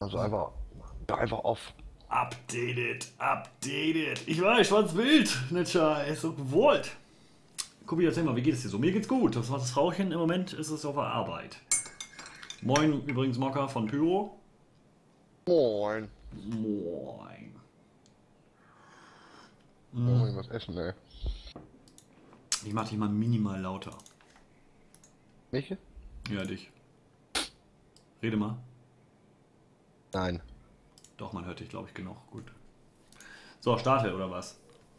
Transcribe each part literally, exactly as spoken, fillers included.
Also einfach, einfach auf. Updated, updated. Ich weiß, schwarzes Bild. Nicht scheiße, so gewollt. Kubi, erzähl mal, wie geht es dir so? Mir geht's gut. Das war das Frauchen. Im Moment ist es auf der Arbeit. Moin, übrigens Mokka von Pyro. Moin. Moin. Muss ich was essen, ey. Ich mach dich mal minimal lauter. Mich? Ja, dich. Rede mal. Nein. Doch, man hört dich, glaube ich, genug. Gut. So, starte, oder was?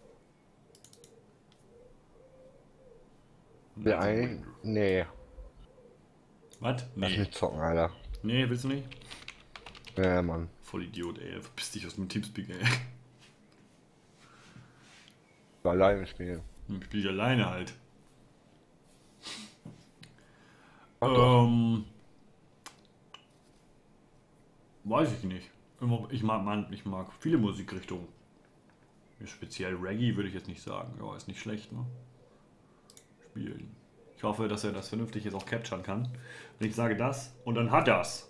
Der ein. Nee. Was? Lass Nee. mich zocken, Alter. Nee, willst du nicht? Ja, Mann. Voll Idiot, ey. Verpiss dich aus dem Teamspeak, ey. Alleine spielen. Ich spiele alleine halt. Ach doch. Ähm. Weiß ich nicht. Ich mag, man, ich mag viele Musikrichtungen. Speziell Reggae würde ich jetzt nicht sagen. Ja, ist nicht schlecht, ne? Spielen. Ich hoffe, dass er das vernünftig jetzt auch capturen kann. Wenn ich sage das und dann hat das.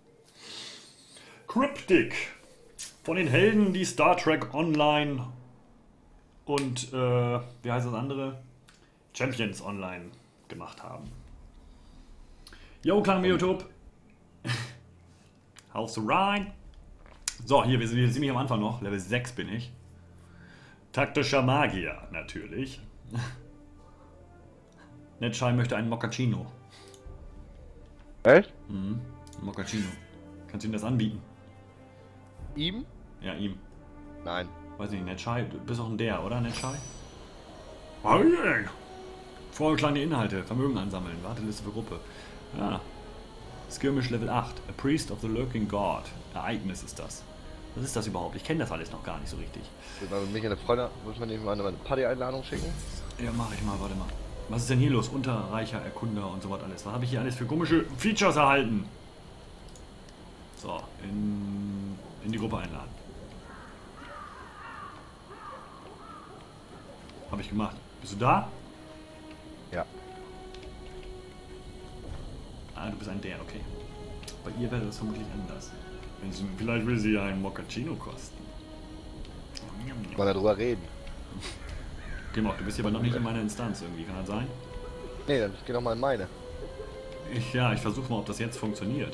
Cryptic. Von den Helden, die Star Trek Online und, äh, wie heißt das andere? Champions Online gemacht haben. Yo, kleiner YouTube. How's the ride? So, hier, wir sind hier ziemlich am Anfang noch. Level sechs bin ich. Taktischer Magier, natürlich. Netschai möchte einen Moccacino. Echt? Mhm, ein Moccacino. Kannst du ihm das anbieten? Ihm? Ja, ihm. Nein. Weiß nicht, Netschai, du bist auch ein der, oder, Netschai? Oh yeah. Vorgeschlagene Inhalte, Vermögen ansammeln, Warteliste für Gruppe. Ja. Skirmish Level acht, A Priest of the Lurking God. Ereignis ist das. Was ist das überhaupt? Ich kenne das alles noch gar nicht so richtig. Will man mich eine Freunde, muss man ihm mal eine Party-Einladung schicken? Ja, mach ich mal, warte mal. Was ist denn hier los? Unterreicher, Erkunder und so was alles. Was habe ich hier alles für komische Features erhalten? So, in, in die Gruppe einladen. Habe ich gemacht. Bist du da? Ja. Ah, du bist ein der, okay. Bei ihr wäre das vermutlich anders. Wenn sie, vielleicht will sie ja einen Moccacino kosten. Mal darüber reden. Okay, Mock, du bist hier aber noch nicht in meiner Instanz irgendwie, kann das sein? Nee, dann geh doch mal in meine. Ich, ja, ich versuche mal, ob das jetzt funktioniert.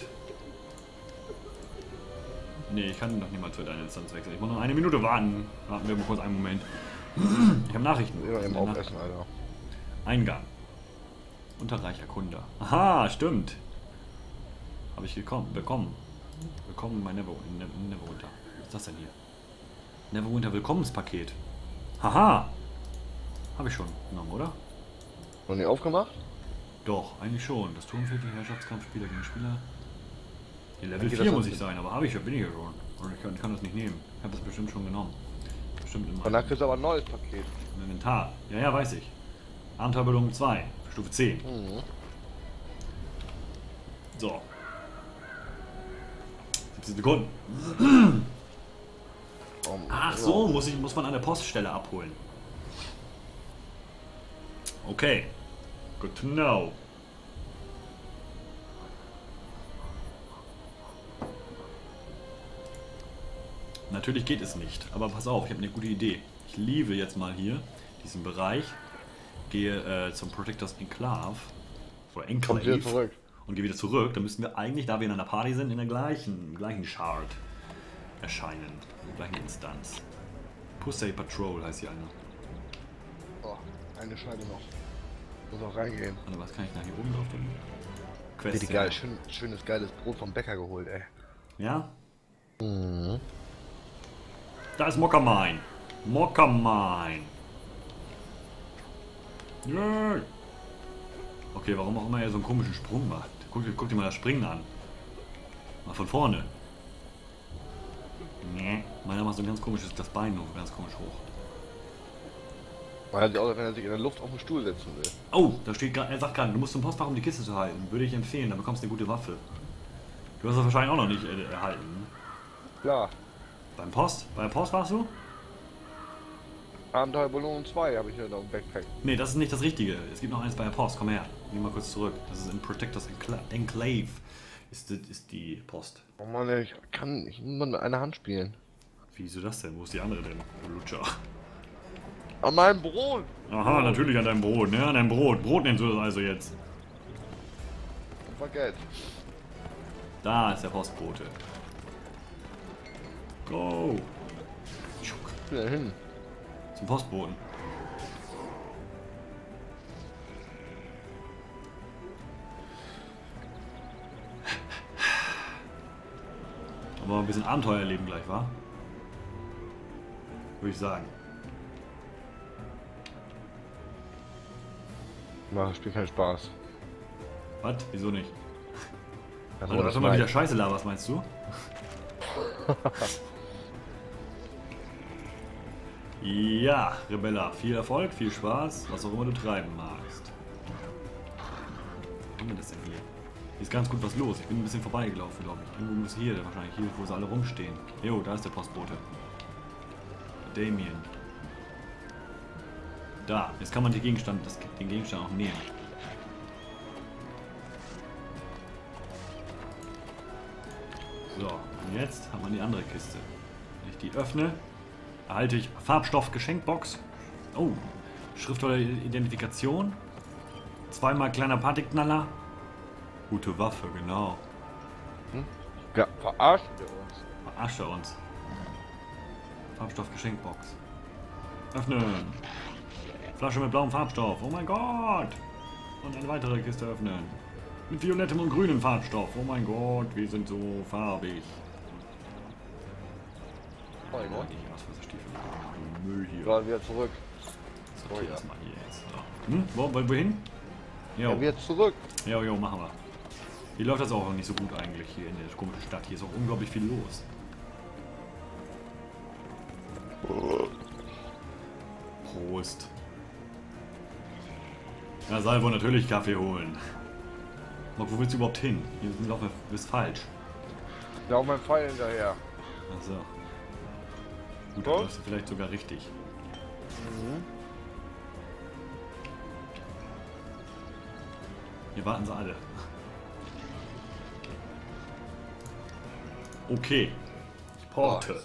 Nee, ich kann noch niemals für deine Instanz wechseln. Ich muss noch eine Minute warten. Warten wir mal kurz einen Moment. Ich habe Nachrichten. Immer im Aufessen, Alter. Eingang. Unterreicher Kunde. Aha, stimmt. Habe ich gekommen, bekommen. Willkommen bei Never, in Ne- in Neverwinter. Was ist das denn hier? Neverwinter Willkommenspaket. Haha. Habe ich schon genommen, oder? Noch nicht aufgemacht? Doch, eigentlich schon. Das Turmviertel, Herrschaftskampfspieler gegen Spieler. Hier Level Dann geht vier das muss noch- ich sein, aber habe ich ja, bin ich ja schon. Und ich kann, kann das nicht nehmen. Ich habe das bestimmt schon genommen. Bestimmt in meinem Danach kriegst du aber ein neues Paket. im Inventar. Ja, ja, weiß ich. Abenteuerbelohnung zwei, Stufe zehn. Mhm. So. siebzehn Sekunden. Oh, Ach so, muss, ich, muss man an der Poststelle abholen. Okay. Good to know. Natürlich geht es nicht, aber pass auf, ich habe eine gute Idee. Ich liebe jetzt mal hier diesen Bereich, gehe äh, zum Protectors Enclave oder Kommt wieder Enclave zurück. und gehe wieder zurück. Dann müssten wir eigentlich, da wir in einer Party sind, in der gleichen, im gleichen Shard erscheinen, in der gleichen Instanz. Pussy Patrol heißt hier eine. Oh, eine Scheibe noch. Muss auch reingehen. Warte, was kann ich da hier oben drauf drücken? Quest. Richtig geil, schön, schönes geiles Brot vom Bäcker geholt, ey. Ja? Mhm. Da ist Mockermine. Mockermine. Yay. Okay, warum auch immer er so einen komischen Sprung macht. Guck, guck dir mal das Springen an. Mal von vorne. Nee. Meiner macht so ein ganz komisches, das Bein noch ganz komisch hoch. Man hat sich auch, wenn er sich in der Luft auf den Stuhl setzen will. Oh, da steht gerade, er sagt gerade, du musst zum Postfach, um die Kiste zu halten. Würde ich empfehlen, dann bekommst du eine gute Waffe. Du hast das wahrscheinlich auch noch nicht äh, erhalten. Ne? Klar. Beim Post? Bei der Post warst du? Abenteuerbelohnung zwei habe ich ja da im Backpack. Nee, das ist nicht das Richtige. Es gibt noch eins bei der Post. Komm her. Geh mal kurz zurück. Das ist in Protectors Encla Enclave. ist, das ist die Post. Oh Mann, ey, ich kann nicht nur mit einer Hand spielen. Wieso das denn? Wo ist die andere denn? Du Lutscher. An meinem Brot! Aha, natürlich an deinem Brot, ne? An deinem Brot. Brot nennst du das also jetzt. Vergelt. Da ist der Postbote. Go! Wieder hin. Zum Postboten. Aber ein bisschen Abenteuer erleben gleich, wa? Würde ich sagen. Macht das Spiel keinen Spaß. Was? Wieso nicht? Das Weil du das immer wieder Scheiße laberst, meinst du? Ja, Rebella, viel Erfolg, viel Spaß, was auch immer du treiben magst. Was haben wir das denn hier? Hier ist ganz gut was los. Ich bin ein bisschen vorbeigelaufen, glaube ich. Irgendwo muss hier, wahrscheinlich hier, wo sie alle rumstehen. Jo, da ist der Postbote. Damien. Da, jetzt kann man den Gegenstand, das, den Gegenstand auch nehmen. So, und jetzt hat man die andere Kiste. Wenn ich die öffne, erhalte ich Farbstoff-Geschenkbox. Oh, schriftvolle Identifikation. Zweimal kleiner Partyknaller. Gute Waffe, genau. Hm? Ja, verarschen wir uns. Verarscht er uns. Farbstoff-Geschenkbox. Öffnen. Flasche mit blauem Farbstoff. Oh mein Gott. Und eine weitere Kiste öffnen. Mit violettem und grünem Farbstoff. Oh mein Gott, wir sind so farbig. Oh mein Gott. Ich Auswasserstiefel. Müll hier. Gerade wieder zurück. Sortier Oh ja. das mal hier jetzt. So. Hm? Wo, wo, wohin? Jo. Ja, wieder zurück. Jo, jo, machen wir. Hier läuft das auch nicht so gut eigentlich hier in der komischen Stadt. Hier ist auch unglaublich viel los. Prost. Ja, Salvo, natürlich Kaffee holen. Aber wo willst du überhaupt hin? Hier sind wir, du bist falsch. Da auch mein Pfeil hinterher. Achso. Gut, Was? dann bist du vielleicht sogar richtig. Mhm. Hier warten sie alle. Okay. Porte.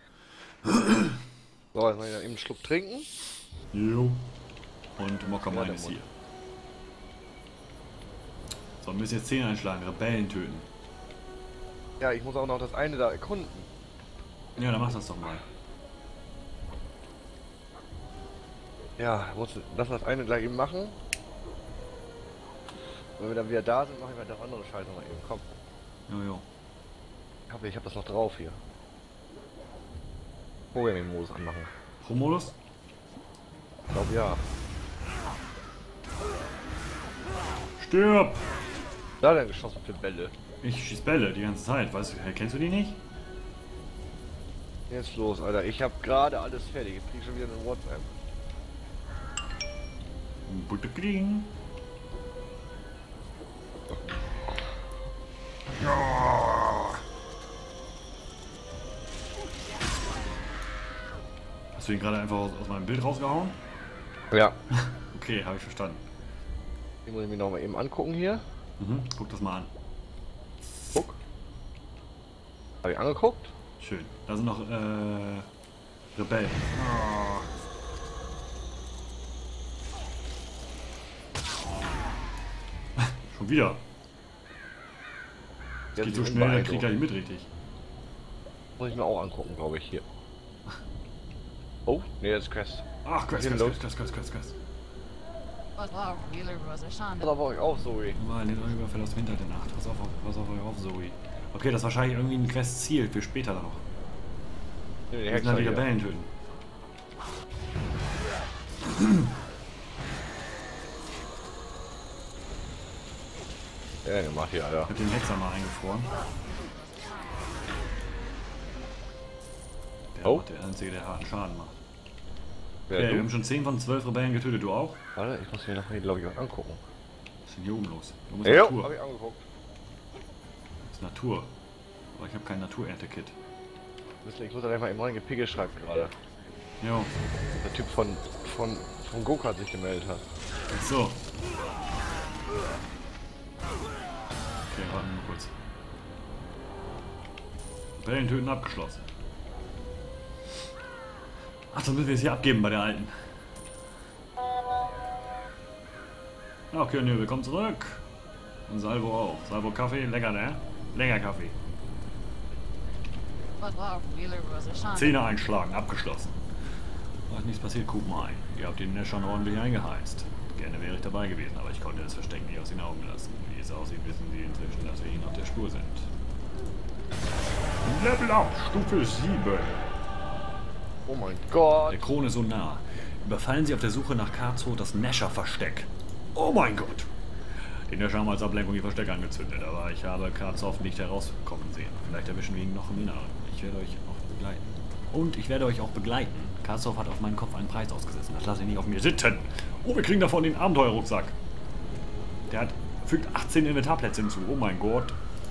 So, jetzt mal eben einen Schluck trinken. Jo. Und Mokkamein Ja, ist der hier. So, wir müssen jetzt Zähne einschlagen, Rebellen töten. Ja, ich muss auch noch das eine da erkunden. Ja, dann mach das doch mal. Ja, muss, lass das eine gleich eben machen. Wenn wir dann wieder da sind, mache ich mal das andere Scheiße mal eben. Komm. Jo, jo. Ich hoffe, ich habe das noch drauf hier. Programming-Modus anmachen. Pro-Modus? Ich glaube ja. Stirb! Da hat er geschossen für Bälle. Ich schieß Bälle die ganze Zeit. Weißt du, kennst du die nicht? Jetzt los, Alter. Ich habe gerade alles fertig. Jetzt krieg ich schon wieder eine WhatsApp. Bitte kriegen. Hast du ihn gerade einfach aus, aus meinem Bild rausgehauen? Ja. Okay, habe ich verstanden. Den muss ich mir noch mal eben angucken hier. Mhm, guck das mal an. Guck. Habe ich angeguckt? Schön. Da sind noch äh, Rebellen. Schon wieder. Das Jetzt geht so sind schnell, wir dann krieg ich gleich mit richtig. Muss ich mir auch angucken, glaube ich, hier. Oh, nee, das ist Quest. Ach, Quest, Hier Quest, los. Quest, Quest, Quest, Quest. Da war ich auch, Zoe. Mal den Überfall aus dem Hinter der Nacht. Pass auf, pass auf, auf, Zoe. Okay, das ist wahrscheinlich irgendwie ein Quest-Ziel für später dann noch. Nee, die Wir müssen dann die Hexer hier. Rebellen töten. Ja, gemacht hier, Alter. Ich hab den Hexer mal eingefroren. Der Oh. macht der Einzige, der harten Schaden macht. Wer, Ja, wir du? haben schon zehn von zwölf Rebellen getötet, du auch? Warte, ich muss mir noch mal, glaube ich, was angucken. Was ist denn hier oben los? Du musst Jo, Natur. hab ich angeguckt. Das ist Natur. Aber ich habe kein Naturernte-Kit. Ich muss da einfach eben reingepickt, schreibt gerade. Jo. Der Typ von, von, von Go-Kart sich gemeldet hat. Ach so. Okay, warten wir mal kurz. Rebellen töten abgeschlossen. Ach, dann müssen wir es hier abgeben bei der Alten. Ja, okay, nö, willkommen zurück. Und Salvo auch. Salvo Kaffee, lecker, ne? Lecker Kaffee. Zähne einschlagen, abgeschlossen. Ach, nichts passiert, guck mal ein. Ihr habt den Nash schon ordentlich eingeheizt. Gerne wäre ich dabei gewesen, aber ich konnte das Versteck nicht aus den Augen lassen. Wie es aussieht, wissen Sie inzwischen, dass wir Ihnen auf der Spur sind. Level up, Stufe sieben. Oh mein Gott. Der Krone so nah. Überfallen Sie auf der Suche nach Karzo das Nescher-Versteck. Oh mein Gott. Die Nescher haben als Ablenkung ihr Versteck angezündet, aber ich habe Karzov nicht herauskommen sehen. Vielleicht erwischen wir ihn noch im Inneren. Ich werde euch auch begleiten. Und ich werde euch auch begleiten. Karzov hat auf meinen Kopf einen Preis ausgesetzt. Das lasse ich nicht auf mir sitzen. Oh, wir kriegen davon den Abenteuerrucksack. Der hat, fügt achtzehn Inventarplätze hinzu. Oh mein Gott.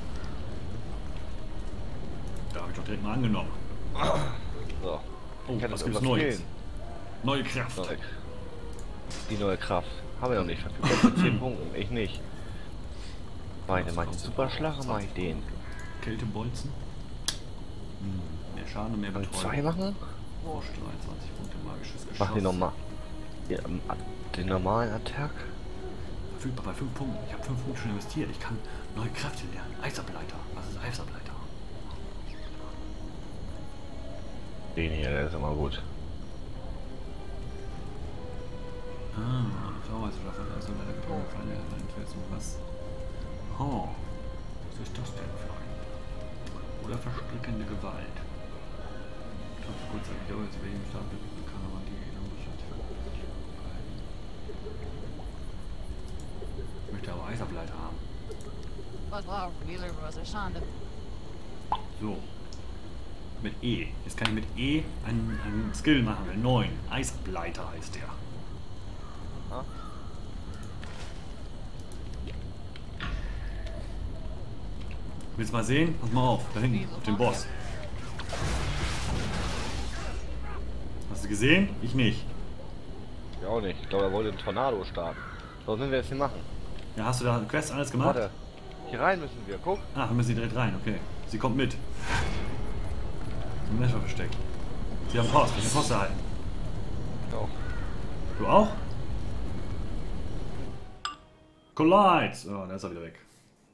Da habe ich doch direkt mal angenommen. So. Oh, Kann was das gibt's irgendwas Neues? fehlen? Neue Kraft. Neue- Die neue Kraft. Haben wir noch nicht. Verfügbar zehn Punkten. Ich nicht. Meine, meine Superschlager, mach ich den. Kältebolzen. Hm, mehr Schaden und mehr Kann ich zwei Betäubung. machen? Frosch dreiundzwanzig Punkte magisches Geschoss. Mach den nochmal. Ja, ähm, den normalen Attack. Verfügbar bei fünf Punkten. Ich habe fünf Punkte schon investiert. Ich kann neue Kräfte lernen. Eisableiter. Was ist Eisableiter? Den hier, der ist immer gut. Ah, Vorwärtswaffe. Also leider gebraucht. Feinde, was? Oh. Was ist das denn für ein? Oder verstrickende Gewalt. Trotz kurzzeitig dauert es, welchen Stapel kann man die Ich möchte aber Eisableiter haben. So. Mit E. Jetzt kann ich mit E einen, einen Skill machen. Der neun. Eisableiter heißt der. Ah. Willst du mal sehen? Pass mal auf. Da hinten. Auf den Boss. Hast du gesehen? Ich nicht. Ja auch nicht. Ich glaube, er wollte einen Tornado starten. So müssen wir jetzt hier machen. Ja, hast du da Quest alles gemacht? Warte. Hier rein müssen wir. Guck. Ah, wir müssen sie direkt rein. Okay. Sie kommt mit. Im Messer versteckt. Sie haben Post. Ich habe Post erhalten. Doch. Du auch? Collides! Oh, da ist er wieder weg.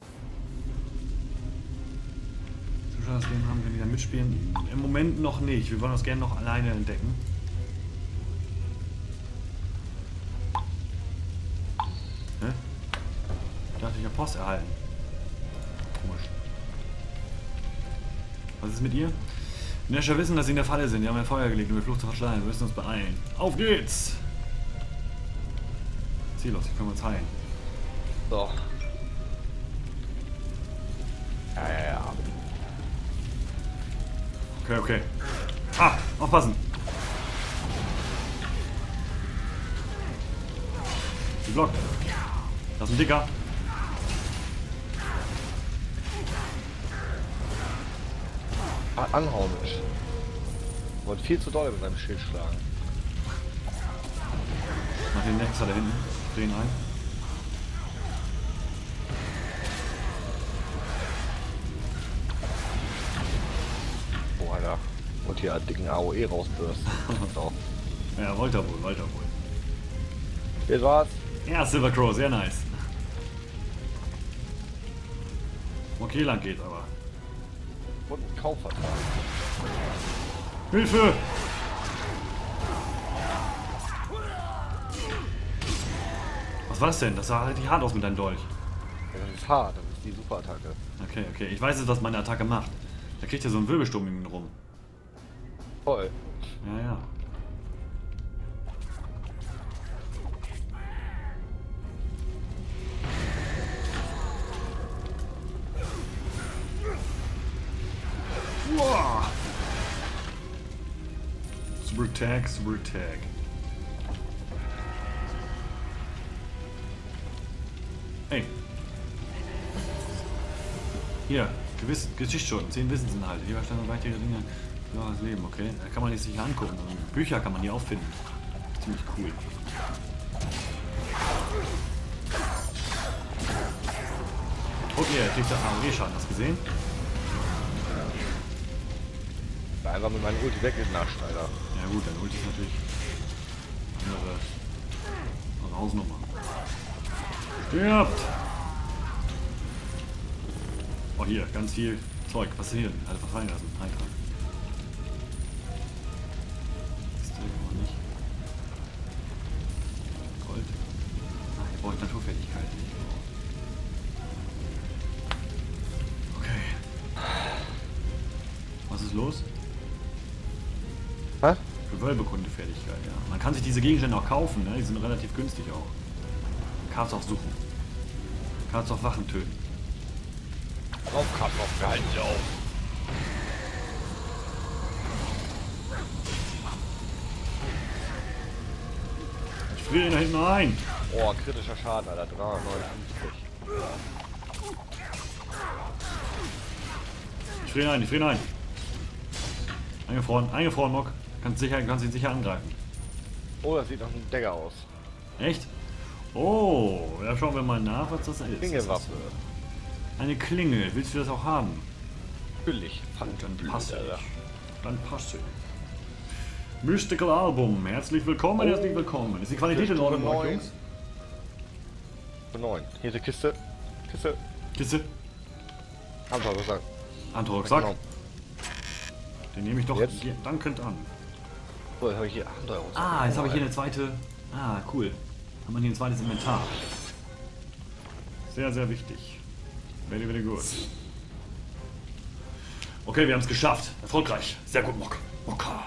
Zuschauer das Game haben, können die da mitspielen? Im Moment noch nicht. Wir wollen das gerne noch alleine entdecken. Hä? Ich dachte, ich habe Post erhalten. Komisch. Was ist mit ihr? Die Nescher wissen, dass sie in der Falle sind. Die haben ein Feuer gelegt, um die Flucht zu verschleiern. Wir müssen uns beeilen. Auf geht's! Ziellos, hier können wir uns heilen. So. Ja, ja, ja. Okay, okay. Ah, aufpassen! Sie blockt. Das ist ein Dicker. Ah, anhauen, Mensch. Wollte viel zu doll mit seinem Schild schlagen. Mach den Nexer da hinten. Dreh ihn ein. Oh, Alter. Und hier einen dicken A O E rausbürsten. So. Ja, wollte er wohl, wollte er wohl. Das war's. Ja, Silver Crow, sehr nice. Okay, lang geht's aber. Und ein Kaufvertrag. Hilfe! Was war das denn? Das sah richtig hart aus mit deinem Dolch. Ja, das ist hart, das ist die Superattacke. Okay, okay. Ich weiß jetzt, was meine Attacke macht. Da kriegt ja so einen Wirbelsturm um ihn rum. Toll. Ja, ja. Uah. Super Tag, Super Tag. Hey. Hier, Gewiss, Geschichtsschulen, zehn Wissensinhalte. Hier verstanden weitere Dinge über das Leben, okay? Da kann man die sich angucken. Und Bücher kann man hier auffinden. Ziemlich cool. Okay, er kriegt da A O E-Schaden, hast du gesehen? einfach mit meinem Ulti weggenascht, Alter. Ja gut, dein Ulti ist natürlich andere, andere Hausnummer. Stirbt! Oh hier, ganz viel Zeug. Was ist hier denn? Halt was reinlassen. Reintragen. Ist der immer nicht. Gold. Ah, hier brauche ich Naturfertigkeit. Okay. Was ist los? Hä? Gewölbekundefertigkeit, ja. Man kann sich diese Gegenstände auch kaufen, ne? Die sind relativ günstig auch. Karts suchen. Karts auf Wachen töten. Drauf, Kartoffeln, wir halten sie auf. Ich friere ihn da hinten ein. Oh, kritischer Schaden, Alter. dreihundertneunundfünfzig. Ich friere ihn ein, ich friere ihn ein. Eingefroren, eingefroren, Mock. Kannst, sicher, kannst ihn sicher angreifen. Oh, das sieht nach einem Dagger aus. Echt? Oh, ja, schauen wir mal nach, was das ist. Klingewaffe. Eine Klingel. Willst du das auch haben? Natürlich. Dann passt es. Dann passt es. Mystical Album. Herzlich willkommen, Oh. herzlich willkommen. Ist die Qualität in Ordnung, neun. Jungs? neun. Hier ist die Kiste. Kiste. Kiste. Haben wir gesagt. Antorrucksack. Genau. Den nehme ich doch Jetzt? hier dankend an. So, jetzt habe ich hier Handeuerungssack. Ah, jetzt habe ich hier eine zweite. Ah, cool. Haben wir hier ein zweites Inventar. Sehr, sehr wichtig. Very, very good. Okay, wir haben es geschafft. Erfolgreich. Sehr gut, Mock. Mocker.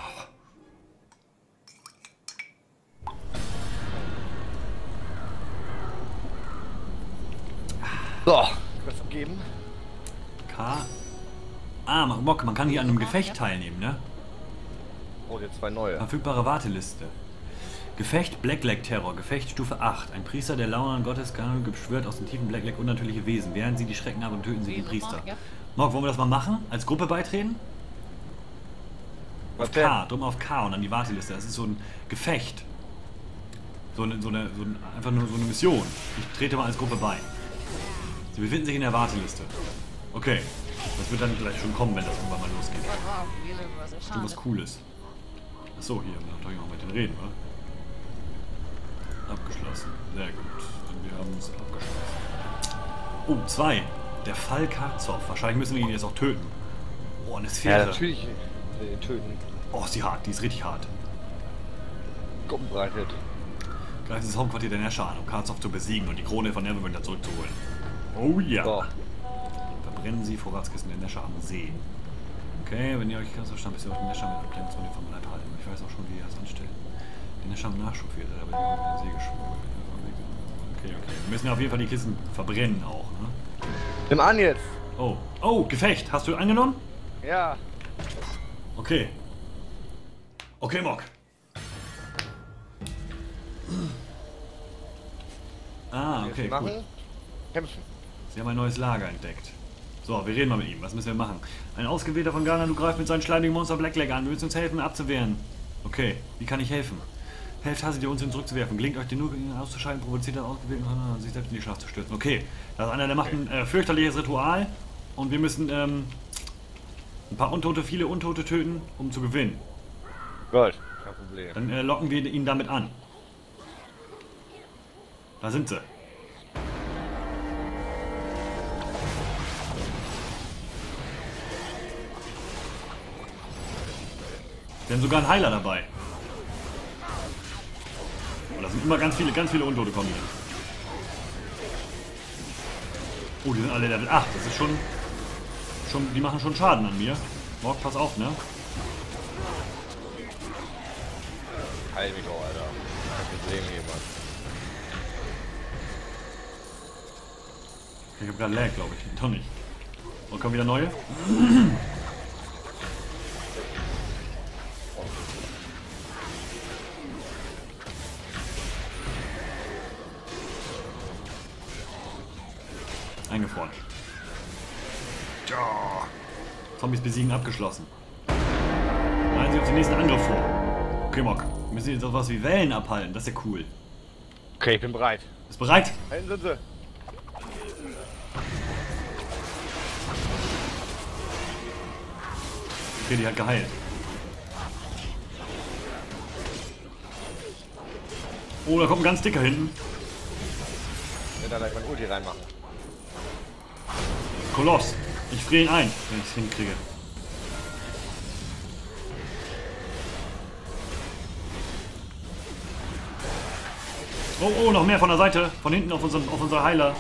So, was abgeben? K. Ah, Mock, man kann hier an einem Gefecht teilnehmen, ne? Oh, jetzt zwei neue. Verfügbare Warteliste. Gefecht Blackleg Terror, Gefecht Stufe acht. Ein Priester der Launen Gottes Kanal beschwört aus den tiefen Blackleg unnatürliche Wesen. Wehren sie die Schrecken ab und töten sie den Priester. Mock, wollen wir das mal machen? Als Gruppe beitreten? Auf K, drum auf K und dann die Warteliste. Das ist so ein Gefecht. So eine, so eine, so ein, einfach nur so eine Mission. Ich trete mal als Gruppe bei. Sie befinden sich in der Warteliste. Okay. Das wird dann gleich schon kommen, wenn das irgendwann mal losgeht. Stimmt, was Cooles. Achso, hier, wir können auch mit denen reden, wa? Abgeschlossen. Sehr gut. Und wir haben es abgeschlossen. Oh, zwei. Der Fall Karzov. Wahrscheinlich müssen wir ihn jetzt auch töten. Oh, eine Sphäre. Ja, natürlich den töten. Oh, ist die hart. Die ist richtig hart. Gruppenbreitet. Greifen das Hauptquartier der Nescher an, um Karzov zu besiegen und die Krone von Neverwinter zurückzuholen. Oh ja. So. Verbrennen Sie Vorratskisten der Nescher am See. Okay, wenn ihr euch ganz verstanden habt, bis ihr auch den Nescher mit Ablenkung von dem von Leid halten. Ich weiß auch schon, wie ihr das anstellt. Den Nescher am Nachschub wird, aber die haben in den See geschwurbelt. Okay, okay. Wir müssen ja auf jeden Fall die Kisten verbrennen auch, ne? Nimm an jetzt! Oh. Oh, Gefecht. Hast du angenommen? Ja. Okay. Okay, Mock. Ah, okay, machen. cool. Kämpfen. Sie haben ein neues Lager entdeckt. So, wir reden mal mit ihm. Was müssen wir machen? Ein Ausgewählter von Ghana, du greifst mit seinen schleimigen Monster Blackleg an. Du willst uns helfen, abzuwehren. Okay, wie kann ich helfen? Helft Hasi dir, uns ihn zurückzuwerfen. Gelingt euch den nur auszuschalten, provoziert den Ausgewählten, sich selbst in die Schlacht zu stürzen. Okay, das ist einer, der macht ein äh, fürchterliches Ritual. Und wir müssen ähm, ein paar Untote, viele Untote töten, um zu gewinnen. Gut, kein Problem. Dann äh, locken wir ihn damit an. Da sind sie. Wir haben sogar einen Heiler dabei. Und da sind immer ganz viele, ganz viele Untote kommen hier. Oh, die sind alle Level acht. Das ist schon, schon, die machen schon Schaden an mir. Morg, pass auf, ne? Heil mich auch, Alter. Ich sehen jemand. Ich hab gerade Lag, glaube ich. Doch nicht. Und kommen wieder neue? Eingefroren. Ja. Zombies besiegen abgeschlossen. Bereiten Sie auf den nächsten Angriff vor. Okay, Mock. Wir müssen jetzt auch was wie Wellen abhalten. Das ist ja cool. Okay, ich bin bereit. Bist bereit? Da hinten sind sie. Okay, die hat geheilt. Oh, da kommt ein ganz dicker hinten. Ich werde da gleich mein Ulti reinmachen. Koloss. Ich friere ihn ein, wenn ich es hinkriege. Oh, oh, noch mehr von der Seite. Von hinten auf unseren, auf unsere Heiler.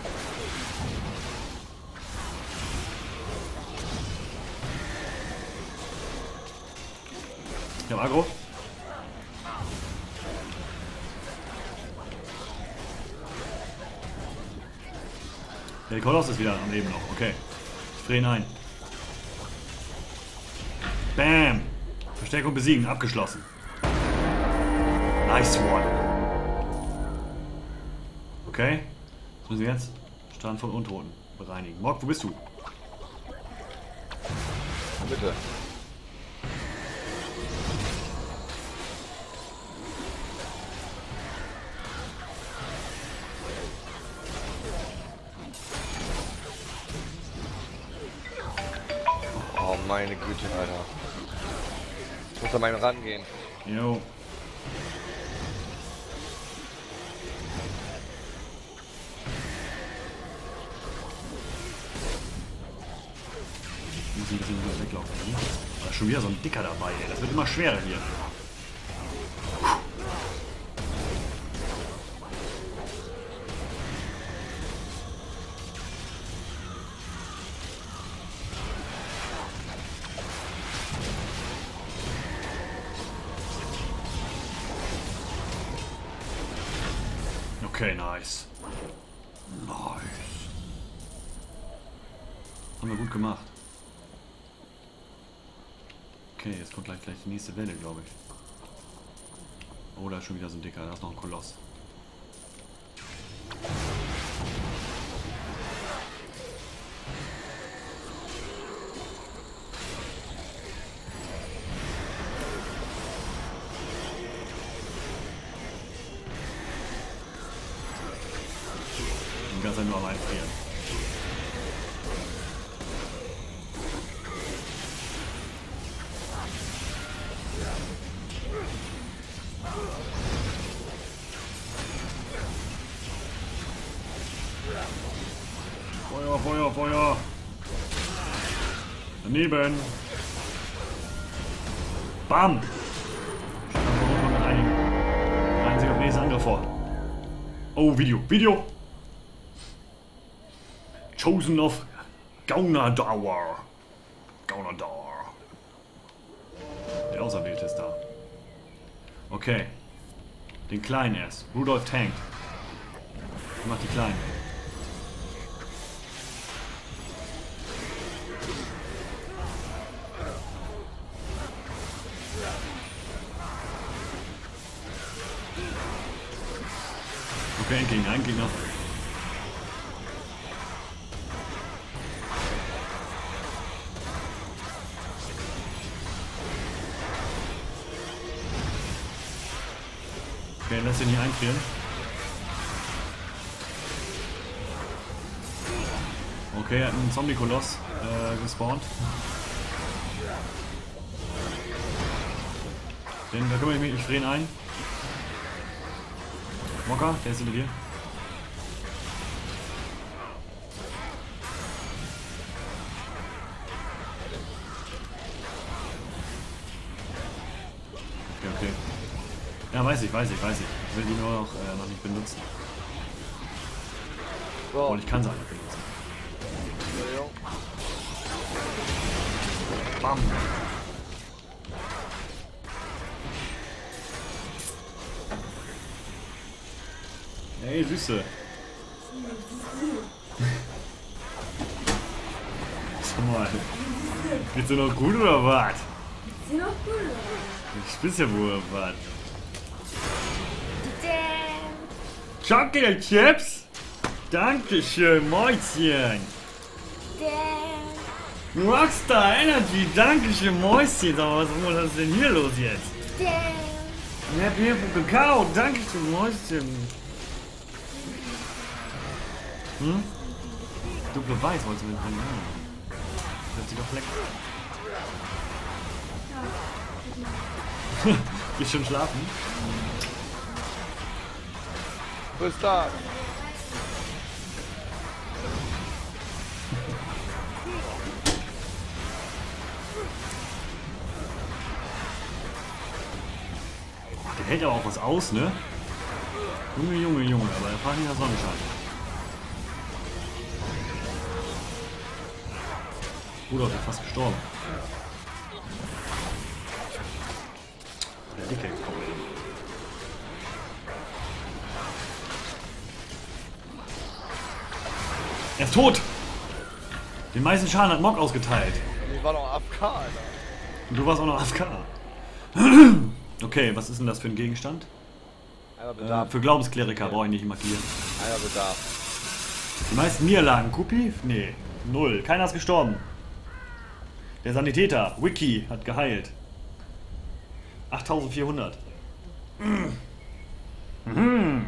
Ich hab Agro. Der Koloss ist wieder am Leben noch. Okay. Ich friere ihn ein. Bam. Verstärkung besiegen. Abgeschlossen. Nice one. Okay. Was müssen wir jetzt? Strand von Untoten bereinigen. Mog, wo bist du? Bitte. Oh meine Güte, Alter. Ich muss an meinen rangehen. Jo. Ich muss ein bisschen weglaufen. Da ist schon wieder so ein Dicker dabei, ey. Das wird immer schwerer hier. Okay, nice. Nice. Haben wir gut gemacht. Okay, jetzt kommt gleich, gleich die nächste Welle, glaube ich. Oh, da ist schon wieder so ein Dicker. Da ist noch ein Koloss. Die ganze Zeit nur am Einfrieren. Feuer, Feuer, Feuer! Daneben! Bam! Wir bereiten sich auf den nächsten Angriff vor. Oh, Video, Video! Chosen of Gaunadar. Gaunadar. Der Auserwählte ist da. Okay. Den Kleinen erst. Rudolf tankt. Mach die Kleinen. Okay, gegen einen Gegner. Okay, lass ihn nicht einfrieren. Okay, er hat einen Zombie-Koloss äh, gespawnt. Den, da kümmere ich mich, ich friere ihn ein. Mocker, der ist hinter dir. Okay, okay. Ja, weiß ich, weiß ich, weiß ich. Ich will die nur noch, äh, noch nicht benutzen. Wow. Und ich kann sie einfach benutzen. Bam! Hey, Süße! Sag mal, geht's dir noch gut oder was? Geht's dir noch gut oder Ich spitze ja wohl was. was? Chocolate Chips? Dankeschön, Mäuschen! Rockstar Energy, Dankeschön, Mäuschen! Sag mal, was ist denn hier los jetzt? Happy Hippo Kakao, Dankeschön, Mäuschen! Hm? Dunkle Weiß wolltest du mit drin haben. Hört sich doch lecker. Gehst schon schlafen? Wo ist das? Der hält aber auch was aus, ne? Junge, Junge, Junge, aber er fährt nicht nach Sonnenschein. Rudolf ist fast gestorben. Der Dicke kommt. Er ist tot! Den meisten Schaden hat Mok ausgeteilt. Ich war doch A F K, Alter. Und du warst auch noch A F K. Okay, was ist denn das für ein Gegenstand? Einmal Äh, Bedarf. für Glaubenskleriker brauche ich nicht markieren. Einmal Bedarf. Die meisten Niederlagen. Kupi? Nee, null. Keiner ist gestorben. Der Sanitäter, Wiki, hat geheilt. achttausendvierhundert. Mhm.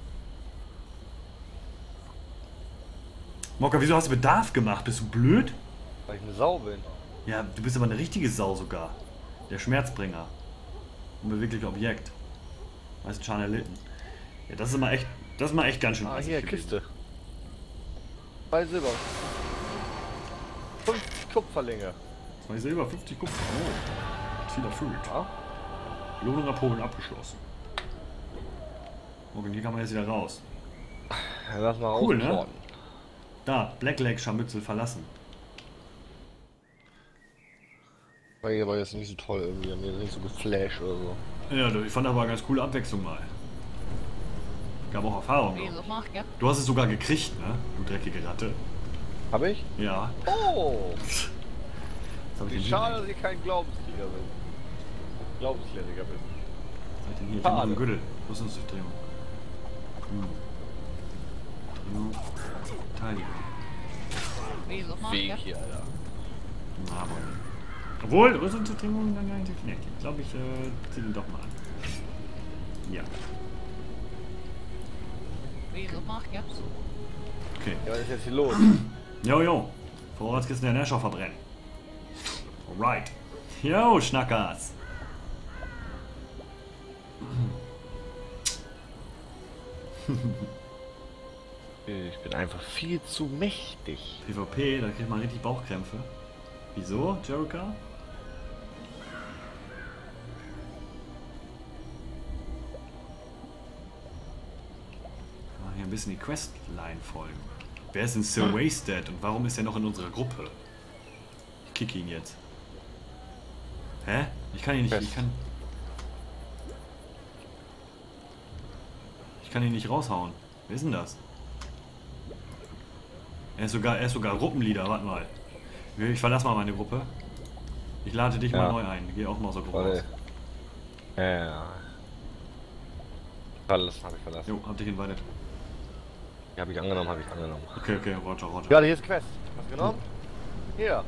Mokka, wieso hast du Bedarf gemacht? Bist du blöd? Weil ich eine Sau bin. Ja, du bist aber eine richtige Sau sogar. Der Schmerzbringer. Unbewegliches Objekt. Meisten Schaden erlitten. Ja, das ist mal echt, das ist mal echt ganz schön. Ah, assig hier, gewesen. Kiste. Zwei Silber. Fünf Kupferlinge. Zwei Silber, fünfzig Kupfer. Oh. Ziel erfüllt. Ja? Belohnung abholen abgeschlossen. Okay, hier kann man jetzt wieder raus. Ja, lass mal Cool, ne? rausporten. Da, Blackleg Scharmützel verlassen. War hier aber jetzt nicht so toll irgendwie, mir nicht so geflasht oder so. Ja, ich fand aber eine ganz coole Abwechslung mal. Gab auch Erfahrung. Wie Noch. so macht, ja? Du hast es sogar gekriegt, ne? Du dreckige Ratte. Hab ich? Ja. Oh! Das hab ich Wie denn schade, hier? dass ich kein Glaubenskrieger bin. Glaubenskleriker bin. Was hab ich denn hier? Schade. Ich hab einen Gürtel. Rüstungsdurchdringung. Hm. Drehung. Teilung. Wie so macht, ja? Weg hier, Alter. Na, aber. Obwohl, Rüstungsdurchdringung dann gar nicht geknackt. Ich glaube, ich äh, zieh den doch mal an. Ja. Wie so macht, ja? Okay. Ja, was ist jetzt hier los? Jo, jo. Vorratskisten der Nährstoff verbrennen. Alright. Jo, Schnackers. Ich bin einfach viel zu mächtig. PvP, da kriegt man richtig Bauchkrämpfe. Wieso, Jerica? Mal hier ein bisschen die Questline folgen. Wer ist denn Sir Wasted und warum ist er noch in unserer Gruppe? Ich kicke ihn jetzt. Hä? Ich kann ihn nicht. Ich kann. Ich kann ihn nicht raushauen. Wer ist denn das? Er ist sogar, er ist sogar Gruppenleader. Warte mal. Ich verlasse mal meine Gruppe. Ich lade dich Ja. mal neu ein. Geh auch mal aus der Gruppe raus. Warte. Ja. Verlassen, hab ich verlassen. Jo, hab dich invited. Die hab ich angenommen, hab ich angenommen. Okay, okay, Roger, Roger. Ja, hier ist Quest. Hast du genommen? Hier.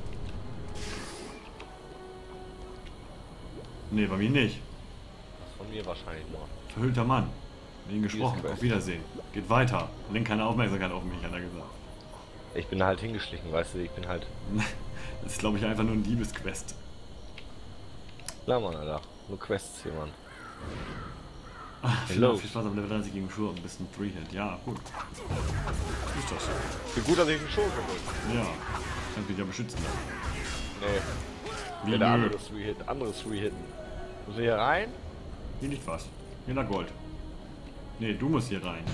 Nee, bei mir nicht. Von mir wahrscheinlich nur. Verhüllter Mann. Mit ihm gesprochen. Quest. Auf Wiedersehen. Geht weiter. Lenk keine Aufmerksamkeit auf mich, hat er gesagt. Ich bin halt hingeschlichen, weißt du, ich bin halt. Das ist, glaube ich, einfach nur ein Liebesquest. Klar, Mann, Alter. Nur Quests hier, Mann. Viel, Hello. viel Spaß auf Level dreißig gegen Schuhe und bist ein Three-Hit. Ja, gut. Ist das so. Wie gut, dass ich einen Show bin. Ja. Kannst mich ja beschützen lassen. Nee. Wie Ja, der nö. andere Three-Hit. Andere Three-Hitten. Muss ich hier rein? Hier liegt was. Hier lag Gold. Nee, du musst hier rein.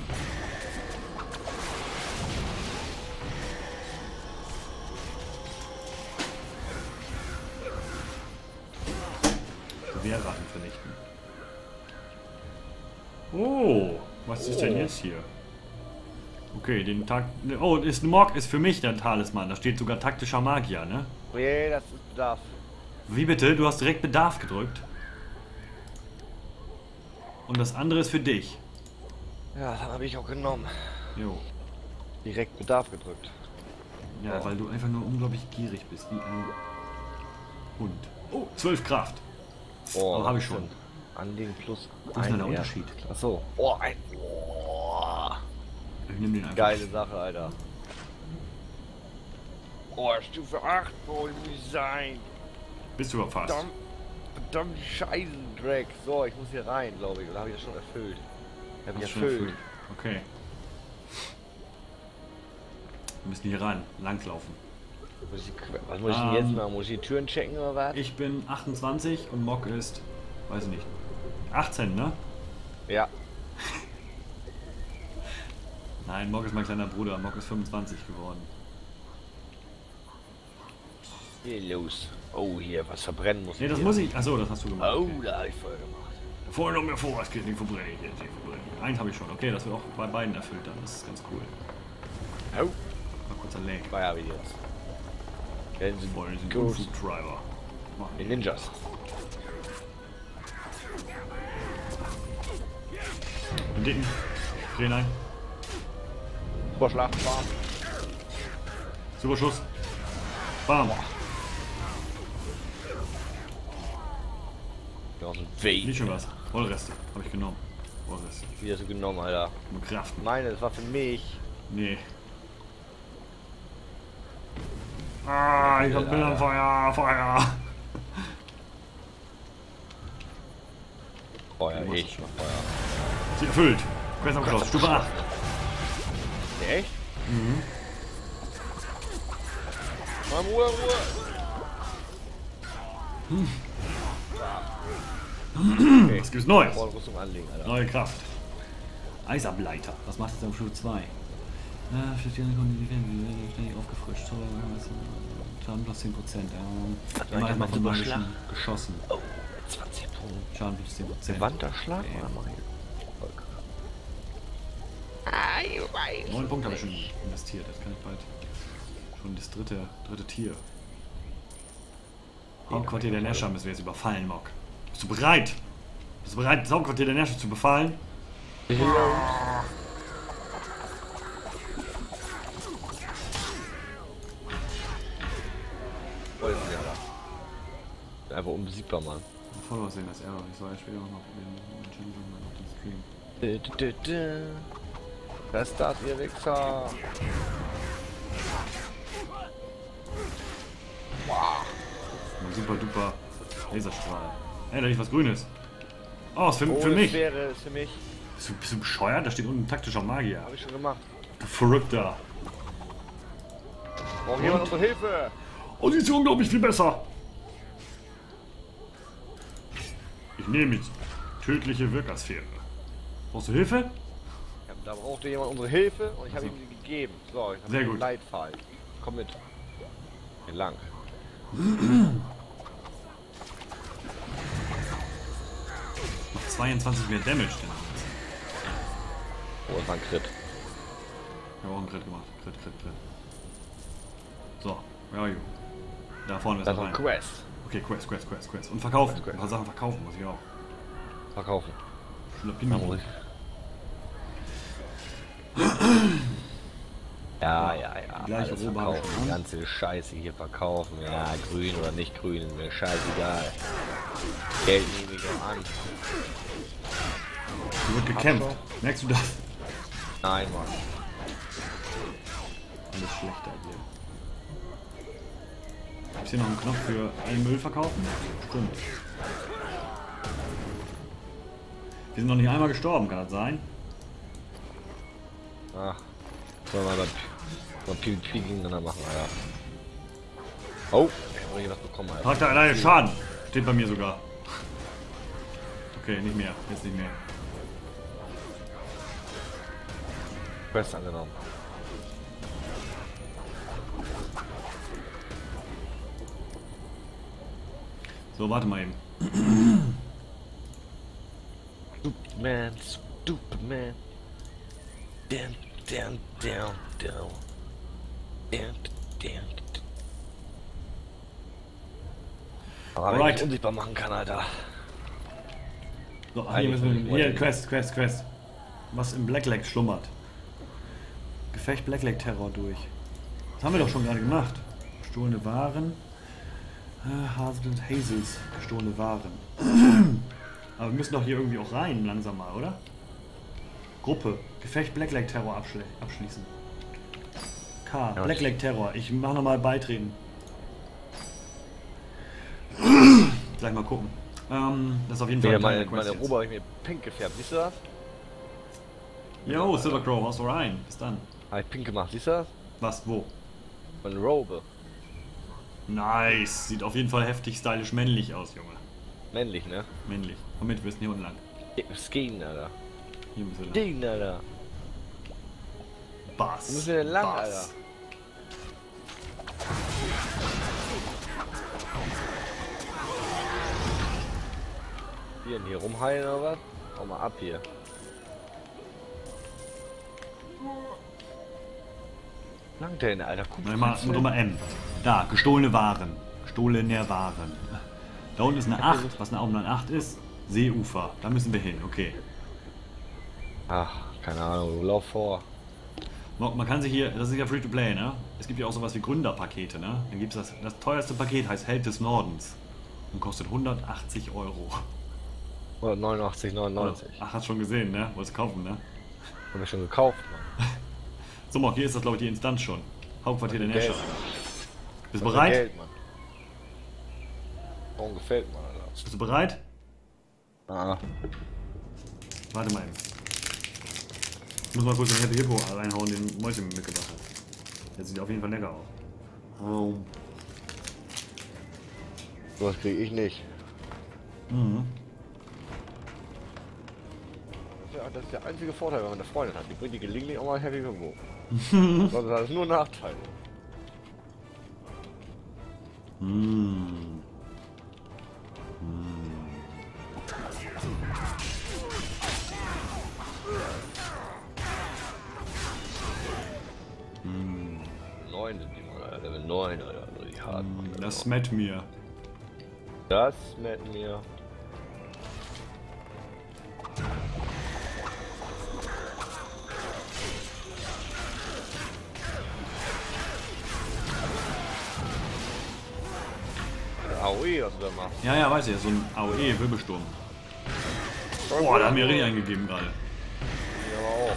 Wehrratten vernichten. Oh, was ist denn Oh. jetzt hier? Okay, den Tag. Oh, ist Mok ist für mich der Talisman. Da steht sogar taktischer Magier, ne? Nee, das ist Bedarf. Wie bitte? Du hast direkt Bedarf gedrückt. Und das andere ist für dich. Ja, das habe ich auch genommen. Jo. Direkt Bedarf gedrückt. Ja, Oh. weil du einfach nur unglaublich gierig bist, wie ein Hund. Oh, zwölf Kraft. Oh, Aber hab ich was schon. denn? Anlegen plus. Wo ist denn ein der R. Unterschied? Achso. Oh, ein. Oh. Ich nehme den einfach. Geile Sache, Alter. Oh, Stufe acht soll nicht sein. Bist du überfasst? Verdammt, verdammt Scheißendreck. So, ich muss hier rein, glaube ich. Oder habe ich das schon erfüllt? Hab ich Hast schon erfüllt. erfüllt. Okay. Wir müssen hier rein, langlaufen. Muss ich, was muss ich denn Ähm, jetzt machen? Muss ich die Türen checken oder was? Ich bin achtundzwanzig und Mock ist, weiß ich nicht, achtzehn, ne? Ja. Nein, Mock ist mein kleiner Bruder. Mock ist fünfundzwanzig geworden. Hier los. Oh, hier, was verbrennen muss. Ne, das hier. muss ich. Achso, das hast du gemacht. Oh, Okay. da hab ich voll gemacht. Vorher noch mehr vor, was geht nicht verbrenne ich jetzt nicht verbrennen. Eins habe ich schon. Okay, das wird auch bei beiden erfüllt dann. Das ist ganz cool. Oh, Mal kurzer Lag. Feierabend jetzt. Kennen Sie Wollen Sie Ghost? Food Driver. Machen Die wir. Ninjas. Den dicken. Drehen ein. Überschlag, bam. Super Schuss. Bam. Ja, so ein Weg. Nicht schon was. Rollreste. Habe ich genommen. Rollreste. Wieder so genommen, Alter. Nur Kraft. Meine, das war für mich. Nee. Ah, ich hab bin am Feuer. Feuer. Feuer, Du machst ich das mach Feuer. Sie erfüllt. Quest abgeschlossen. Stufe acht. Nee, echt? Mhm. Mal Ruhe, Ruhe. Okay. Was gibt's Neues? Rüstung anlegen, Alter. Neue Kraft. Eisableiter. Was macht das auf Stufe zwei? Ah, ständig aufgefrischt. Schaden plus zehn Prozent. Ja. Immer erstmal von magischen geschossen. Oh, zwanzig Punkte. Schaden plus zehn Prozent. Wanderschlag? Okay. Oder mach ich? Neun Punkte habe ich schon investiert. Jetzt kann ich bald schon das dritte, dritte Tier. Hauptquartier der Nescher müssen wir jetzt überfallen, Mock. Bist du bereit? Bist du bereit, das Hauptquartier der Nescher zu befallen? Einfach unbesiegbar, Mann. Follower sehen das Error. Ich soll ja später auch noch probieren, auf dem Stream. Was ist das, ihr Wichser? Ein super duper Laserstrahl. Ey, da liegt was Grünes. Oh, ist für, Oh, für das mich. wäre es für mich. Bist du, bist du bescheuert? Da steht unten taktischer Magier. Habe ich schon gemacht. Du Verrückter. Braucht jemand unsere Hilfe? Oh, sie ist unglaublich viel besser. Ich nehme jetzt tödliche Wirkersphäre. Brauchst du Hilfe? Ja, da brauchte jemand unsere Hilfe und ich habe Also. ihm die gegeben. So, ich habe Sehr den gut. Leitpfahl. Komm mit. Hier lang. Macht zweiundzwanzig mehr Damage. Denn. Oh, das war ein Crit. Ich habe auch einen Crit gemacht. Crit, Crit, Crit. So, where are you? Da vorne ist Das er war ein rein. Quest. Okay, Quest, Quest, Quest, Quest. Und verkaufen. Quest, Quest. Ein paar Sachen verkaufen muss ich auch. Verkaufen. Schlappini. Ja, ja, ja. Gleich Alles oben verkaufen. schon, Die ne? ganze Scheiße hier verkaufen. Ja, grün oder nicht grün, ist mir scheißegal. Geld nehme ich auch an. Hier wird gekämpft. Merkst du das? Nein, Mann. Alles schlechter hier. Gibt's hier noch einen Knopf für allen Müll verkaufen? Stimmt. Wir sind noch nicht einmal gestorben, kann das sein? Ach. Sollen wir mal mal PvP gegeneinander machen, Alter. Oh, ich habe hier was bekommen, Alter. Charakter alleine Schaden. Steht bei mir sogar. Okay, nicht mehr. Jetzt nicht mehr. Quest angenommen. So, warte mal eben. Superman, Superman. Down, down, down, down. Down, down. Aber wenn ich Alright. mich unsichtbar machen kann, Alter. So, hier müssen wir. Hier, Quest, Quest, Quest. Was im Blackleg schlummert. Gefecht Blackleg Terror durch. Das haben wir doch schon gerade gemacht. Gestohlene Waren. Äh, Hazel und Hazels. Gestohlene Waren. Aber wir müssen doch hier irgendwie auch rein, langsam mal, oder? Gruppe. Gefecht Blackleg Terror abschli abschließen. K. Ja, Blackleg Terror. Ich mach nochmal beitreten. Gleich mal gucken. Ähm, das ist auf jeden Fall Ja, ein Teil meine, der Quest meine jetzt. Robe habe ich mir pink gefärbt, siehst du das? Yo, Silvercrow, haust du rein. Bis dann. Hab ich pink gemacht, siehst du das? Was, wo? Meine Robe. Nice. Sieht auf jeden Fall heftig stylisch männlich aus, Junge. Männlich, ne? Männlich. Komm mit, wir sind hier unten lang. Es gehen, Alter. Hier müssen wir lang. Gehen, Alter. Bass. Wo müssen wir denn lang, Bass. Alter? Hier, hier rumheilen oder was? Hau mal ab hier. Lang denn, Alter? Guck Mal, mal, drück mal M. Da, gestohlene Waren. Gestohlene Waren. Da unten ist eine acht. Was eine auch eine acht ist? Seeufer. Da müssen wir hin, okay. Ach, keine Ahnung, lauf vor. Man kann sich hier, das ist ja Free-to-Play, ne? Es gibt ja auch sowas wie Gründerpakete, ne? Dann gibt es das, das teuerste Paket heißt Held des Nordens und kostet hundertachtzig Euro. hundertneunundachtzig, neunundneunzig. Ach, hast schon gesehen, ne? Wolltest kaufen, ne? Hab ich schon gekauft, Mann. So, Mock, hier ist das, glaube ich, die Instanz schon. Hauptquartier der Geld. Nescher. Bist du Was für bereit? Geld, Mann. Warum gefällt mir, Alter? Bist du bereit? Ah. Warte mal eben. Ich muss mal kurz den Happy Hippo reinhauen, den Mäuschen mitgebracht hat. Der sieht auf jeden Fall lecker aus. Oh. So was krieg ich nicht. Mhm. Ja, das ist der einzige Vorteil, wenn man eine Freundin hat. Die bringt die gelegentlich auch mal Happy Hippo. Sonst hat es nur Nachteile. Mm. Mm. neun sind die mal, Alter. Level neun, Alter. Also die harten. Mann, Das smet mir. Das mit mir. A O E, was du da machst. Ja, ja, weiß ich, so ein A O E-Wirbelsturm. Boah, da haben wir richtig eingegeben gerade. Ja, aber auch.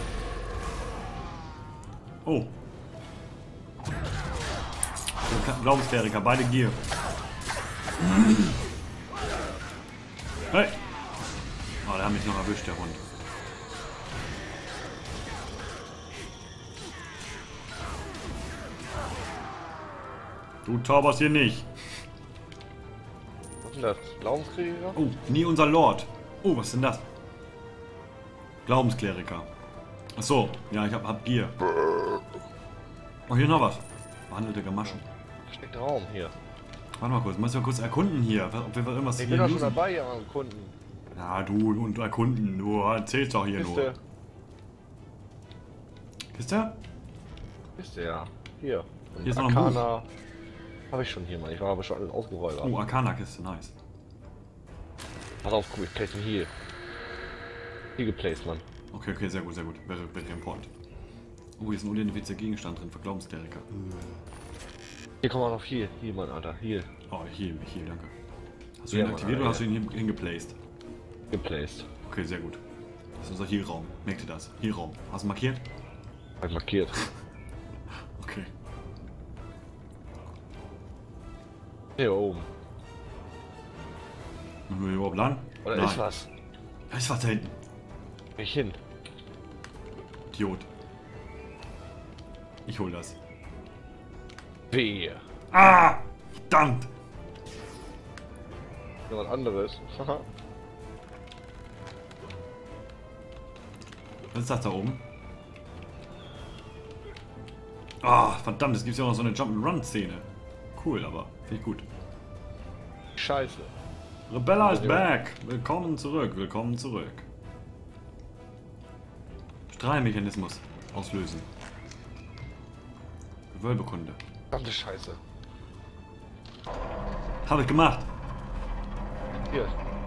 Oh. Glaubenskläriker, beide Gier. Hey! Oh, der hat mich noch erwischt, der Hund. Du zauberst hier nicht. Was ist denn das? Glaubenskrieger? Oh, nie unser Lord. Oh, was ist denn das? Glaubenskleriker. Ach so, ja, ich hab, hab Gier. Oh, hier noch was. Behandelte Gamaschen. Steckt Raum hier. Warte mal kurz, muss ich mal kurz erkunden hier, ob wir irgendwas Ich hier bin doch schon losen. dabei hier am Kunden. Ja, du und erkunden, du erzählst doch hier Kiste. nur. Kiste? Kiste, ja. Hier. Und Hier ist noch ein Arcana. Habe ich schon hier, Mann. Ich war aber schon alles ausgerollt. Oh, Arcana-Kiste, nice. Pass auf, guck, ich place ihn hier. Hier geplaced, Mann. Okay, okay, sehr gut, sehr gut. Very, very important. Oh, hier ist ein unidentifizierter Gegenstand drin für Glaubenskleriker. Hier kommen wir noch hier. Hier, Mann, Alter. Hier. Oh, hier, hier, danke. Hast du Ja, ihn Mann, aktiviert Alter, oder hast du ja. ihn hin- hingeplaced? Geplaced. Okay, sehr gut. Das ist unser Heal-Raum. Merkt ihr das? Heal-Raum. Hast du markiert? Hab ich markiert. Okay. Hier oben. Müssen wir hier überhaupt lang? Oder Nein. ist was? Da ist was da hinten. Ich hin. Idiot. Ich hol das. Wehe. Ah! Verdammt! Noch was anderes. Was ist das da oben? Ah, verdammt, es gibt ja auch noch so eine Jump-and-Run-Szene. Cool, aber finde ich gut. Scheiße. Rebella is back! Willkommen zurück, willkommen zurück. Strahlmechanismus auslösen. Gewölbekunde. Verdammte Scheiße. Habe ich gemacht. Hier.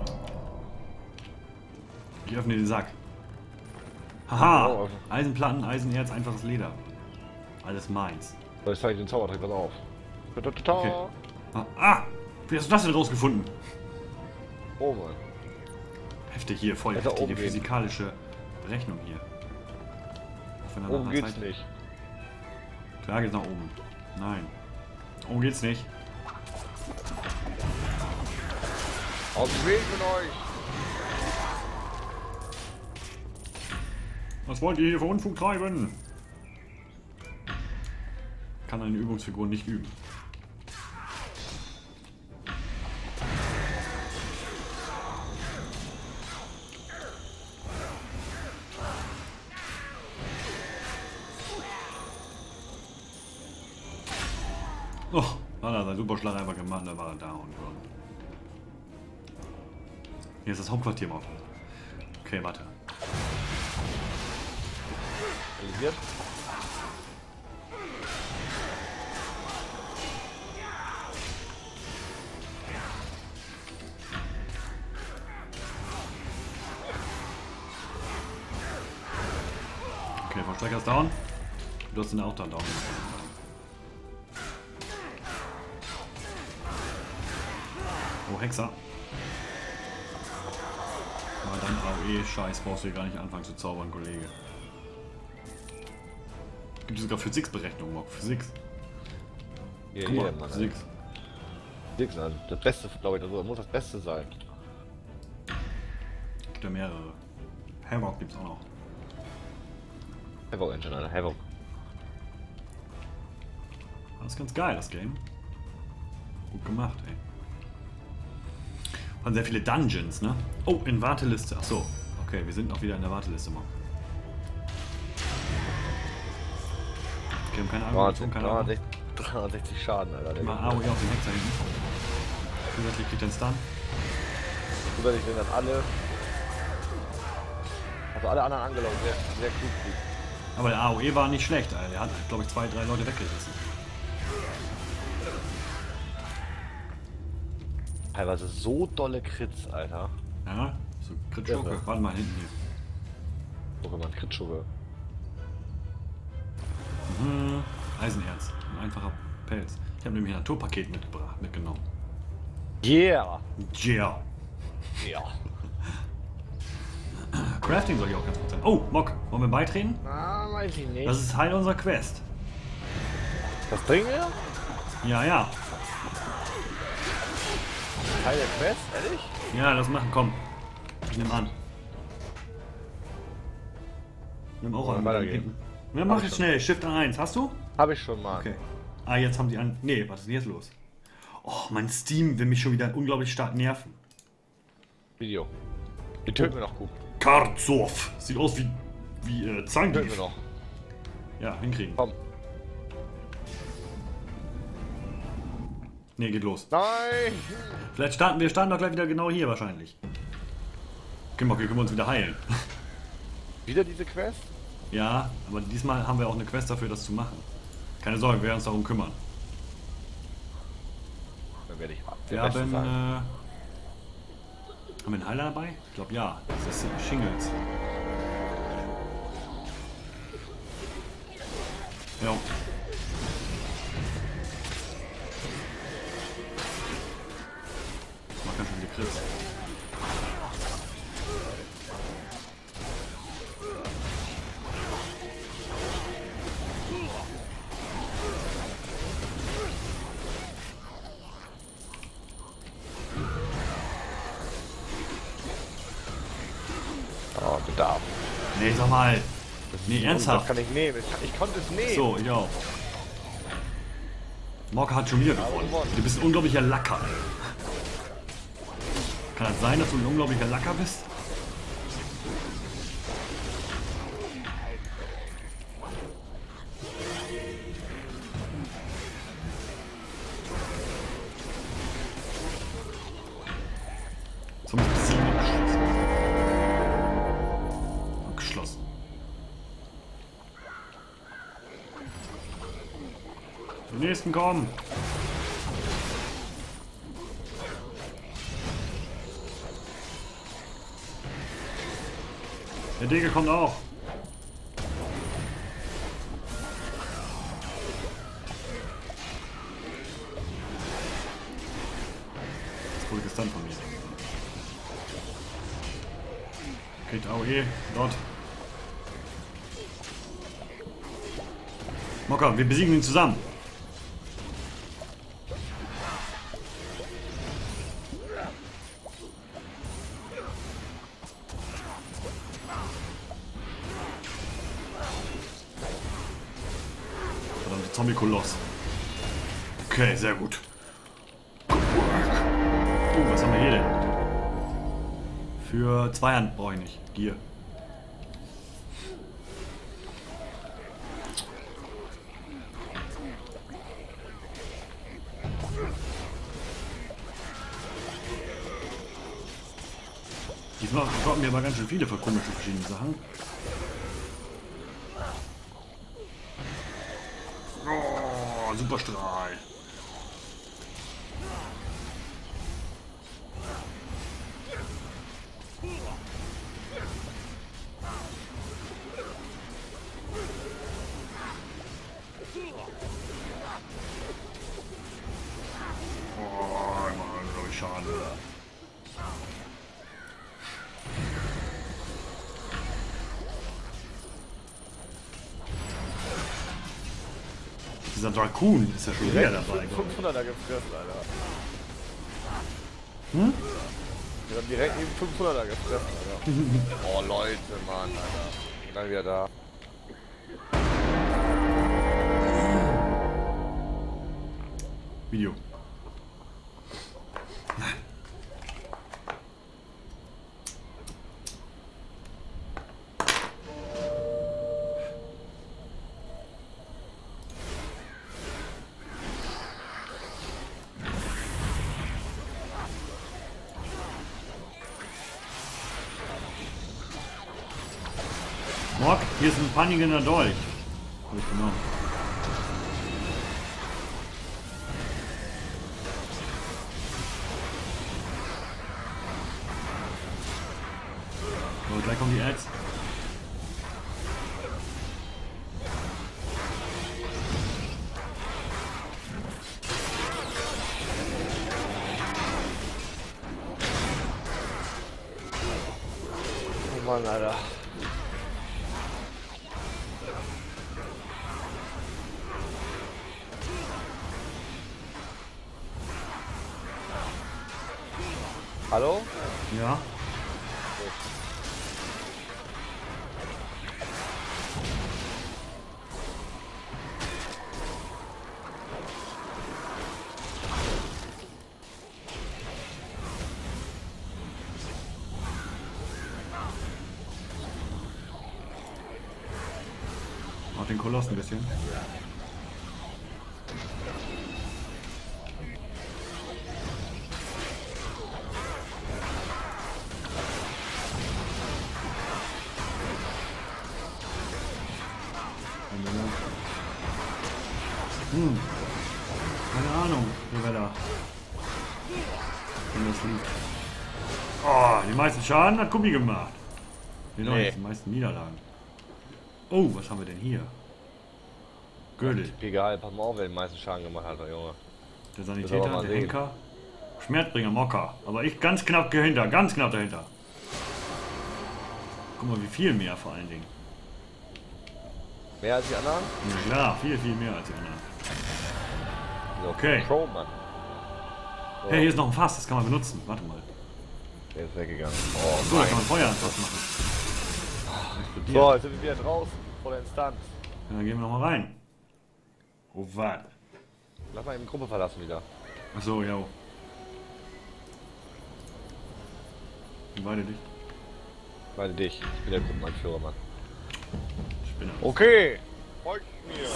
Ich öffne den Sack. Haha! Oh. Eisenplatten, Eisenerz, einfaches Leder. Alles meins. So, jetzt zeige ich den Zaubertrick, pass auf. Ta-ta-ta-ta. Okay. Ah, ah! Wie hast du das denn rausgefunden? Oh Mann. Heftig hier, voll Hätte heftige oben gehen. physikalische Berechnung hier. Auch wenn er nach Oben einer geht's Zeit- nicht. Klar geht's nach oben. Nein. Oben geht's nicht. Aus dem Weg mit euch! Was wollt ihr hier für Unfug treiben? Kann eine Übungsfigur nicht üben. Oh, hat er seinen Superschlag einfach gemacht, da war er down. Hier ist das Hauptquartier mal. Okay, warte. Hier. Okay, Verstärker ist down. Du hast ihn auch dann down. Oh, Hexer. Aber dann A O E-Scheiß brauchst du hier gar nicht anfangen zu zaubern, Kollege. Gibt es sogar Physiksberechnung, Mock. Physik. Hier, Guck mal, hier, Mann. Physik. Physik, also das Beste, glaube ich, das muss das Beste sein. Gibt ja mehrere. Havoc gibt's auch noch. Havoc Engine, Alter, Havoc. Das ist ganz geil, das Game. Gut gemacht, ey. Waren sehr viele Dungeons, ne? Oh, in Warteliste. Achso. Okay, wir sind noch wieder in der Warteliste, Mock. Okay, haben keine Argumentation, keine Ahnung. dreihundertsechzig Schaden, Alter. Mal A O E auf den Hexer hinten. Zusätzlich kriegt er einen Stun. Zusätzlich sind dann alle. Also alle anderen angelaufen, sehr, sehr klug. Aber der A O E war nicht schlecht, Alter. Der hat, glaube ich, zwei, drei Leute weggerissen. Teilweise so dolle Crits, Alter. Ja, so Crit-Schurke. Ja, Warte mal hinten hier. Pokémon Crit-Schurke. Mhm. Eisenerz. Ein einfacher Pelz. Ich habe nämlich ein Naturpaket mitgebracht, mitgenommen. Yeah! Yeah. Ja. Crafting soll ich auch ganz gut sein. Oh, Mock, wollen wir beitreten? Ah, weiß ich nicht. Das ist Teil unserer Quest. Das bringen wir? Ja, ja. Teil der Quest, ehrlich? Ja, das machen, komm. Ich nehme an. Nimm auch Wollen an. wir weitergehen? Hinten. Ja, mach es schnell. Shift eins. Hast du? Hab ich schon mal. Okay. Ah, jetzt haben sie an. Nee, was ist denn jetzt los? Oh, mein Steam will mich schon wieder unglaublich stark nerven. Video. Die töten wir noch gut. Karzorf. Sieht aus wie. wie äh, Töten wir Zangief. noch. Ja, hinkriegen. Komm. Nee, geht los. Nein! Vielleicht starten wir starten doch gleich wieder genau hier wahrscheinlich. Okay, Mock, wir können uns wieder heilen. Wieder diese Quest? Ja, aber diesmal haben wir auch eine Quest dafür, das zu machen. Keine Sorge, wir werden uns darum kümmern. Dann werde ich Wir der Beste haben, äh, sein. haben wir einen Heiler dabei? Ich glaube ja. Das ist Shingles. Ja. Ich mach ganz schön die Crits. Oh, Bedarf. Nee, sag mal. Nee, Das ernsthaft. kann ich nehmen. Ich, kann, ich konnte es nehmen. So, ich auch. Mokka hat schon wieder gewonnen. Du bist ein unglaublicher Lacker. Kann das sein, dass du ein unglaublicher Lacker bist? Zum Besiegen abgeschlossen. Die nächsten kommen. Der Dege kommt auch. Das ist wohl gestunt von mir. Kriegt A O E dort. Mokka, wir besiegen ihn zusammen. Zombie-Koloss. Okay, sehr gut. Good work. Oh, was haben wir hier denn? Für Zweihand brauche ich nicht. Gier. Diesmal droppen mir aber ganz schön viele komische verschiedene Sachen. Oh, Superstrahl. Oh, Mann, so schade. Dieser Drakun ist ja schon wieder dabei. fünfhunderter gefressen, Alter. Hm? Wir haben direkt eben fünfhunderter gefressen, Alter. Oh, Leute, Mann, Alter. Dann wieder da. Video. Morg, hier ist ein panigender Dolch. Hab ich genommen. So, gleich kommen die Ads. Oh Mann, Alter. Hallo? Ja. Mach den Koloss ein bisschen. Hm. Keine Ahnung, Rivella. Wenn das liegt. Oh, die meisten Schaden hat Gummi gemacht. Die, Nee. die meisten Niederlagen. Oh, was haben wir denn hier? Gürtel. Egal, pass mal auf, wer den meisten Schaden gemacht hat, Junge. Der Das soll Sanitäter, man mal der sehen. Henker. Schmerzbringer, Mocker. Aber ich ganz knapp dahinter, ganz knapp dahinter. Guck mal, wie viel mehr vor allen Dingen. Mehr als die anderen? Ja klar, viel, viel mehr als die anderen. So, Okay. Pro, Mann. So, Hey, hier ist noch ein Fass, das kann man benutzen. Warte mal. der ist weggegangen. Oh, So, da nein. kann man Feuer ins Fass machen. Explodiert. So, jetzt sind wir wieder draußen vor der Instanz. Ja, dann gehen wir noch mal rein. Oh, warte. Lass mal eben die Gruppe verlassen wieder. Achso, ja. Beide dich. Meine dich. Ich bin der Gruppenanführer, Mann. Spinner. Okay. Folgt mir.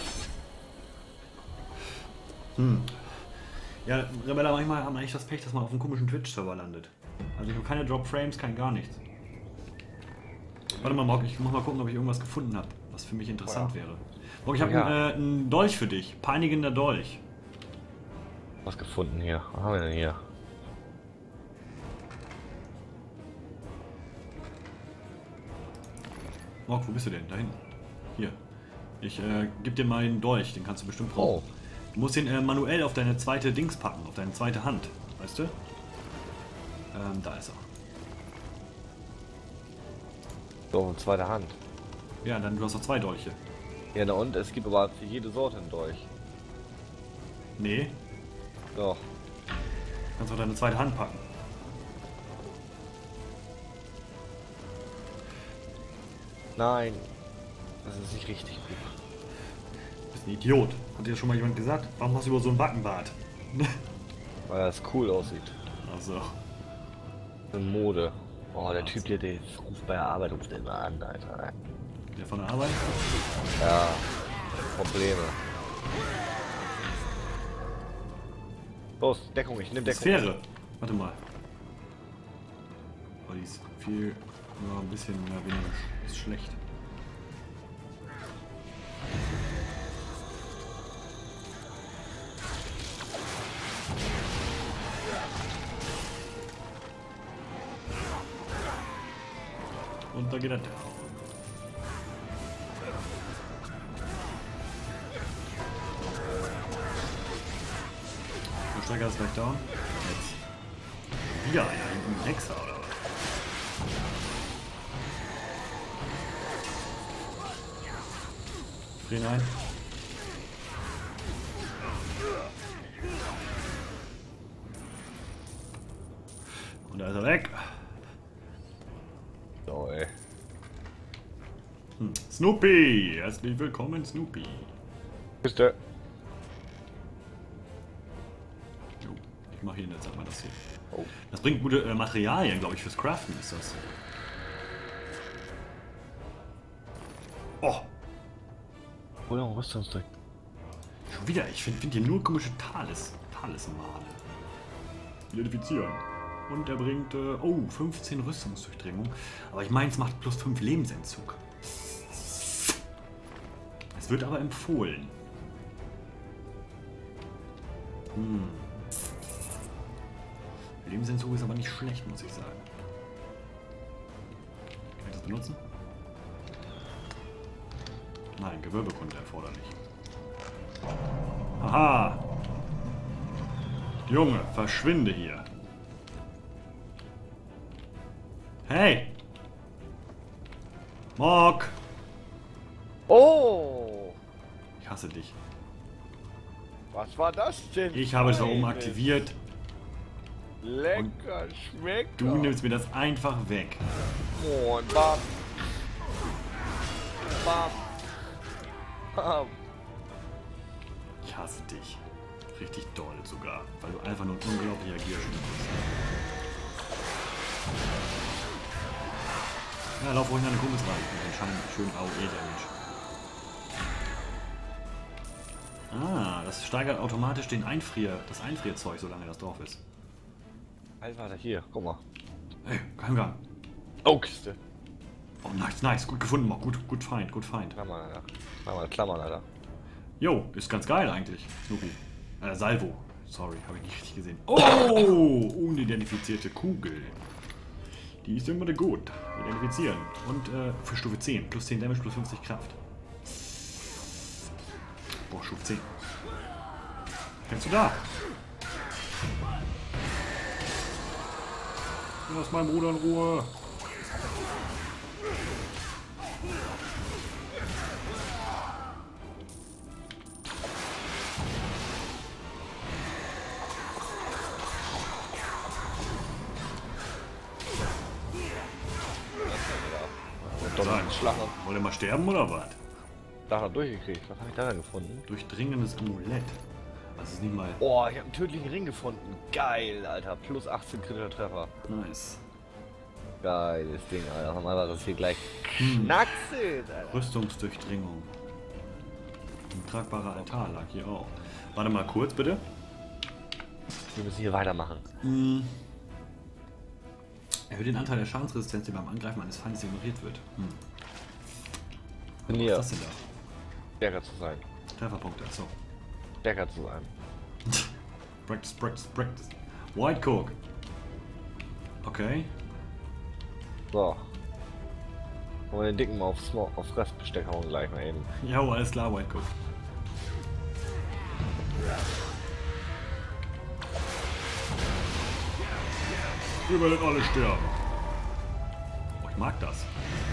Hm. Ja, Rebella, manchmal hat man echt das Pech, dass man auf einem komischen Twitch-Server landet. Also ich habe keine Drop-Frames, kein gar nichts. Warte mal, Morg, ich muss mal gucken, ob ich irgendwas gefunden habe, was für mich interessant Oh ja. wäre. Morg, ich habe Ja. einen, äh, einen Dolch für dich. Peinigender Dolch. Was gefunden hier? Was haben wir denn hier? Morg, wo bist du denn? Da hinten. Hier. Ich äh, geb dir mal den Dolch, den kannst du bestimmt brauchen. Oh. Du musst den äh, manuell auf deine zweite Dings packen, auf deine zweite Hand. Weißt du? Ähm, da ist er. So, zweite Hand. Ja, dann du hast noch zwei Dolche. Ja, na und? Es gibt aber für jede Sorte einen Dolch. Nee, Doch. kannst du deine zweite Hand packen. Nein. Das ist nicht richtig gut. ist ein Idiot. Hat dir schon mal jemand gesagt? Warum hast du über so einen Backenbart? Weil das cool aussieht. Also. Eine Mode. Oh, der Typ hier, der ruft bei der Arbeit, ruft den immer an, Alter. Der von der Arbeit? Ja, Probleme. Los, Deckung, ich nehm Deckung. Sphäre. Warte mal. Oh, die ist viel, ja, ein bisschen ja, weniger sch ist schlecht. Und da geht er down. Der Steiger ist gleich down. Jetzt. Wieder einer, ein Hexer oder was? Frieren ein. Und da ist er weg. So, ey. Hm. Snoopy! Herzlich willkommen, Snoopy. Bist du? Jo, ich mache hier jetzt einmal das hier. Oh. Das bringt gute äh, Materialien, glaube ich, fürs Craften ist das. Oh! Hol noch ein Rüstungsdreck. Schon wieder, ich finde find hier nur komische Talis. Talismane. Identifizieren. Und er bringt, äh, oh, fünfzehn Rüstungsdurchdringung. Aber ich meine, es macht plus fünf Lebensentzug. Es wird aber empfohlen. Hm. Lebensentzug ist aber nicht schlecht, muss ich sagen. Kann ich das benutzen? Nein, Gewölbekunde erforderlich. Aha! Junge, verschwinde hier. Hey! Morg! Oh! Ich hasse dich. Was war das denn? Ich habe es da oben Feines? aktiviert. Lecker, schmeckt. Du nimmst mir das einfach weg. Oh, und bam. Bam. Bam. Ich hasse dich. Richtig doll sogar. Weil du einfach nur unglaublich agierst. Ja, lauf ruhig an den Kumpels rein. Mit den Schein schön A O E-Damage. Ah, das steigert automatisch den Einfrier, das Einfrierzeug, solange das drauf ist. Alter, hier, guck mal. Hey, kein Gang. Oh, Kiste. Oh, nice, nice. Gut gefunden, Mock. Gut, gut Feind, gut Feind. Klammern, Alter. Klammern, Klammern, Alter. Jo, ist ganz geil eigentlich, Snoopy. Äh, Salvo. Sorry, habe ich nicht richtig gesehen. Oh, unidentifizierte Kugel. Die ist immer gut. Identifizieren. Und äh, für Stufe zehn. Plus zehn Damage, plus fünfzig Kraft. Boah, Stufe zehn. Kennst du da? Lass meinen Bruder in Ruhe. Donner, Schlag Wollt ihr mal sterben oder was? noch durchgekriegt. Was habe ich da denn gefunden? Durchdringendes Amulett. Das ist nicht mal. Oh, ich habe einen tödlichen Ring gefunden. Geil, Alter. Plus achtzehn kritischer Treffer. Nice. Geiles Ding, Alter. Haben wir das hier gleich Hm. knackselt, Alter. Rüstungsdurchdringung. Ein tragbarer Altar lag hier auch. Warte mal kurz, bitte. Wir müssen hier weitermachen. Hm. Erhöht den Anteil der Schadensresistenz, die beim Angreifen eines Feindes ignoriert wird. Hm. Was Hier, ist das denn da? stärker zu sein. Trefferpunkte, achso. Stärker zu sein. Practice, practice, practice. White Coke. Okay. So. Und den dicken mal aufs, aufs Restbesteck hauen gleich mal eben. Ja, alles klar, White Coke. Wir werden alle sterben. Oh, ich mag das.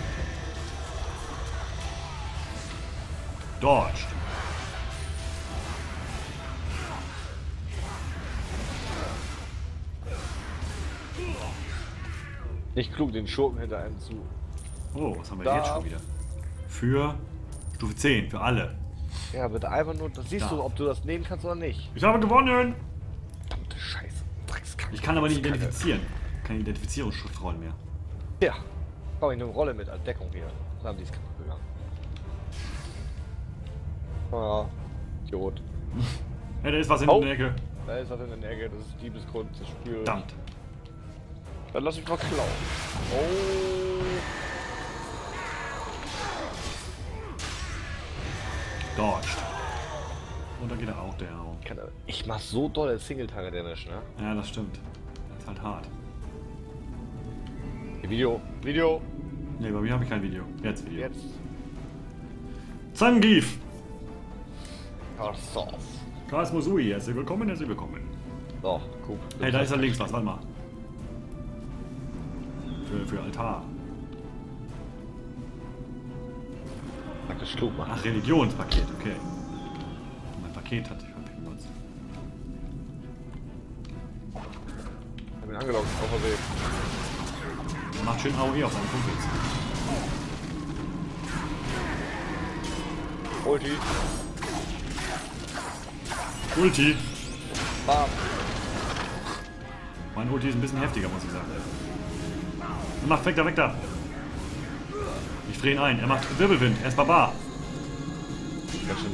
Dodged. Nicht klug, den Schurken hinter einem zu. Oh, was haben wir Da. jetzt schon wieder? Für Stufe zehn, für alle. Ja, bitte einfach nur, das siehst Da. du, ob du das nehmen kannst oder nicht. Ich habe gewonnen! Verdammte Scheiße. Dreckskacke. Ich kann aber nicht Kacke. identifizieren. Keine Identifizierungsschriftrollen mehr. Ja. Brauche ich eine Rolle mit als Deckung hier. Dann haben die es kaputt gegangen. Ah, Idiot. Hey, da ist was in Oh. der Ecke. Da ist was in der Ecke, das ist Diebesgrund, das Spiel. Verdammt. Dann lass mich mal klauen. Oh. Dodged. Und da geht er auch, der auch. Ich, kann, ich mach so dolle Single-Target Damage, ne? Ja, das stimmt. Das ist halt hart. Video, Video. Ne, bei mir habe ich kein Video. Jetzt Video. Jetzt. Zangief! Pass auf. Kras Mosui, herzlich willkommen, herzlich willkommen. So, guck. Hey, da ist da links was, warte mal. Für, für Altar. Sag das Schlug machen. Ach, Religionspaket, okay. Mein Paket hatte ich halt benutzt. Ich hab ihn angelockt, auf Versehen. Er macht schön A O E auf seinen Kumpels. Ulti. Ulti! Bam. Mein Ulti ist ein bisschen heftiger, muss ich sagen. Er macht weg da, weg da! Ich drehe ihn ein. Er macht Wirbelwind. Er ist Barbar. Ganz schön.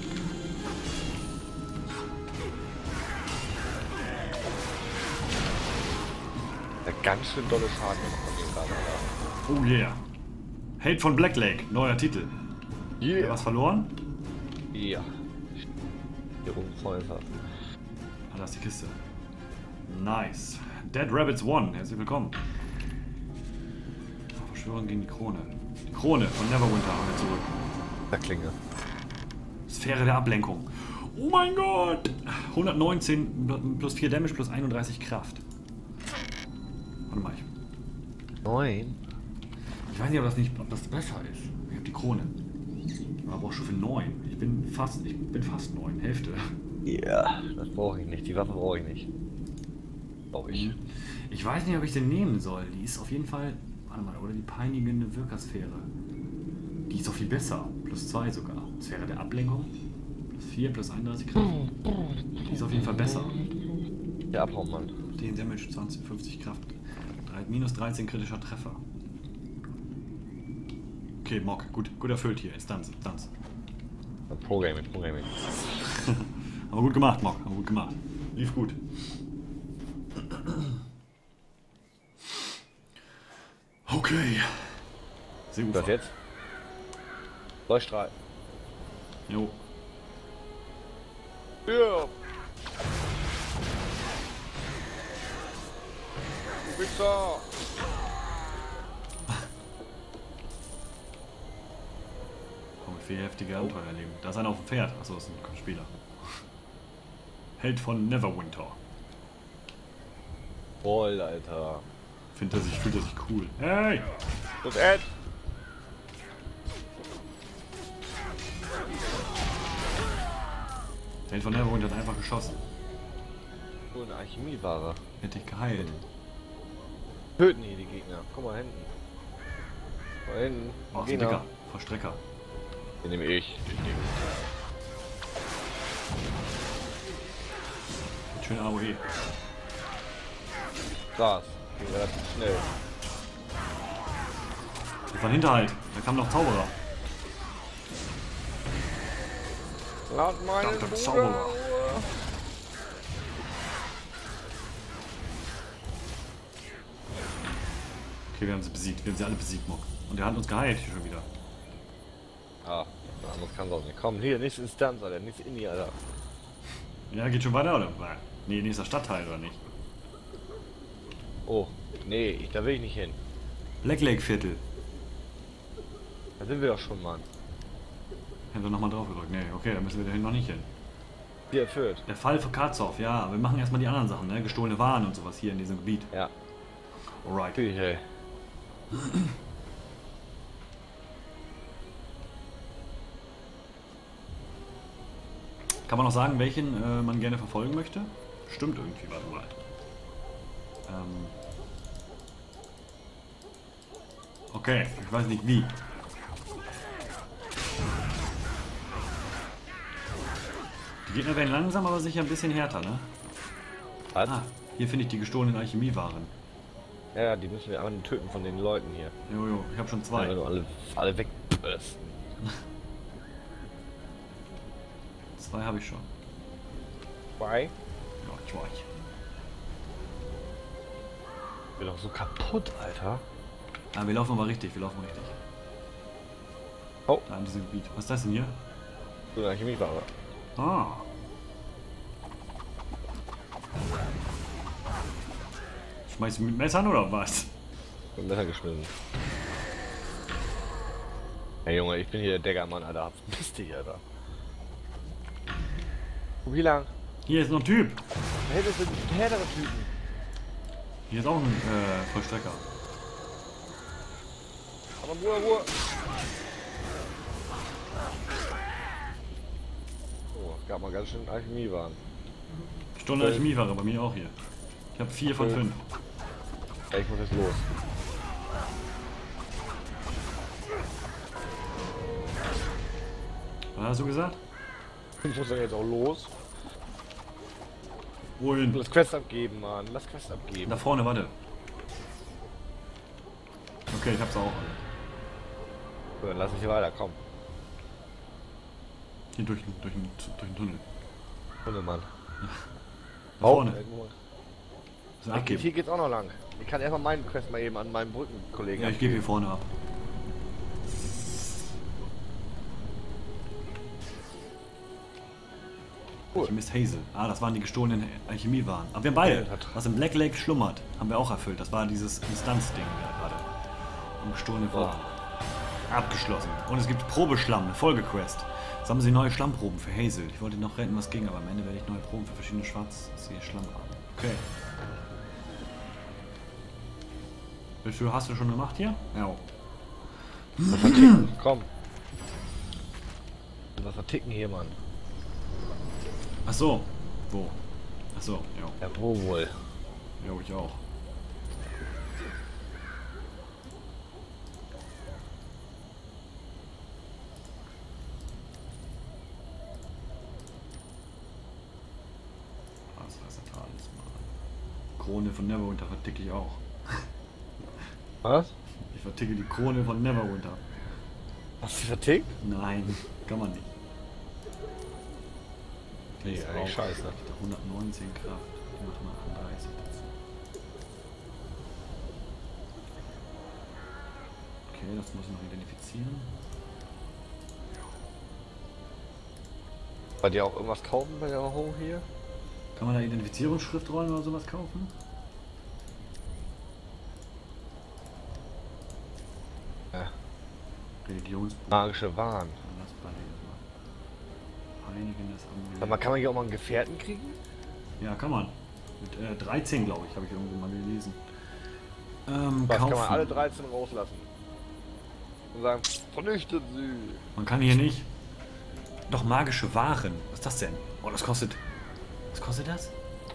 Ja, ganz schön dolle Schaden von dem gerade. Oh yeah. Held von Black Lake. Neuer Titel. Yeah. Was verloren? Ja. Hier oben voll hat. Ah, da ist die Kiste. Nice. Dead Rabbits One. Herzlich willkommen. Verschwörung gegen die Krone. Die Krone von Neverwinter haben wir zurück. Der Klinge. Sphäre der Ablenkung. Oh mein Gott! hundertneunzehn plus vier Damage plus einunddreißig Kraft. Warte mal. Ich, Neun. ich weiß nicht, ob das, nicht, ob das besser ist. Ich habe die Krone. Aber auch schon für neun. Ich bin fast, ich bin fast neun. Hälfte. Ja, das brauche ich nicht. Die Waffe brauche ich nicht. Brauche ich. Ich weiß nicht, ob ich den nehmen soll. Die ist auf jeden Fall. Warte mal, oder die peinigende Wirkersphäre. Die ist doch viel besser. Plus zwei sogar. Sphäre der Ablenkung. Plus vier, plus einunddreißig Kraft. Die ist auf jeden Fall besser. Der Abhaummann. Den Damage zwanzig, fünfzig Kraft. drei, minus dreizehn kritischer Treffer. Okay, Mock. Gut, gut erfüllt hier. Instanz, Instanz. Pro-Gaming, Pro-Gaming. Aber gut gemacht, Mock. Aber gut gemacht. Lief gut. Okay. Sehr gut. Was jetzt? Leuchtstrahl. Jo. Ja. Du Wichser. Komm, viel heftige Abenteuer erleben. Da ist einer auf dem Pferd. Achso, das ist ein Spieler. Held von Neverwinter. Voll, Alter. Findet er sich, fühlt er sich cool. Hey! Das Ed. Der Held von Neverwinter hat einfach geschossen. So eine Alchemieware. Hätte ich geheilt. Töten hier die Gegner. Guck mal hinten. Da hinten. Oh, so ein dicker Verstrecker. Den nehme ich. Den nehme Schön A O E. ich. Krass. Ging relativ schnell. Das war ein Hinterhalt. Da kam noch Zauberer. Laut meinen Doktor Bruder. Zauberer. Okay, wir haben sie besiegt. Wir haben sie alle besiegt, Mock. Und der hat uns geheilt hier schon wieder. Ah, anders kann es auch nicht. Komm, hier, nächste Instanz, Alter. Nächste Indie, Alter. Ja, geht schon weiter, oder? Nee, nächster Stadtteil, oder nicht? Oh, nee, ich, da will ich nicht hin. Black Lake Viertel. Da sind wir doch schon, Mann. Hätten wir nochmal drauf gedrückt. Nee, okay, da müssen wir dahin noch nicht hin. Hier erfüllt. Der Fall für Katzhoff, ja. Wir machen erstmal die anderen Sachen, ne? Gestohlene Waren und sowas hier in diesem Gebiet. Ja. Alright. Natürlich, ey. Kann man noch sagen, welchen äh, man gerne verfolgen möchte? Stimmt irgendwie, warte mal. Ähm okay, ich weiß nicht wie. Die Gegner werden langsam, aber sicher ein bisschen härter, ne? Was? Ah, hier finde ich die gestohlenen Alchemiewaren. Ja, ja, die müssen wir aber töten von den Leuten hier. Jojo, ich habe schon zwei. Weil du alle, alle wegbürsten. Zwei habe ich schon. Zwei? Ja, zwei. Ich bin doch so kaputt, Alter. Ah, wir laufen aber richtig, wir laufen richtig. Oh. Da in diesem Gebiet. Was ist das denn hier? So eine Chemieware. Ah. Schmeißt du mit Messern oder was? Mit dem Messer geschmissen. Hey Junge, ich bin hier der Deggermann, Alter. Verpiss dich, Alter. Wie lang? Hier ist noch ein Typ. Hey, das sind härtere Typen. Hier ist auch ein äh, Vollstrecker. Aber Ruhe, Ruhe. Oh, es gab mal ganz schön Alchemiewaren. Stunde Alchemieware bei mir auch hier. Ich habe vier von Okay. fünf. Ja, ich muss jetzt los. Was hast du gesagt? Ich muss dann jetzt auch los. Wohin? Lass Quest abgeben, Mann. Lass Quest abgeben. Da vorne, warte. Okay, ich hab's auch. So, dann lass ich weiter, komm. Hier durch, den- durch, den- durch den Tunnel. Hunde, Mann. Da vorne. irgendwo. Das Hier, abgeben. hier geht's auch noch lang. Ich kann erstmal meinen Quest mal eben an meinen Brückenkollegen Ja, ich gebe hier vorne ab. Cool. Alchemist Hazel. Ah, das waren die gestohlenen Alchemiewaren. Aber wir haben beide. Ja, hat- Was im Black Lake schlummert, haben wir auch erfüllt. Das war dieses Instanzding da gerade. Und gestohlene Waren. Abgeschlossen. Und es gibt Probeschlamm, eine Folgequest. Sammeln Sie neue Schlammproben für Hazel. Ich wollte noch retten, was ging, aber am Ende werde ich neue Proben für verschiedene schwarzsee Schlammarten. Okay. Bist du, hast du schon gemacht hier? Ja. Was verticken? Komm. Was verticken hier, Mann? Ach so. Wo? Ach so, ja. Ja, wo wohl? Ja, ich auch. Was ist das Talisman? Krone von Neverwinter verticke ich auch. Was? Ich verticke die Krone von Neverwinter. Hast du vertickt? Nein, kann man nicht. Nee, ist eigentlich auch- scheiße. hundertneunzehn Kraft. Ich mach mal achtunddreißig dazu. Okay, das muss ich noch identifizieren. Bei dir auch irgendwas kaufen bei der Ho hier? Kann man da Identifizierungsschriftrollen oder sowas kaufen? Ja. Religionsbuch. Magische Waren. Einigendes Sag mal, kann man hier auch mal einen Gefährten kriegen? Ja, kann man. Mit äh, dreizehn, glaube ich, habe ich irgendwo mal gelesen. Ähm, Was kaufen. kann man alle dreizehn rauslassen? Und sagen, vernichtet sie! Man kann hier nicht. Doch magische Waren. Was ist das denn? Oh, das kostet. Was kostet das?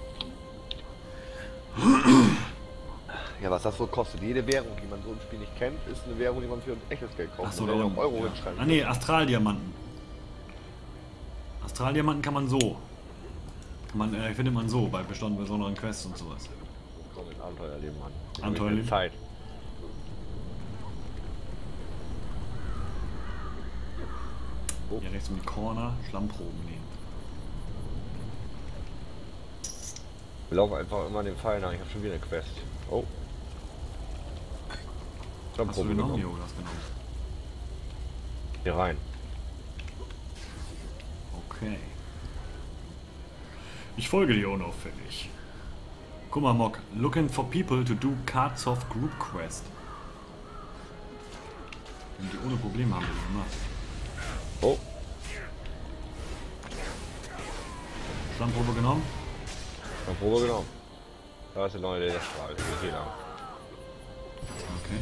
Ja, was das so kostet. Jede Währung, die man so im Spiel nicht kennt, ist eine Währung, die man für echtes Geld kauft. Achso, oder da auch unten. Euro Ja. hinschreiben. Ah, nee, Astraldiamanten. Astraldiamanten kann man so. Kann man, äh, findet man so bei bestimmten besonderen Quests und sowas. Komm, in Abenteuerleben, Mann. Ich hab Abenteuerleben? keine Zeit. Oh. Hier rechts um die Corner Schlammproben nehmen. Wir laufen einfach immer den Pfeil nach. Ich hab schon wieder eine Quest. Oh. Hast du Schlammprobe genommen? genommen. Jo, das genommen. Hier rein. Okay. Ich folge dir unauffällig. Guck mal, Mock. Looking for people to do Cards of Group Quest. Und die ohne Probleme haben wir die gemacht. Oh. Schlammprobe genommen. Schlammprobe genommen. Da ist der neue Laserstrahl. Geht hier lang. Okay.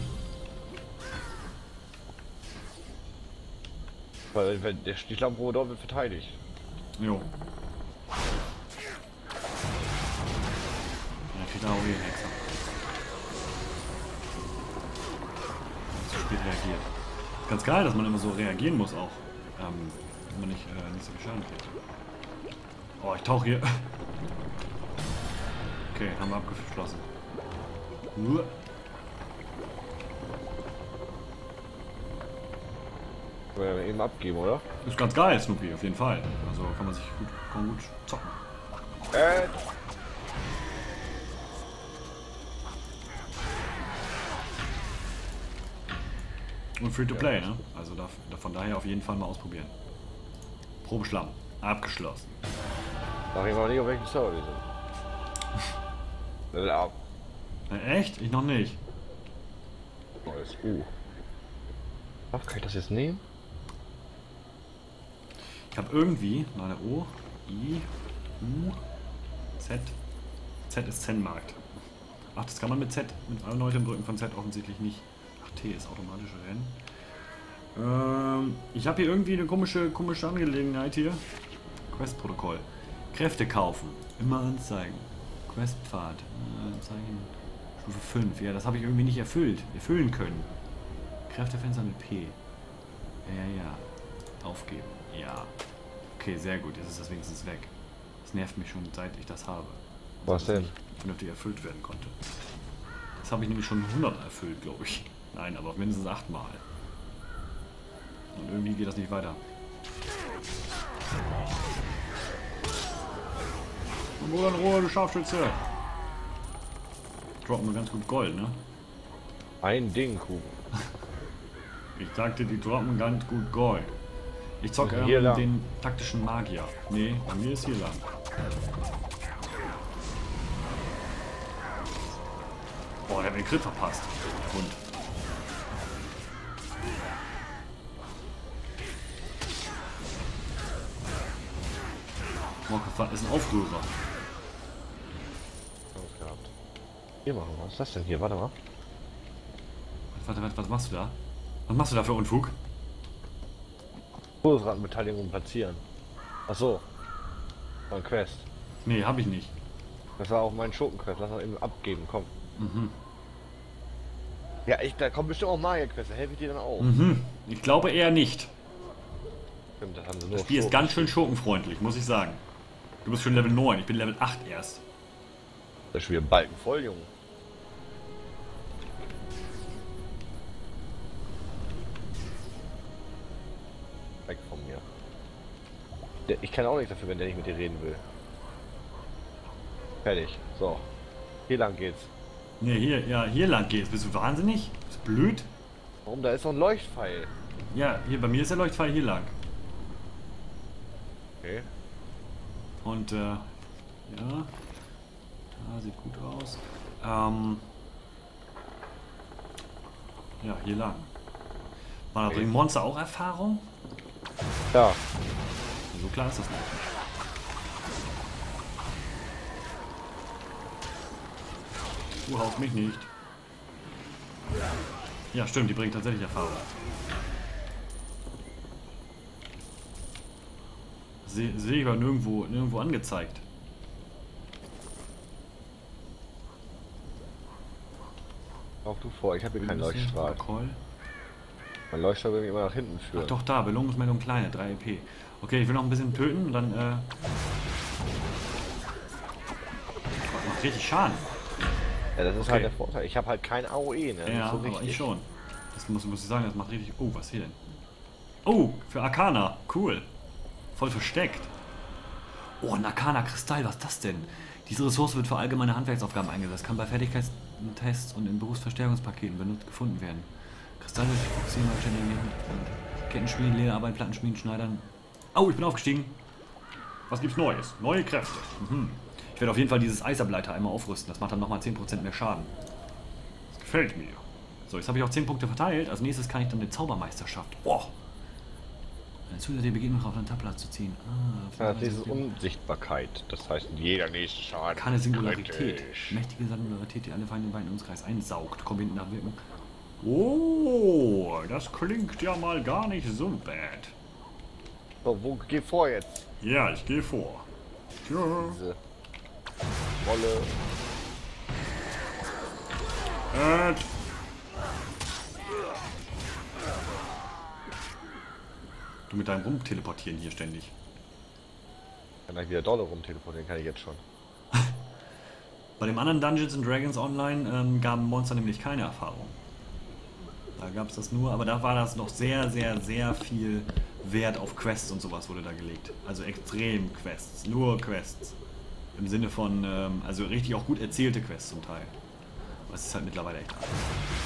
Weil, weil der, die Schlammprobe dort wird verteidigt. Jo. Ja, kriegt er auch hier Hexer. Zu spät reagiert. Ganz geil, dass man immer so reagieren muss auch. Ähm, wenn man nicht, äh, nicht so viel Schaden kriegt. Oh, ich tauche hier. Okay, haben wir abgeschlossen. Nur. Können wir eben abgeben, oder? Ist ganz geil, Snoopy, auf jeden Fall. Also kann man sich gut, kann man gut zocken. Äh. Und free to play, ne? Also da, von daher auf jeden Fall mal ausprobieren. Probeschlamm. Abgeschlossen. Sag ich mal nicht, auf welchem Server wir sind. Level up. Äh, echt? Ich noch nicht. Neues U. Ach, kann ich das jetzt nehmen? Ich habe irgendwie, meine O, I, U, Z. Z ist Zen-Markt. Ach, das kann man mit Z, mit erneuten Drücken von Z offensichtlich nicht. Ach, T ist automatische Rennen. Ähm, ich habe hier irgendwie eine komische, komische Angelegenheit hier. Quest-Protokoll. Kräfte kaufen. Immer anzeigen. Questpfad. Äh, anzeigen. Stufe fünf. Ja, das habe ich irgendwie nicht erfüllt. Erfüllen können. Kräftefenster mit P. Ja, ja, ja. Aufgeben. Ja. Okay, sehr gut. Jetzt ist das wenigstens weg. Das nervt mich schon, seit ich das habe. Was denn? Vernünftig erfüllt werden konnte. Das habe ich nämlich schon hundert erfüllt, glaube ich. Nein, aber mindestens achtmal. Und irgendwie geht das nicht weiter. Ruhe in Ruhe, du Scharfschütze! Droppen wir ganz gut Gold, ne? Ein Ding, Kuh. Ich sagte, die droppen ganz gut Gold. Ich zocke Hier ähm, lang. den taktischen Magier. Nee, bei mir ist hier lang. Boah, der hat den Crit verpasst. Und. Boah, ist ein Aufrührer. Chance gehabt. Hier machen wir. Was ist das denn hier? Warte mal. Warte, warte, was machst du da? Was machst du da für Unfug? Todesratenbeteiligung platzieren. Ach so. War ein Quest. Nee, hab ich nicht. Das war auch mein Schurkenquest. Lass mal eben abgeben, komm. Mhm. Ja, ich, da kommt bestimmt auch Magier-Quest. Da helfe ich dir dann auch. Mhm. Ich glaube eher nicht. Stimmt, das haben sie nur Das Spiel ist Schurken. ganz schön schurkenfreundlich, muss ich sagen. Du bist schon Level neun, ich bin Level acht erst. Das ist schon wieder Balken voll, Junge. Weg von mir. Der, ich kann auch nichts dafür, wenn der nicht mit dir reden will. Fertig. So. Hier lang geht's. Ne, hier, ja, hier lang geht's. Bist du wahnsinnig? Bist du blöd? Warum? Da ist noch ein Leuchtpfeil. Ja, hier, bei mir ist der Leuchtpfeil hier lang. Okay. Und, äh, ja. Da sieht gut aus. Ähm. Ja, hier lang. War da Okay. bringen Monster auch Erfahrung? Ja. So klar ist das nicht. Du haust mich nicht. Ja, stimmt, die bringen tatsächlich Erfahrung. Sehe seh ich aber nirgendwo, nirgendwo angezeigt. Auch du vor, ich habe hier keinen Leuchtstrahl. Protokoll. Mein Leuchtstrahl will mich immer nach hinten Ach führen. doch, da, Belohnungsmeldung kleine, drei E P. Okay, ich will noch ein bisschen töten und dann, äh... Das macht richtig Schaden. Ja, das ist Okay. halt der Vorteil. Ich habe halt kein A O E, ne? Das Ja, ist so aber ich wichtig. schon. Das muss, muss ich sagen, das macht richtig... Oh, was hier denn? Oh, für Arcana. Cool. Voll versteckt. Oh, ein Arcana-Kristall, was ist das denn? Diese Ressource wird für allgemeine Handwerksaufgaben eingesetzt, kann bei Fertigkeitstests und in Berufsverstärkungspaketen benutzt gefunden werden. Kristalle fokussieren auf Ständigen, Kettenschmieden, Lederarbeit, Plattenschmieden, Schneidern. Oh, ich bin aufgestiegen. Was gibt's Neues? Neue Kräfte. Mhm. Ich werde auf jeden Fall dieses Eisableiter einmal aufrüsten. Das macht dann nochmal zehn Prozent mehr Schaden. Das gefällt mir. So, jetzt habe ich auch zehn Punkte verteilt. Als nächstes kann ich dann eine Zaubermeisterschaft. Boah. Eine zusätzliche Begegnung auf einen Tablet zu ziehen. Ah, Ja, diese Unsichtbarkeit. Das heißt, jeder nächste Schaden. keine Singularität. kritisch. Mächtige Singularität, die alle Feinde im Beinungskreis einsaugt. Kombiniert nach Wirkung. Oh, das klingt ja mal gar nicht so bad. So, wo geh vor jetzt? Ja, ich gehe vor. Tja. Diese Rolle. Äh. Du mit deinem Rumteleportieren hier ständig. Kann ich wieder Dollar rumteleportieren, kann ich jetzt schon. Bei dem anderen Dungeons and Dragons Online ähm, gaben Monster nämlich keine Erfahrung. Da gab es das nur, aber da war das noch sehr, sehr, sehr viel Wert auf Quests und sowas wurde da gelegt. Also extrem Quests, nur Quests. Im Sinne von, ähm, also richtig auch gut erzählte Quests zum Teil. Aber es ist halt mittlerweile echt anders.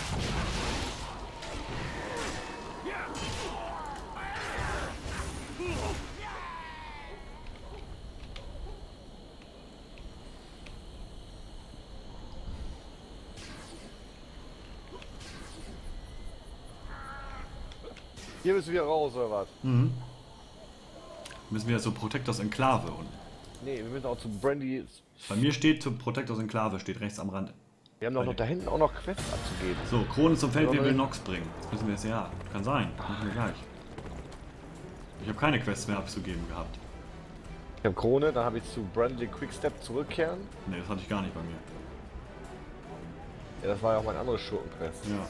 Hier müssen wir raus, oder was? Mhm. Müssen wir zur Protectors Enklave und. Nee, wir müssen auch zu Brandy. Bei mir steht zur Protectors Enklave, steht rechts am Rand. Wir haben doch noch da hinten auch noch Quests abzugeben. So, Krone zum Feldwebel Nox bringen. Das müssen wir jetzt, ja. Kann sein. Machen wir gleich. Ich habe keine Quests mehr abzugeben gehabt. Ich habe Krone, dann habe ich zu Brandy Quickstep zurückkehren. Ne, das hatte ich gar nicht bei mir. Ja, das war ja auch mein anderes Schurkenquest. Ja.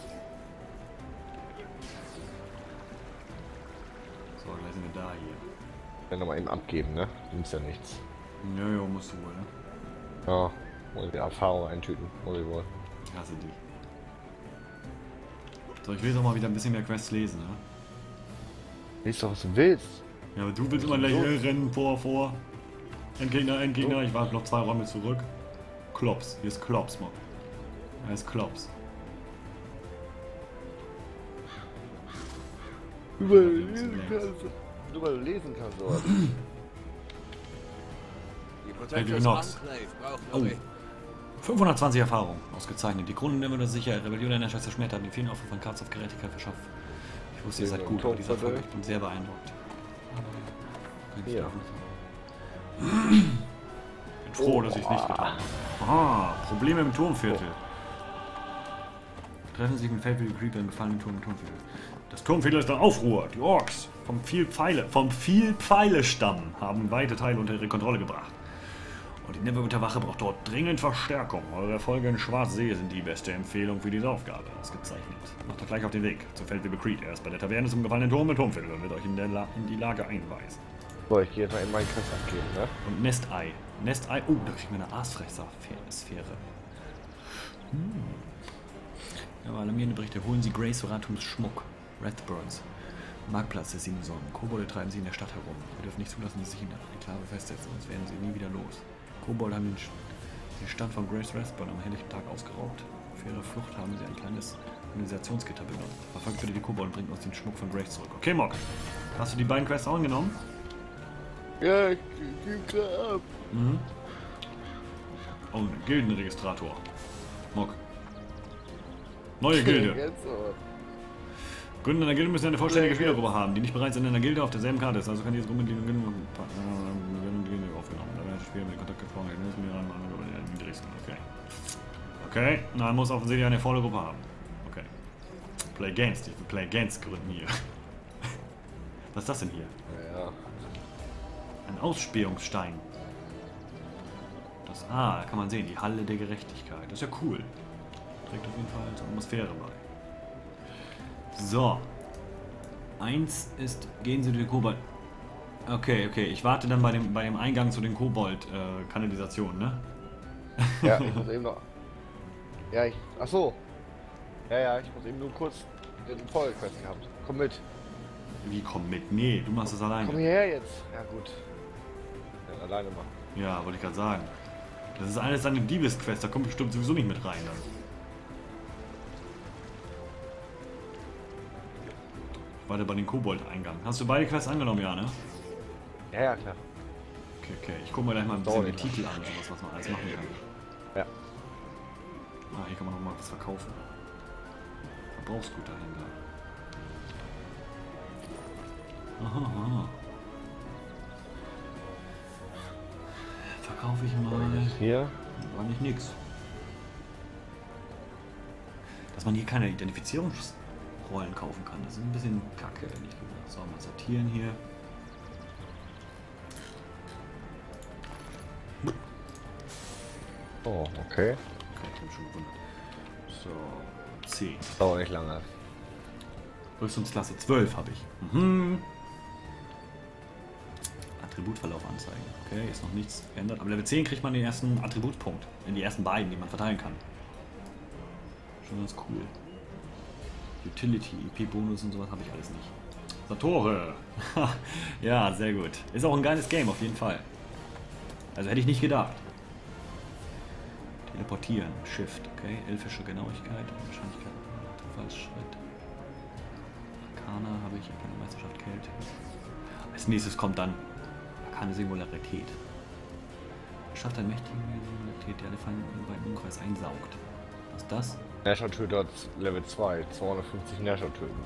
So, gleich sind wir da hier. Dann nochmal eben abgeben, ne? Nimmst ja nichts. Ja, ja, musst du wohl, ne? Ja, muss ich die Erfahrung eintüten, muss ich wohl. Ich hasse dich. So, ich will jetzt auch mal wieder ein bisschen mehr Quests lesen, ne? Lies doch, was du willst. Ja, aber du willst immer gleich äh, rennen, vor, vor. Endgegner, Endgegner, ich warte noch zwei Räume zurück. Klops, hier ist Klops, Mann. Er ist Klops. Überall lesen kannst. Überall lesen kannst, oder? Hey, Nox. Oh. fünfhundertzwanzig Erfahrung. Ausgezeichnet. Die Kronen nehmen wir sicher. Rebellion der Herrscher zerschmettert hat. Die vielen Opfer von Cards of Gerechtigkeit verschafft. Ich wusste, ihr seid gut, aber dieser Erfolg, ich bin sehr beeindruckt. Ja. Ich bin froh, dass ich es nicht getan habe. Aha, Probleme im Turmviertel. Treffen sich mit Feldwebel Creeper im gefallenen Turm im Turmviertel. Das Turmviertel ist in Aufruhr. Die Orks vom Vielpfeile, vom Vielpfeile-Stamm haben weite Teile unter ihre Kontrolle gebracht. Und die Neverwinter Wache braucht dort dringend Verstärkung. Eure Erfolge in Schwarzsee sind die beste Empfehlung für diese Aufgabe. Ausgezeichnet. Macht euch gleich auf den Weg zur Feldwebel Creed. Er ist bei der Taverne zum gefallenen Turm im Turmviertel und wird euch in, der La in die Lage einweisen. So, ich gehe jetzt mal in meinen Quest abgeben, ne? Und Nestei. Nestei. Oh, da kriegen wir eine Aasfresser-Sphäre. Hm. Ja, alarmierende Berichte. Holen Sie Grace Soratums Schmuck. Rathburns. Marktplatz der sieben Sonnen. Kobolde treiben sie in der Stadt herum. Wir dürfen nicht zulassen, dass sie sich in der Enklave festsetzen, sonst werden sie nie wieder los. Kobolde haben den, den Stand von Grace Rathburn am helllichten Tag ausgeraubt. Für ihre Flucht haben sie ein kleines Organisationsgitter benutzt. Verfolgt bitte die Kobolde und bringt uns den Schmuck von Grace zurück. Okay, Mock. Hast du die beiden Quests auch angenommen? Ja, ich gebe klar ab. Mhm. Oh, ein Gildenregistrator. Mock. Neue Gilde. Jetzt aber. Gründer einer Gilde müssen eine vollständige Spielergruppe haben, die nicht bereits in einer Gilde auf derselben Karte ist. Also kann diese Gruppe mit Gilde aufgenommen. Da werden Spieler mit Kontakt gesprochen. Okay. Okay, na, muss offensichtlich eine volle Gruppe haben. Okay. Play Against. Ich will Play Against gründen hier. Was ist das denn hier? Ja. Ein Ausspähungsstein. Das, ah, da kann man sehen, die Halle der Gerechtigkeit. Das ist ja cool. Trägt auf jeden Fall zur Atmosphäre bei. So. Eins ist, gehen Sie durch den Kobold. Okay, okay. Ich warte dann bei dem, bei dem Eingang zu den Kobold-Kanalisationen, ne? Ja, ich muss eben noch. Ja, ich. Ach so. Ja, ja, ich muss eben nur kurz den Folgequest gehabt. Komm mit. Wie, komm mit? Nee, du machst das alleine. Komm hierher jetzt. Ja, gut. Ja, alleine machen. Ja, wollte ich gerade sagen. Das ist alles eine Diebesquest, da kommt bestimmt sowieso nicht mit rein dann. Ich warte bei den Kobold-Eingang. Hast du beide Quests angenommen, ja, ne? Ja, ja, klar. Okay, okay. Ich gucke mir gleich mal ein bisschen die Titel an, sowas, was man alles machen kann. Ja. Ah, hier kann man noch mal was verkaufen. Verbrauchsgüterhändler. Aha, aha. Verkaufe ich mal. Hier. War nicht nix. Dass man hier keine Identifizierungsrollen kaufen kann, das ist ein bisschen kacke, ehrlich gesagt. So, mal sortieren hier. Oh, okay. Okay, ich bin schon gewundert. So, zehn. Dauert nicht lange. Rüstungsklasse zwölf habe ich. Mhm. Attributverlauf anzeigen. Okay, ist noch nichts geändert. Aber Level zehn kriegt man den ersten Attributspunkt. In die ersten beiden, die man verteilen kann. Schon ganz cool. Utility, E P-Bonus und sowas habe ich alles nicht. Satore! Ja, sehr gut. Ist auch ein geiles Game auf jeden Fall. Also hätte ich nicht gedacht. Teleportieren, Shift, okay. Elfische Genauigkeit, Wahrscheinlichkeit, Zufallsschritt. Arcana habe ich, eine Meisterschaft Kälte. Als nächstes kommt dann Arkane Singularität. Schafft eine mächtige Singularität, die alle Feinde im Umkreis einsaugt. Was ist das? Nashor-Töter Level zwei, zweihundertfünfzig Nashor-Töten.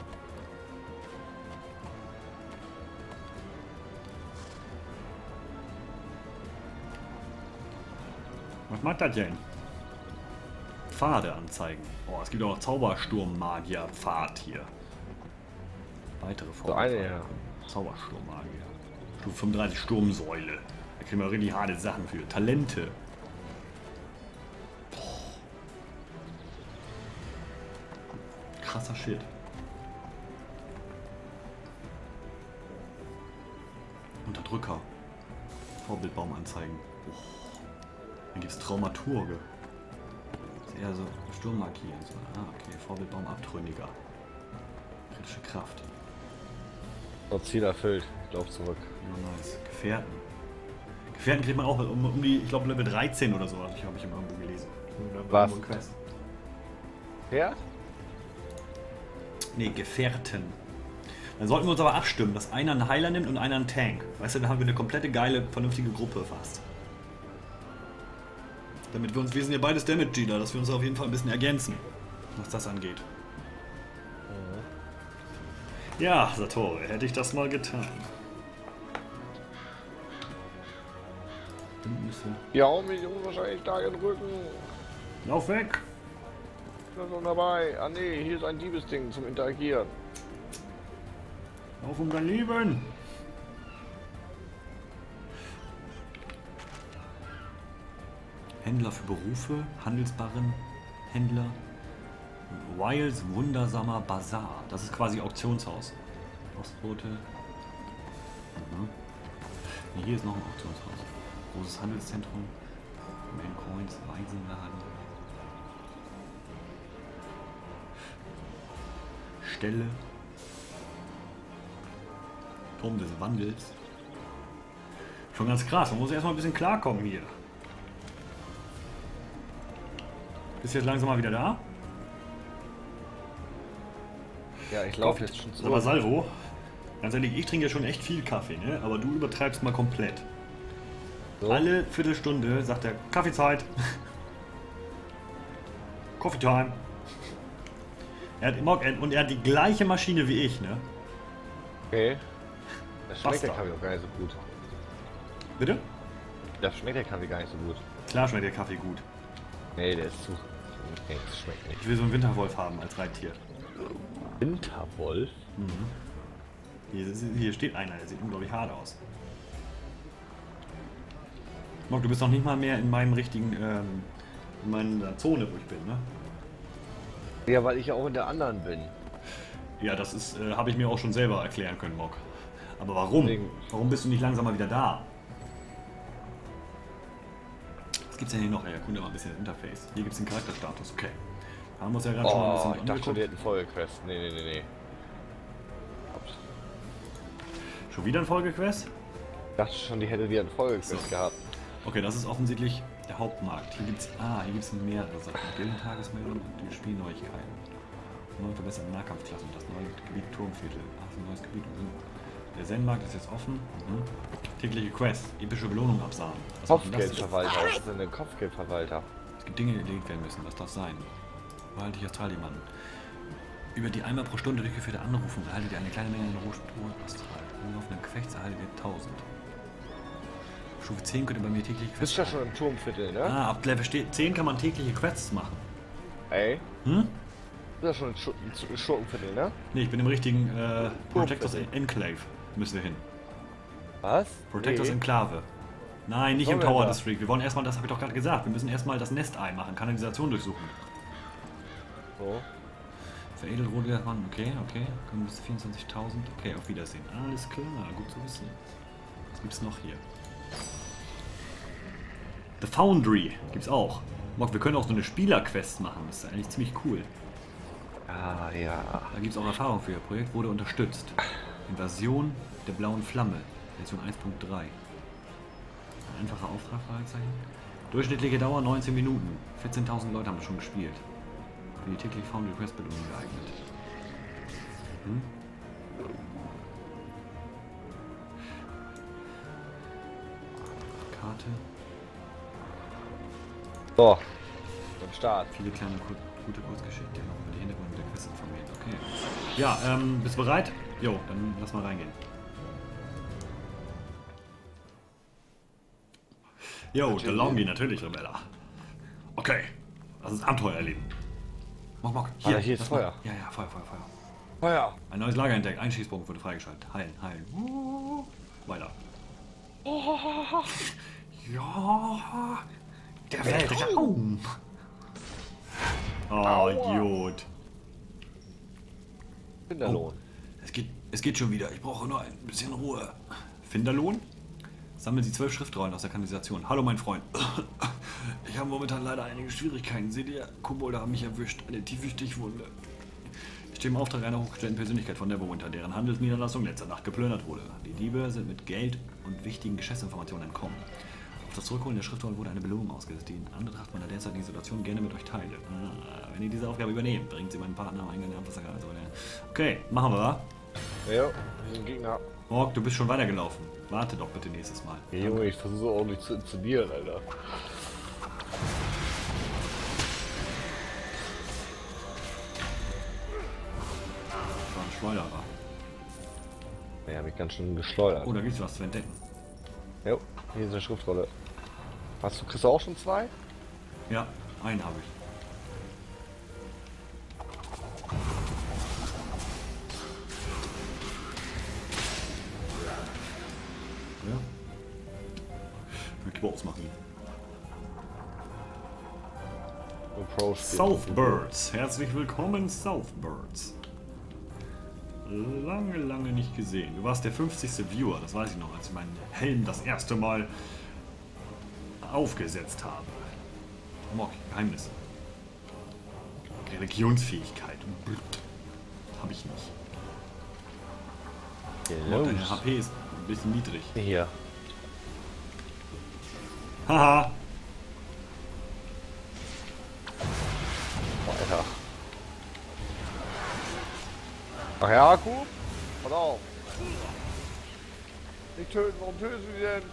Was macht das denn? Pfade anzeigen. Oh, es gibt auch Zaubersturm-Magier-Pfad hier. Weitere Formen. So eine, ja. Zaubersturm-Magier. Stufe fünfunddreißig Sturmsäule. Da kriegen wir richtig harte Sachen für. Talente. Boah. Krasser Shit. Unterdrücker. Vorbildbaum anzeigen. Oh. Dann gibt es Traumaturge. Das ist eher so Sturmmagie und so. Ah, okay. Vorbildbaum Abtrünniger. Kritische Kraft. So, Ziel erfüllt. Ich lauf zurück. Ja, nice. Gefährten. Gefährten kriegt man auch um, um die, ich glaube, Level dreizehn oder so. Habe ich, hab ich irgendwo gelesen. Was? Quest. Pferd? Nee, Gefährten. Dann sollten wir uns aber abstimmen, dass einer einen Heiler nimmt und einer einen Tank. Weißt du, dann haben wir eine komplette geile, vernünftige Gruppe fast. Damit wir uns, wir sind ja beides Damage-Dealer, dass wir uns auf jeden Fall ein bisschen ergänzen, was das angeht. Mhm. Ja, Satore, hätte ich das mal getan. Bündnisse. Ja, mich wahrscheinlich da in den Rücken. Lauf weg! Ich bin schon dabei. Ah nee, hier ist ein Diebesding zum Interagieren. Lauf um dein Leben! Händler für Berufe, Handelsbarren, Händler. Wiles wundersamer Bazar. Das ist quasi Auktionshaus. Postbote. Mhm. Nee, hier ist noch ein Auktionshaus. Großes Handelszentrum. Main Coins, Waisenladen. Stelle. Turm des Wandels. Schon ganz krass. Man muss erstmal ein bisschen klarkommen hier. Bist du jetzt langsam mal wieder da? Ja, ich laufe jetzt schon zurück. Aber Salvo, ganz ehrlich, ich trinke ja schon echt viel Kaffee, ne? Aber du übertreibst mal komplett. So. Alle Viertelstunde sagt er Kaffeezeit. Coffee Time. Er hat immer, und er hat die gleiche Maschine wie ich, ne? Okay. Das schmeckt Basta. der Kaffee auch gar nicht so gut. Bitte? Das schmeckt der Kaffee gar nicht so gut. Klar schmeckt der Kaffee gut. Nee, der ist zu... Nee, das schmeckt nicht. Ich will so einen Winterwolf haben als Reittier. Winterwolf? Mhm. Hier, hier steht einer, der sieht unglaublich hart aus. Mok, du bist noch nicht mal mehr in meinem richtigen, ähm, in meiner Zone, wo ich bin, ne? Ja, weil ich ja auch in der anderen bin. Ja, das ist, äh, habe ich mir auch schon selber erklären können, Mok. Aber warum? Deswegen. Warum bist du nicht langsam mal wieder da? Was gibt's denn hier noch? Ey, erkunde mal ein bisschen das Interface. Hier gibt's den Charakterstatus, okay. Da haben wir uns ja gerade schon mal ein Oh, bisschen ich dachte schon, angeguckt. wir hätten Folgequest. Nee, nee, nee, nee. Ups. Schon wieder ein Folgequest? Ich dachte schon, die hätte wieder eine Folgequest So. gehabt. Okay, das ist offensichtlich der Hauptmarkt. Hier gibt's, ah, hier gibt's mehrere Sachen. Gildentagesmeldung und die Spielneuigkeiten. Neue verbesserte Nahkampfklassen, das neue Gebiet Turmviertel. Ach, so ein neues Gebiet. Der Zen-Markt ist jetzt offen. Mhm. Tägliche Quest, epische Belohnung absahen. Was macht denn das? Kopfgeldverwalter. Was ist denn ein Kopfgeldverwalter? Es gibt Dinge, die erledigt werden müssen. Was darf sein? Behalte ich als Taliban. Über die einmal pro Stunde durchgeführte Anrufung erhaltet ihr eine kleine Menge an Rohastral. Im laufenden Gefechts erhaltet ihr tausend. Stufe zehn könnt ihr bei mir tägliche Du Quests bist ja schon im Turmviertel, ne? Ah, ab Level zehn kann man tägliche Quests machen. Ey, Hm? du bist ja schon im Schur- im Schurkenviertel, ne? Ne, ich bin im richtigen äh, Protectors Enclave. Müssen wir hin. Was? Protectors Nee. Enklave. Nein, nicht Was im sollen wir Tower da? District. Wir wollen erstmal, das habe ich doch gerade gesagt, wir müssen erstmal das Nest-Ei machen, Kanalisation durchsuchen. So. Veredelt rote Mann, okay, okay. Kommen bis zu vierundzwanzigtausend. Okay, auf Wiedersehen. Alles klar, gut zu wissen. Was gibt's noch hier? The Foundry gibt's auch. Mock, wir können auch so eine Spielerquest machen. Das ist eigentlich ziemlich cool. Ah, ja. Da gibt's auch Erfahrung für. Projekt wurde unterstützt. Invasion der blauen Flamme. Version eins Punkt drei. Ein einfacher Auftrag, Fragezeichen. Durchschnittliche Dauer neunzehn Minuten. vierzehntausend Leute haben das schon gespielt. Für die täglich Foundry Quest Belohnung geeignet. Hm? Karte. So, zum Start. Viele kleine, kur gute Kurzgeschichten, die noch über die Hintergründe der Quest informiert. Okay. Ja, ähm, bist du bereit? Jo, dann lass mal reingehen. Jo, der Longi, natürlich, Rebella. Okay, lass uns Abenteuer erleben. Mock, Mock, Hier, ah, hier ist Feuer. Mal. Ja, ja, Feuer, Feuer, Feuer. Feuer. Ein neues Lager entdeckt, ein Schießbogen wurde freigeschaltet. Heilen, heilen. Uh, weiter. Oh. Ja, der Weltraum. Oh, Idiot. Finderlohn. Oh, es geht, es geht schon wieder. Ich brauche nur ein bisschen Ruhe. Finderlohn? Sammeln Sie zwölf Schriftrollen aus der Kanalisation. Hallo, mein Freund. Ich habe momentan leider einige Schwierigkeiten. Seht ihr, Kobolde haben mich erwischt. Eine tiefe Stichwunde. Ich stehe im Auftrag einer hochgestellten Persönlichkeit von Neverwinter, deren Handelsniederlassung letzte Nacht geplündert wurde. Die Diebe sind mit Geld und wichtigen Geschäftsinformationen entkommen. Auf das Zurückholen der Schriftrollen wurde eine Belohnung ausgesetzt, die in Anbetracht meiner derzeitigen Situation gerne mit euch teile. Ah, wenn ihr diese Aufgabe übernehmt, bringt sie meinen Partner am Eingang der Abwasserkarte. Also, okay, machen wir, wa? Ja, wir sind Gegner. Morg, du bist schon weitergelaufen. Warte doch bitte nächstes Mal. Hey, Junge, ich versuche auch nicht zu inszenieren, Alter. Das war ein Schleuderer. Ja, hab ich ganz schön geschleudert. Oh, da gibt's was zu entdecken. Jo, hier ist eine Schriftrolle. Hast du, kriegst du auch schon zwei? Ja, einen habe ich. Ja. Ich will ausmachen. Southbirds. Herzlich willkommen, Southbirds. Lange, lange nicht gesehen. Du warst der fünfzigste Viewer, das weiß ich noch, als ich meinen Helm das erste Mal aufgesetzt habe. Mock, Geheimnis. Religionsfähigkeit. Habe ich nicht. Mock, deine H P ist ein bisschen niedrig. Hier. Haha. Oh, Alter. Ach ja, Akku? Pass auf. Nicht töten, warum tötest du die denn?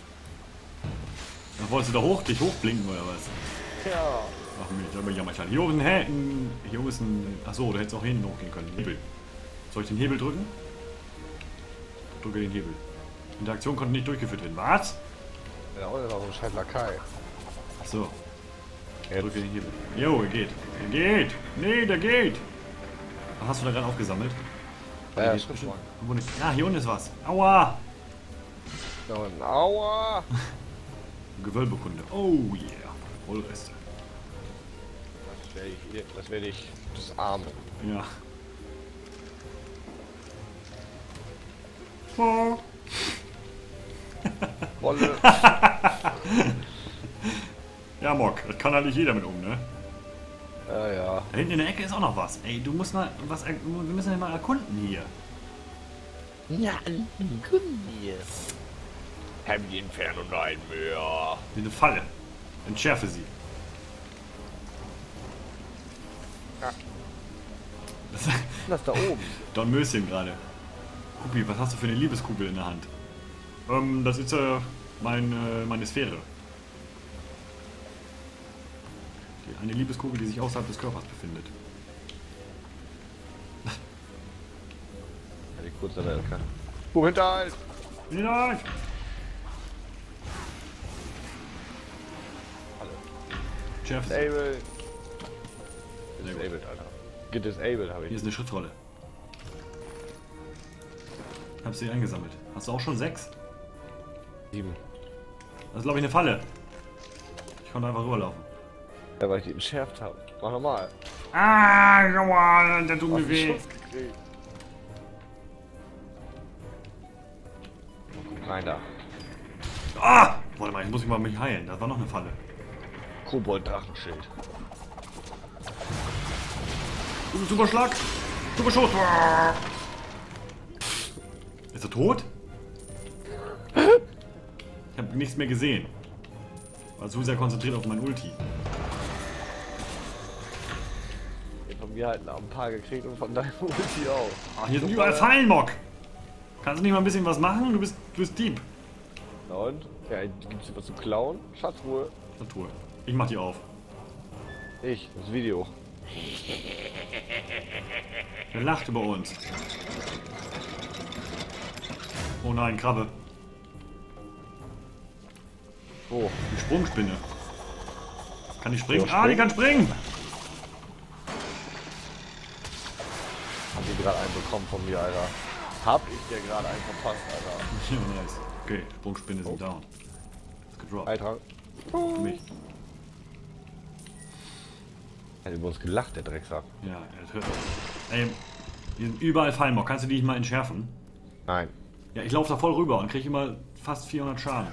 Dann wolltest du da hoch, dich hochblinken oder was? Ja. Ach Mensch, aber jammer ich halt. Hier oben, hä? Ein, hier oben ist ein. Achso, du hättest auch hinten hochgehen können. Hebel. Soll ich den Hebel drücken? Drücke den Hebel. Interaktion konnte nicht durchgeführt werden. Was? Ja, oder noch so ein scheiß Lakai. Achso. Ja, drücke den Hebel. Jo, er geht. Er geht! Nee, der geht! Was hast du da gerade aufgesammelt? Ja, ja, Schritt Ah, hier unten ist was. Aua! Da unten. Aua! Gewölbekunde. Oh yeah. Vollreste. Das werde ich, das werde ich disarmen. Ja. Oh. Wolle. Ja, Mock, das kann halt nicht jeder mit um, ne? Ja, ja. Da hinten in der Ecke ist auch noch was. Ey, du musst mal was. Wir müssen ja mal erkunden hier. Ja, erkunden hier. Haben die Inferno nein mehr. Wie eine Falle. Entschärfe sie. Ja. Das, Das da oben. Don Möschen gerade. Kupi, was hast du für eine Liebeskugel in der Hand? Ähm, das ist äh, mein, äh, meine Sphäre. Die, eine Liebeskugel, die sich außerhalb des Körpers befindet. Ja, die kurze Welt kann. Wo hinterhalt? Nein! Chef. Disabled. Disabled, Alter. Get disabled habe ich. Hier ist eine Schriftrolle. Hab sie eingesammelt. Hast du auch schon sechs? Sieben. Das ist glaube ich eine Falle. Ich konnte einfach rüberlaufen. Ja, weil ich die entschärft habe. Mach nochmal. Ah, aua, der tut mir weh. Rein da. Ah! Warte mal, ich muss mich mal mich heilen. Da war noch eine Falle. Kobold-Drachenschild. Superschlag! Superschuss! Ist er tot? Ich habe nichts mehr gesehen. War zu sehr konzentriert auf mein Ulti. Von mir halt ein paar gekriegt und von deinem Ulti auch. Ah, hier sind überall Fallen, Mock! Kannst du nicht mal ein bisschen was machen? Du bist, du bist Dieb. Na und? Ja, gibt's hier was zu klauen? Schatzruhe. Natur. Ich mach die auf. Ich, das Video. Er lacht über uns. Oh nein, Krabbe. Wo? Die Sprungspinne. Kann die springen? Ja, Ah, die springen. kann springen! Hab ich gerade einen bekommen von mir, Alter. Hab ich dir gerade einen verpasst, Alter. Ja, nice. Okay, Sprungspinne sind down. Ist gedroppt. Alter. Für mich. Er hat über uns gelacht, der Drecksack. Ja, er hört. Ey, hier sind überall Fallen, Mock. Kannst du die mal entschärfen? Nein. Ja, ich laufe da voll rüber und kriege immer fast vierhundert Schaden.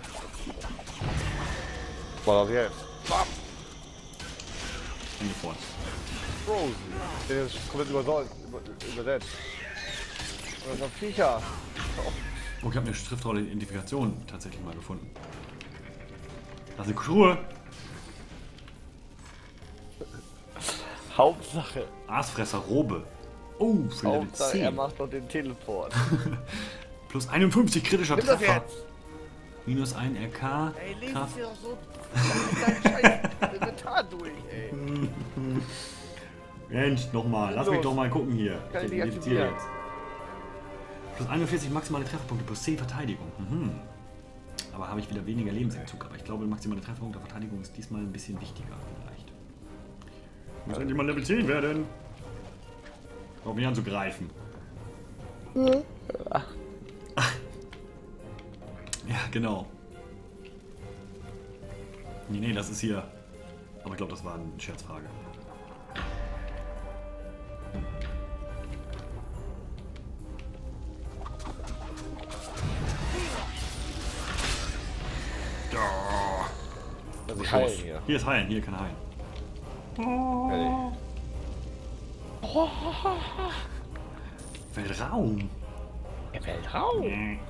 War das jetzt? Bam! Hingefroren. Frozen. Der ist komplett übersäuert, über, übersetzt. Das sind Viecher. Oh, ich habe eine schriftrolle Identifikation tatsächlich mal gefunden. Das ist eine Truhe. Hauptsache. Aasfresser Robe. Oh, für Level Hauptsache, er zehn. macht noch den Teleport. Plus einundfünfzig kritischer Nimm das Treffer. jetzt! Minus ein R K. Ey, lese Kraft. dir doch so dein scheiß Inventar durch, ey. Mensch, nochmal. Lass Los. mich doch mal gucken hier. Kann ich nicht identifiziere aktivieren. jetzt. Plus einundvierzig maximale Trefferpunkte plus zehn Verteidigung. Mhm. Aber habe ich wieder weniger Lebensentzug. Aber ich glaube, maximale Trefferpunkte Verteidigung ist diesmal ein bisschen wichtiger vielleicht. Muss endlich mal Level zehn werden. Auf mich anzugreifen. Ja, genau. Nee, nee, das ist hier. Aber ich glaube, das war eine Scherzfrage. Also ich heilen hier. Hier ist heilen, hier kann heilen. Ehrlich. Weltraum. Der Weltraum.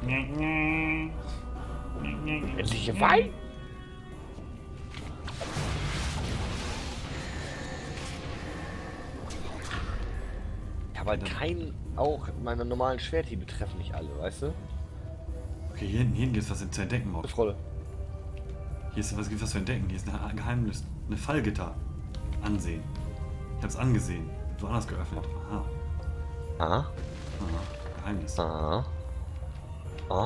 Endlich Wein. Ich habe halt keinen, auch meine normalen Schwerthiebe treffen nicht alle, weißt du? Okay, hier hinten, hier hinten gibt es was zu entdecken, Mock. Das Rolle. Hier ist was, gibt was zu entdecken. Hier ist eine Geheimnis, eine Fallgitter. Ansehen. Ich hab's angesehen. So anders geöffnet. Aha. Ah. Aha. Geheimnis. Ah. Ah. Oh.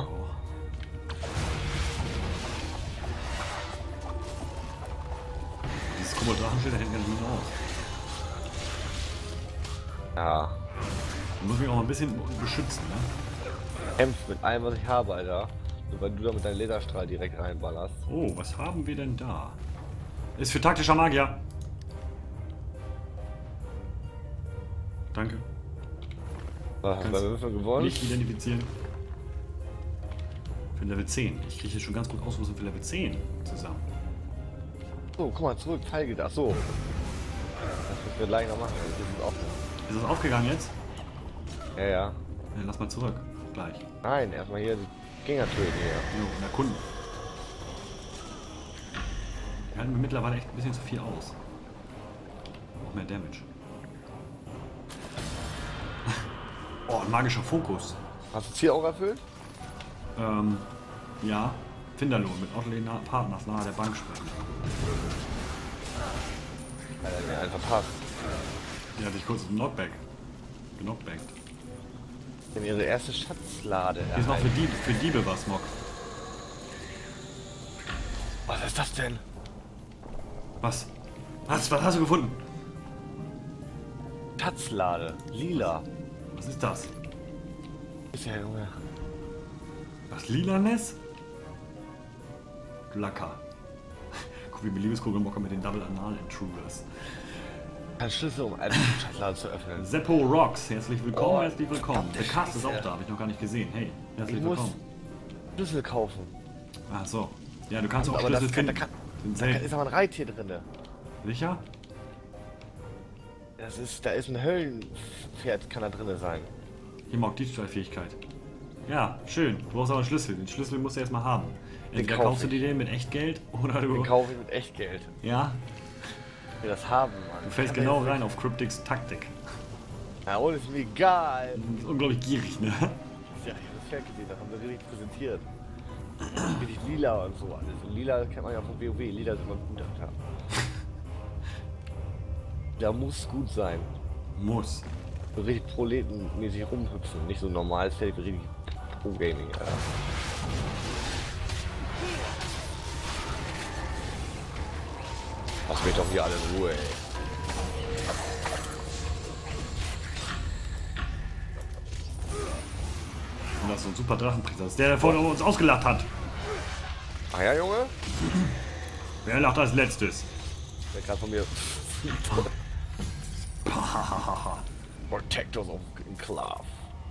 Dieses Kobold-Drachenschild da hinten gar nicht mehr aus. Ja. Du musst mich auch mal ein bisschen beschützen, ne? Kämpft mit allem, was ich habe, Alter. Nur weil du da mit deinem Laserstrahl direkt reinballerst. Oh, was haben wir denn da? Ist für taktischer Magier. Danke. Was, haben wir Würfel gewonnen? Nicht identifizieren. Für Level zehn. Ich kriege hier schon ganz gut Ausrüstung für Level zehn zusammen. So, guck mal, zurück, Pfeilgitter. Ach so. Das müssen wir gleich noch machen. Das ist offen. Ist das aufgegangen jetzt? Ja, ja. Ja, lass mal zurück. Gleich. Nein, erstmal hier die Gegner töten hier. Jo, und erkunden. Wir halten mittlerweile echt ein bisschen zu viel aus. Noch mehr Damage. Oh, ein magischer Fokus. Hast du das Ziel auch erfüllt? Ähm, ja. Finderlohn mit Otterley Partners nahe der Bank sprechen. Alter, mir einen verpasst. Die hatte ich kurz im Knockback. Knockbackt. Denn ihre erste Schatzlade. Hier ist noch für, Dieb, für Diebe was, Mock. Was ist das denn? Was? Was? Was hast du gefunden? Schatzlade. Lila. Was ist das? Ist ja, Junge. Was Lilanes? Glacker. Guck wie Beliebeskugel Mocker mit den Double Anal Intruders. Ein Schlüssel, um eine Schatzlade zu öffnen. Seppo Rocks, herzlich willkommen, Oh, herzlich willkommen. verdammte Der Cast ist auch Scheiße. da, habe ich noch gar nicht gesehen. Hey, herzlich Ich muss willkommen. Schlüssel kaufen. Ach so. Ja, du kannst auch Aber Schlüssel das kann, da, finden. kann, Sind da kann, selten. ist aber ein Reittier drin. Sicher? Das ist, da ist ein Höllenpferd, kann da drin sein. Hier mag Diebstahlfähigkeit. Ja, schön. Du brauchst aber einen Schlüssel. Den Schlüssel musst du erstmal haben. Entweder kauf kaufst du ich. dir den mit Echtgeld oder Den du. kaufe ich mit Echtgeld. Ja, Ich will das haben, Mann. du fällst Kann genau der- rein auf Cryptics Taktik. Ja, und ist mir egal. Du bist unglaublich gierig, ne? Ja, ich hab das Pferd gesehen, das haben sie richtig präsentiert. Richtig lila und so alles. Und lila kennt man ja von WoW. Lila ist immer ein guter Tag. Der muss gut sein. Muss. So richtig proletenmäßig rumhüpfen. Nicht so ein normales Feld, wie richtig Pro-Gaming, Alter. Lass mich doch hier alle in Ruhe, ey. Und das ist so ein super Drachenpriester. Das ist der, der vorhin uns ausgelacht hat. Ah ja, Junge? Wer lacht als letztes? Der gerade von mir. Protectors of Enclave.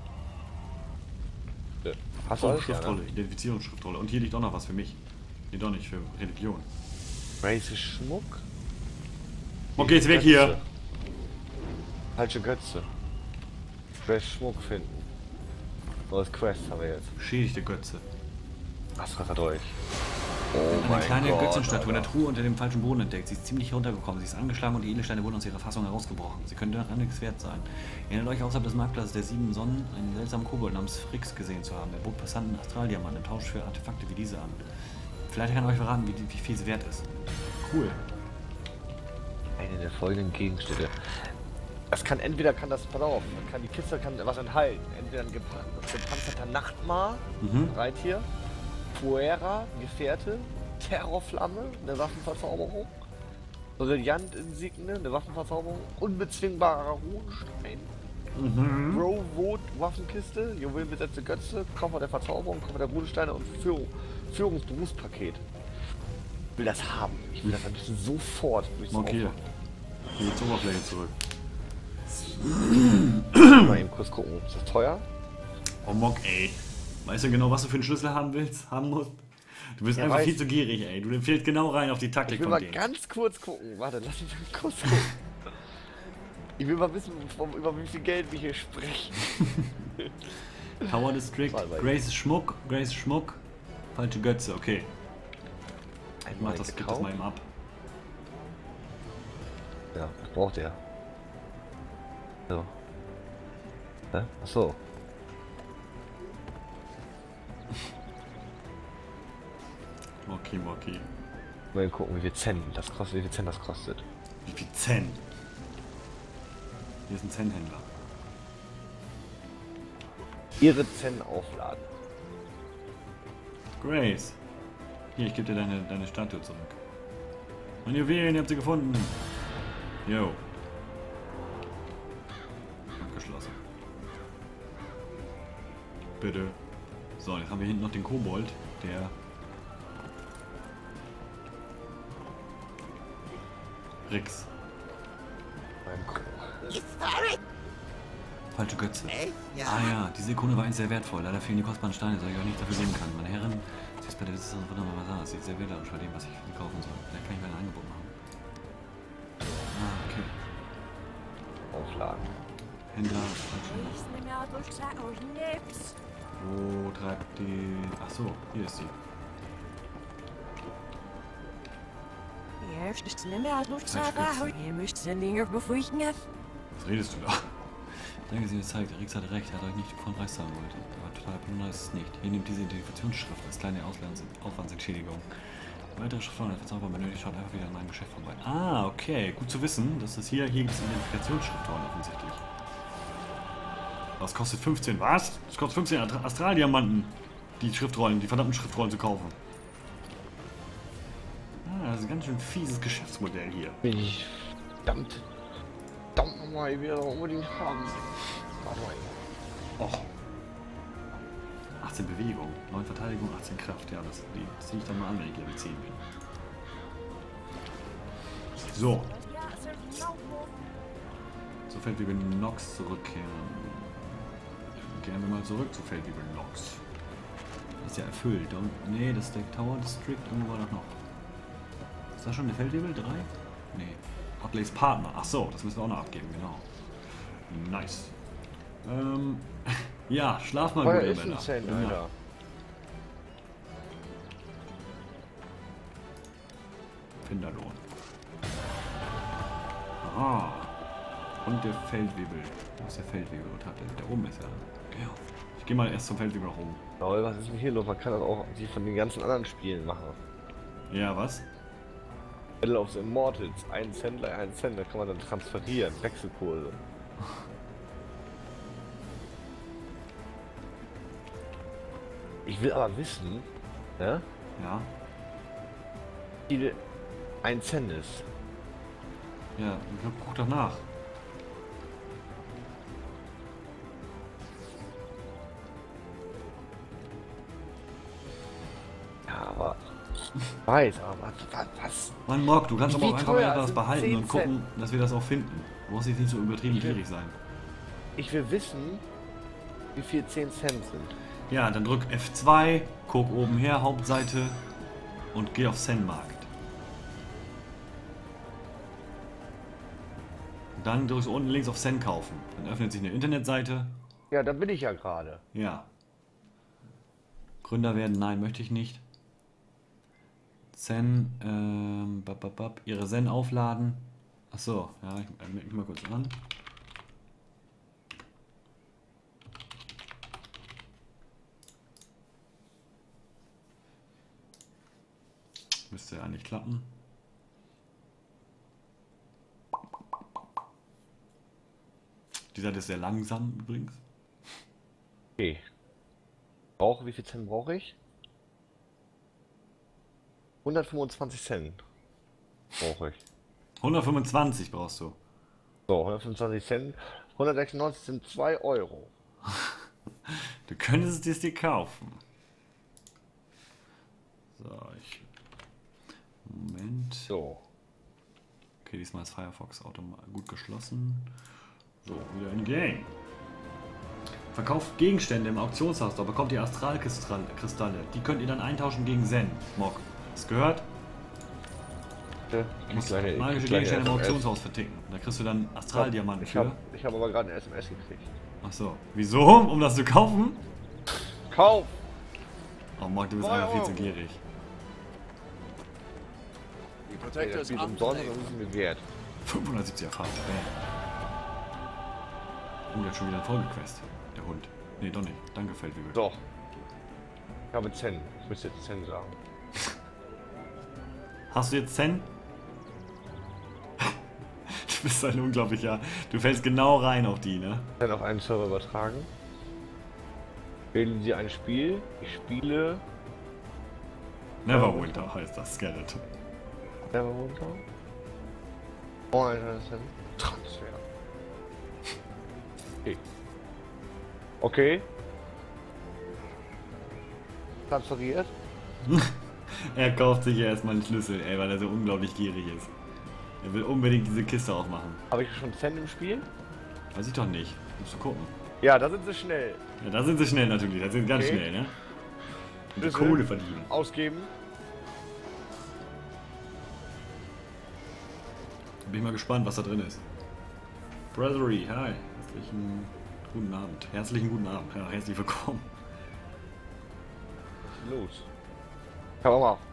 Ja. Hast du Oh, alles? Schriftrolle, Ja, ne? Identifizierungsschriftrolle. Und hier liegt auch noch was für mich. Nee, doch nicht, für Religion. Race Schmuck? Okay, jetzt weg hier. Götze. Falsche Götze. Race Schmuck finden. Neues Quest haben wir jetzt. Schädigte Götze. Was hat er durch? Oh Eine mein kleine Gott, Götzenstatue in der Alter. Truhe unter dem falschen Boden entdeckt. Sie ist ziemlich runtergekommen. Sie ist angeschlagen und die Edelsteine wurden aus ihrer Fassung herausgebrochen. Sie könnte nach nichts wert sein. Erinnert euch außerhalb des Marktplatzes der sieben Sonnen einen seltsamen Kobold namens Frix gesehen zu haben. Er bot Passanten Astraldiamanten im Tausch für Artefakte wie diese an. Vielleicht kann er euch verraten, wie, die- wie viel sie wert ist. Cool. Eine der folgenden Gegenstände. Das kann entweder kann das, pass auf, kann die Kiste kann was enthalten. Entweder ein gepan gepanzerter Nachtmar, Mhm. Reittier, Fuera, Gefährte, Terrorflamme, eine Waffenverzauberung, Brillant-Insigne, eine Waffenverzauberung, unbezwingbarer Ruhenstein, Mhm. Bro-Vote, Waffenkiste, Juwelenbesetzte Götze, Koffer der Verzauberung, Koffer der Ruhensteine und Führung, Führungsberufspaket. Ich will das haben. Ich will das am besten sofort durchs Markier. Hier zur Oberfläche zurück. Mal eben kurz gucken. Ist das teuer? Oh Mock, ey. Weißt du genau, was du für einen Schlüssel haben willst, haben musst? Du bist Ja, einfach weiß- viel zu gierig, ey. Du empfiehlst genau rein auf die Taktik Ich will von mal denen. ganz kurz gucken. Warte, lass mich mal kurz gucken. Ich will mal wissen, vom- über wie viel Geld wir hier sprechen. Tower District, Warte mal. Grace Schmuck, Grace Schmuck, falsche Götze, okay. Ich mach Einmal das, gib das gekauft. mal eben ab. Ja, was braucht er? So. Hä? Achso. Okay, okay. Mal gucken, wie viel Cent das kostet, wie viel Cent das kostet. Wie viel Zen? Hier ist ein Zen-Händler. Ihre Zen aufladen. Grace. Hier, ich gebe dir deine, deine Statue zurück. Meine Juwelen, ihr habt sie gefunden. Yo. Abgeschlossen. Bitte. So, jetzt haben wir hinten noch den Kobold, der... Rix. Beim Ko- Falsche Götze. Ja. Ah ja, diese Ikone war einst sehr wertvoll. Leider fehlen die kostbaren Steine, da ich auch nicht dafür geben kann. Meine Herren, sie ist bei der Besitzerin von Wunderbar Bazar. Sie ist sehr wählerisch bei dem, was ich kaufen soll. Vielleicht kann ich mir ein Angebot machen. Ah, okay. Aufladen. Händler, falsche. Wo treibt die... Ach so, hier ist sie. Was redest du da? Danke, Sie zeigt, Rix hatte recht, er hat euch nicht von Preis zahlen wollte. Aber total Plunder ist es nicht. Hier nimmt diese Identifikationsschrift als kleine Auslands Aufwandsentschädigung. Weitere Schriften der Verzauberer benötigt, schaut einfach wieder in meinem Geschäft vorbei. Ah, okay. Gut zu wissen, dass das hier, hier gibt es Identifikationsschriften offensichtlich. Das kostet fünfzehn. Was? Das kostet fünfzehn Ast- Astraldiamanten. Die Schriftrollen, die verdammten Schriftrollen zu kaufen. Ah, das ist ein ganz schön fieses Geschäftsmodell hier. Bin ich verdammt. Verdammt nochmal, ich will das unbedingt haben. Warte mal. Och. achtzehn Bewegung, neun Verteidigung, achtzehn Kraft. Ja, das, die ziehe ich dann mal an, wenn ich Level zehn bin. So. Zu Feldwebel Nox zurückkehren. Gehen wir mal zurück zu Feldwebel Nox. Ist ja erfüllt. Und, nee, das ist der Tower District. Irgendwo war das noch. Ist das schon der Feldwebel? drei? Nee. Hotlays Partner. Ach so, das müssen wir auch noch abgeben, genau. Nice. Ähm, ja, schlaf mal Feuer gut, ist ein Cent, Alter. Finderlohn. Aha. Und der Feldwebel. Wo ist der Feldwebel? Der oben ist er. Ja. Ich gehe mal erst zum Feldwebel nach oben. Aber was ist denn hier los? Man kann das auch die von den ganzen anderen Spielen machen. Ja, was? Battle of the Immortals. Ein Cent, ein Cent. Da kann man dann transferieren. Wechselkurse. Ich will aber wissen, ne? Ja. Wie viel ein Cent ist. Ja, guck doch nach. Ja, aber ich weiß, aber was? was? Mann, Mock, du kannst Wie aber auch einfach teuer mal das sind behalten zehn und gucken, dass wir das auch finden. Du musst jetzt nicht so übertrieben Ich will- gierig sein. Ich will wissen, wie viel zehn Cent sind. Ja, dann drück F zwei, guck oben her, Hauptseite und geh auf Zen-Markt. Dann drückst du unten links auf Zen kaufen. Dann öffnet sich eine Internetseite. Ja, da bin ich ja gerade. Ja. Gründer werden? Nein, möchte ich nicht. Zen, ähm, bap, bap, bap, ihre Zen aufladen. Achso, ja, ich, ich melde mich mal kurz an. Müsste ja eigentlich klappen. Die Seite ist sehr langsam übrigens. Okay. Brauche, wie viel Cent brauche ich? hundertfünfundzwanzig Cent brauche ich. hundertfünfundzwanzig brauchst du. So, hundertfünfundzwanzig Cent. hundertsechsundneunzig sind zwei Euro. Du könntest es dir kaufen. So, ich... Moment. So. Okay, diesmal ist Firefox automatisch gut geschlossen. So, wieder in Game. Verkauft Gegenstände im Auktionshaus, da bekommt ihr Astralkristalle. Die könnt ihr dann eintauschen gegen Zen. Mock. Hast du gehört? Ja, Du musst kleine- magische kleine Gegenstände im S M S. Auktionshaus verticken. Da kriegst du dann Astraldiamanten Ich für. habe ich hab aber gerade eine S M S gekriegt. Ach so. Wieso? Um das zu kaufen? Kauf! Oh Mock, du bist Zwei einfach viel zu Euro. gierig. The Hey, protector das is Spiel ist up umsonst today. und ist mir wert. fünfhundertsiebzig Erfahrung. Oh, der hat schon wieder einen Folgequest. Der Hund. Nee, doch nicht. Danke, Feldwebel. Doch. Ich habe Cent. Ich müsste jetzt Cent sagen. Hast du jetzt Zen? Du bist ein unglaublicher. Du fällst genau rein auf die, ne? Cent auf einen Server übertragen. Wählen Sie ein Spiel. Ich spiele. Neverwinter heißt das Skeleton. Neverwinter. Oh, ein Cent. Transfer. Okay. Okay. Transferiert. Er kauft sich ja erstmal einen Schlüssel, ey, weil er so unglaublich gierig ist. Er will unbedingt diese Kiste aufmachen. Habe ich schon Cent im Spiel? Weiß ich doch nicht. Musst du gucken. Ja, da sind sie schnell. Ja, da sind sie schnell natürlich. Da sind sie ganz Okay. schnell, ne? Und die Schlüssel. Kohle verdienen. Ausgeben. Bin ich mal gespannt, was da drin ist. Brotherly, hi. Herzlichen guten Abend. Herzlichen guten Abend. Ja, herzlich willkommen. Los. Kann man mal.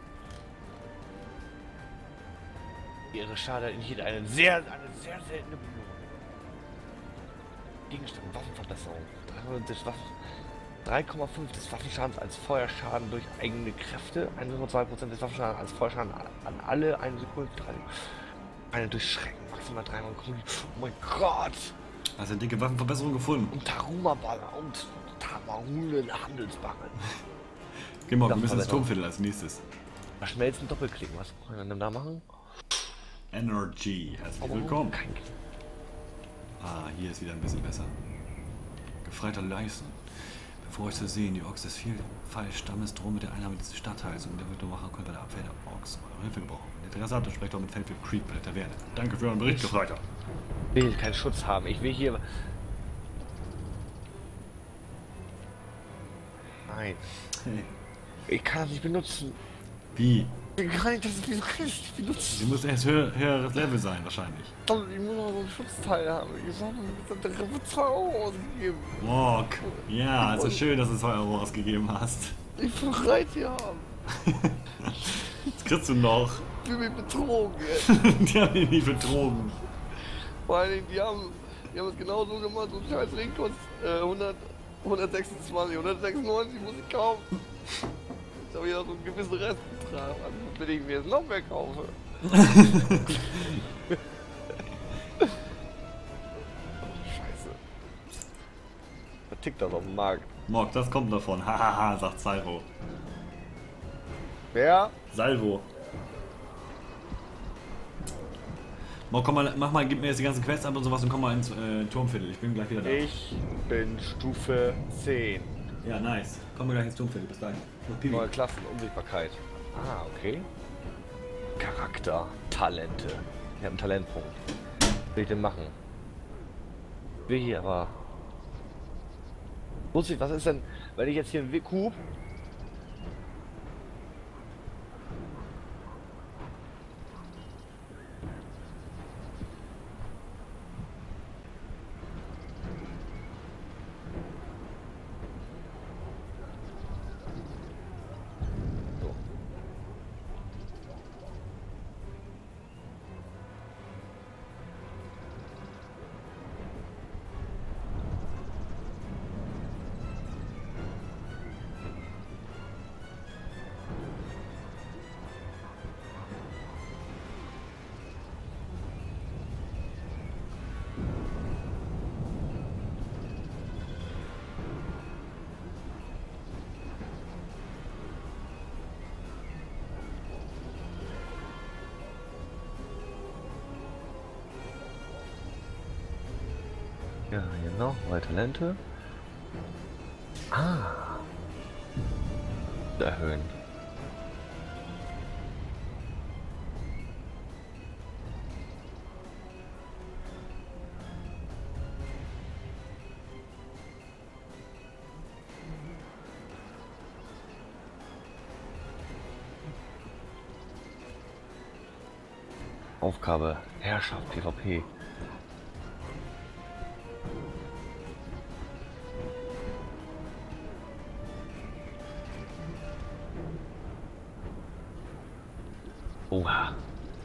Ihre Schade enthielt eine sehr, eine sehr seltene Belohnung. Gegenstand, Waffenverbesserung. dreihundert Waffen, drei Komma fünf des Waffenschadens als Feuerschaden durch eigene Kräfte. eins Komma zwei Prozent des Waffenschadens als Feuerschaden an alle. Eine Sekunde. Eine durch Schrecken. Maximal dreimal. Oh mein Gott. Hast du eine dicke Waffenverbesserung gefunden? Und Taruma-Baller und Tamarunen Handelsbarren. Geh mal, wir Das müssen ins war Turmviertel als nächstes. Verschmelzen, doppelklicken. Was kann man denn da machen? Energy, herzlich Aber willkommen. kein Ah, hier ist wieder ein bisschen besser. Gefreiter Leisten. Bevor euch zu sehen, die Orks des Vielfalt-Stammes drohen mit der Einnahme des Stadtteils und der wird machen können bei der Abwehr der Orks eure Hilfe gebrauchen. Wenn ihr Interesse habt, dann sprecht doch mit Feldwebel Creek bei der Taverne. Danke für euren Bericht, Gefreiter. Ich will keinen Schutz haben. Ich will hier. Nein. Hey, Ich kann das nicht benutzen. Wie? Ich kann ich das, wieso kann ich das nicht benutzen? Du musst erst höher, höheres Level sein, wahrscheinlich. Verdammt, ich muss noch so einen Schutzteil haben. Ich habe mir zwei Euro ausgegeben. Morg. Ja, also schön, dass du zwei Euro ausgegeben hast. Ich will bereit hier haben. Das kriegst du noch. Ich bin mich betrogen jetzt. Die haben ihn nicht betrogen. Vor allen Dingen, die haben, die haben es genau so gemacht. So ein scheiß Ring kostet äh, hundert, hundertsechsundzwanzig, hundertsechsundneunzig muss ich kaufen. Jetzt habe ich auch so einen gewissen Restbetrag. Also, wenn ich mir jetzt noch mehr kaufe. Scheiße. Was tickt das auf dem Markt? Morg, das kommt davon. Hahaha, sagt Salvo. Wer? Salvo. Morg, komm mal, mach mal, gib mir jetzt die ganzen Quests ab und sowas und komm mal ins äh, Turmviertel. Ich bin gleich wieder da. Ich bin Stufe zehn. Ja, nice. Komm mal gleich ins Turmviertel. Bis gleich. Noch Pipi. Neue Klassen, Unsichtbarkeit. Ah, okay. Charakter, Talente. Ich habe einen Talentpunkt. Was will ich denn machen? Will hier aber. Muss ich, was ist denn, wenn ich jetzt hier einen Wickhub. Ja, genau, neue Talente. Ah. Erhöhen. Aufgabe, Herrschaft, PvP. Oha.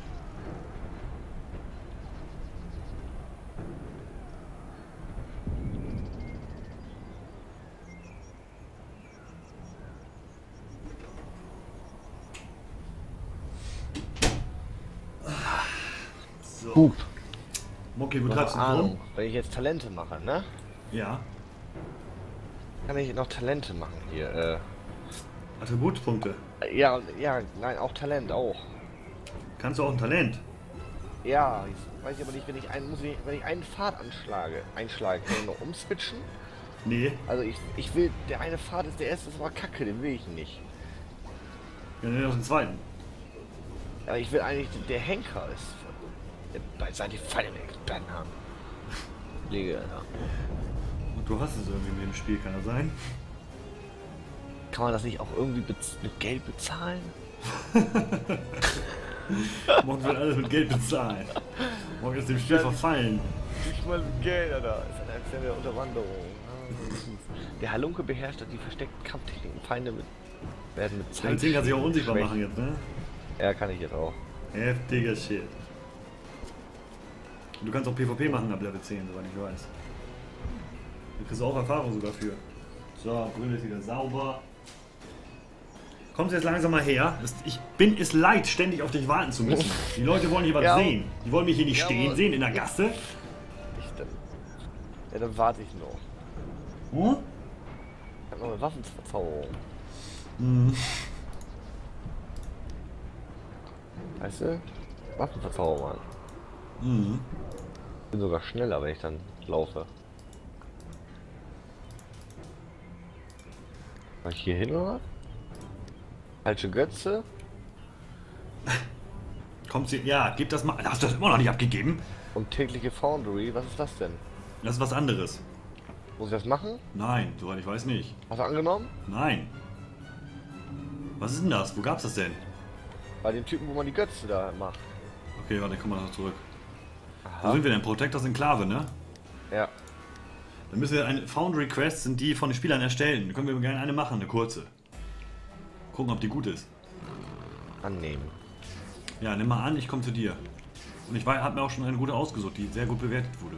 So. Hup. Okay, wo Noch treibst du Ahnung, rum? wenn ich jetzt Talente mache, ne? Ja. Kann ich noch Talente machen hier, äh. Attributpunkte. Ja, ja, nein, auch Talent, auch. Kannst du auch ein Talent? Ja, ich weiß aber nicht, wenn ich einen, muss ich, wenn ich einen Pfad anschlage, einschlage, kann ich noch umswitchen? Nee. Also ich, ich will, der eine Pfad ist, der erste ist aber kacke, den will ich nicht. Ja, nimm doch den zweiten. Aber ich will eigentlich, der Henker ist, der beiseite Pfeile Experten haben. Lege, Alter. Und du hast es irgendwie mit dem Spiel, kann das sein? Kann man das nicht auch irgendwie bez mit Geld bezahlen? Morgen wird alles mit Geld bezahlen. Morgen ist dem Spiel verfallen. Ich mal mit Geld, Alter. Ist eine externe Unterwanderung. Der Halunke beherrscht die versteckten Kampftechniken. Feinde mit, werden mit Zeit. Dein Ding kann sich auch unsichtbar schwächen. machen jetzt, ne? Ja, kann ich jetzt auch. Heftiger Shit. Du kannst auch PvP machen ab Level zehn, soweit ich weiß. Du kriegst auch Erfahrung sogar für. So, Brille ist wieder sauber. Kommst du jetzt langsam mal her? Ich bin es leid, ständig auf dich warten zu müssen. Die Leute wollen hier was Ja. sehen. Die wollen mich hier nicht Ja, stehen aber- sehen in der Gasse. Ich dann. Ja, dann warte ich noch. Hm? Ich hab noch eine Waffenverzauberung. Mhm. Weißt du? Waffenverzauberung, Mann. Mhm. Ich bin sogar schneller, wenn ich dann laufe. War ich hier hin oder was? Falsche Götze? Kommst du. Ja, gib das mal. Hast du das immer noch nicht abgegeben? Und tägliche Foundry, was ist das denn? Das ist was anderes. Muss ich das machen? Nein, soweit ich weiß nicht. Hast du angenommen? Nein. Was ist denn das? Wo gab's das denn? Bei den Typen, wo man die Götze da macht. Okay, warte, komm mal noch zurück. Aha. Wo sind wir denn? Protectors Enklave, ne? Ja. Dann müssen wir eine Foundry Quest, sind die von den Spielern erstellen. Da können wir gerne eine machen, eine kurze. Gucken, ob die gut ist. Annehmen. Ja, nimm mal an, ich komme zu dir. Und ich habe mir auch schon eine gute ausgesucht, die sehr gut bewertet wurde.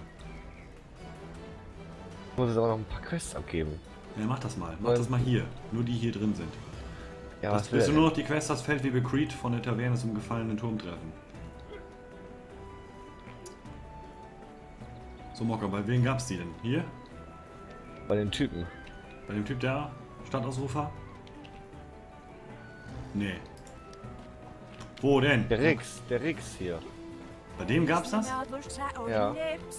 Ich muss jetzt aber noch ein paar Quests abgeben. Ja, mach das mal. Mach das mal hier. Nur die hier drin sind. Ja, Das was willst du will nur noch die Quest, das Feld wie bei Creed von der Taverne zum gefallenen Turm treffen. So, Mocker, bei wem gab's die denn? Hier? Bei den Typen. Bei dem Typ der Stadtausrufer? Nee. Wo denn? Der Rix, der Rix hier. Bei dem gab's das? Ja.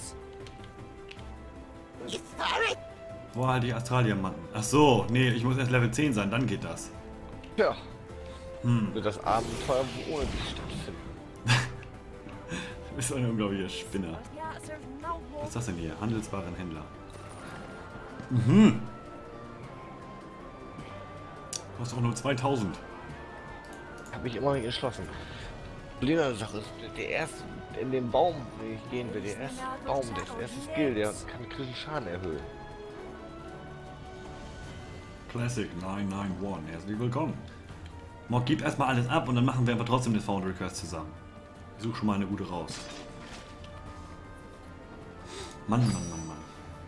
Wo halt die Astraldiamanten? Ach so, nee, ich muss erst Level zehn sein, dann geht das. Ja. Hm. Wird das Abenteuer ohne dich stattfinden. Du bist ein unglaublicher Spinner. Was ist das denn hier? Handelswarenhändler. Mhm. Kostet auch nur zweitausend. Habe ich immer nicht entschlossen. Problem an der Sache ist, der erste in den Baum, wenn ich gehen will, der erste Baum, das erste Skill, der kann kritischen Schaden erhöhen. Classic neun neun eins, herzlich willkommen. Mord, gib erstmal alles ab und dann machen wir aber trotzdem das Foundry Quest zusammen. Ich suche schon mal eine gute raus. Mann, Mann, Mann, Mann.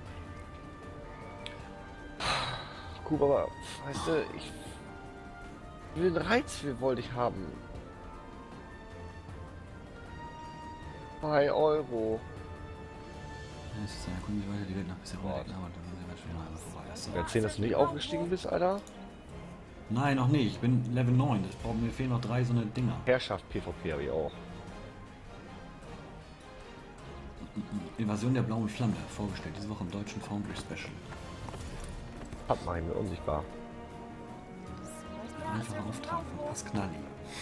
Gut, aber weißt du, ich will den Reiz, wie wollte ich haben. zwei Euro. Es ist eine Kunde, die weiter die Welt noch bisher runterlegt, aber dann sind wir schon einmal vorbei. Das ist Erzählen, dass du nicht aufgestiegen bist, Alter? Nein, noch nicht. Ich bin Level neun. Das braucht mir fehlen noch drei so eine Dinger. Herrschaft PvP habe ich auch. Invasion der blauen Flamme vorgestellt. Diese Woche im deutschen Foundry Special. Hat mach ich mir unsichtbar. Einfacher Auftrag von Pasquale.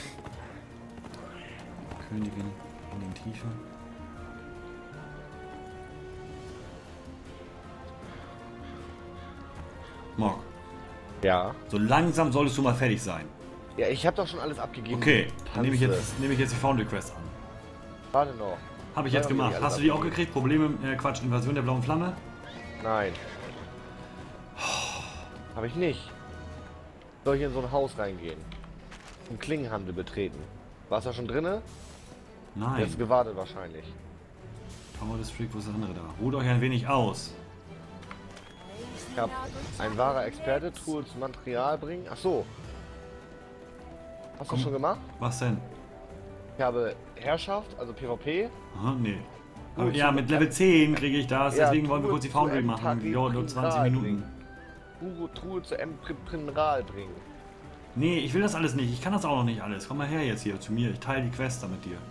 Königin in den Tiefen. Morg. Ja. So langsam solltest du mal fertig sein. Ja, ich habe doch schon alles abgegeben. Okay, dann nehme ich Panze. jetzt, nehme ich jetzt die Foundry Quest an. Warte noch. Habe ich jetzt Ja, gemacht. alles Hast du die auch abgegeben. gekriegt? Probleme, äh, Quatsch, Invasion der blauen Flamme? Nein. Habe ich nicht. Soll ich in so ein Haus reingehen? Einen Klingenhandel betreten. Warst du da schon drinne? Nein. Jetzt gewartet wahrscheinlich. Power des Freak, wo ist das andere da? Ruht euch ein wenig aus. Ich habe ein wahrer Experte, Tools, Material bringen. Ach so. Hast Komm. du schon gemacht? Was denn? Ich habe Herrschaft, also PvP. Aha, nee. Aber Gut, ja, so- mit Level zehn kriege ich das, Ja, deswegen wollen wir Truhe kurz die zu Foundry einem machen. Tag Ja, nur zwanzig Primal Minuten. Truhe, Truhe zu M Primal bringen. Nee, ich will das alles nicht. Ich kann das auch noch nicht alles. Komm mal her jetzt hier zu mir. Ich teile die Quest da mit dir.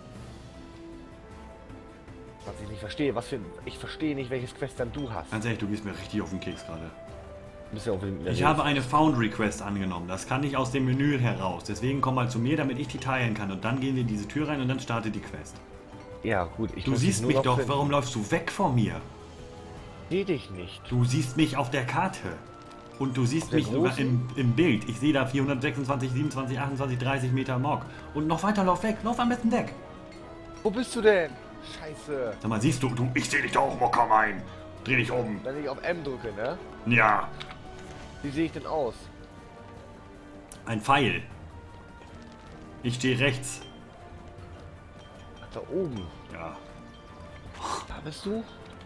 Was ich nicht verstehe, was für ein, ich verstehe nicht, welches Quest dann du hast. Ganz ehrlich, du gehst mir richtig auf den Keks gerade. Du bist ja auch mit mir Ich habe eine Foundry Quest angenommen. Das kann ich aus dem Menü heraus. Deswegen komm mal zu mir, damit ich die teilen kann. Und dann gehen wir in diese Tür rein und dann startet die Quest. Ja, gut. Ich Du muss siehst nur mich noch doch. finden. Warum läufst du weg von mir? Ich sehe dich nicht. Du siehst mich auf der Karte. Und du siehst Der mich sogar großen? im, im Bild. Ich sehe da vierhundertsechsundzwanzig, siebenundzwanzig, achtundzwanzig, dreißig Meter Mog. Und noch weiter, lauf weg. Lauf am besten weg. Wo bist du denn? Scheiße. Sag mal, siehst du, du, ich sehe dich doch, Mog, komm rein. Dreh dich um. Wenn ich auf M drücke, ne? Ja. Wie sehe ich denn aus? Ein Pfeil. Ich stehe rechts. Ach, da oben. Ja. Da bist du?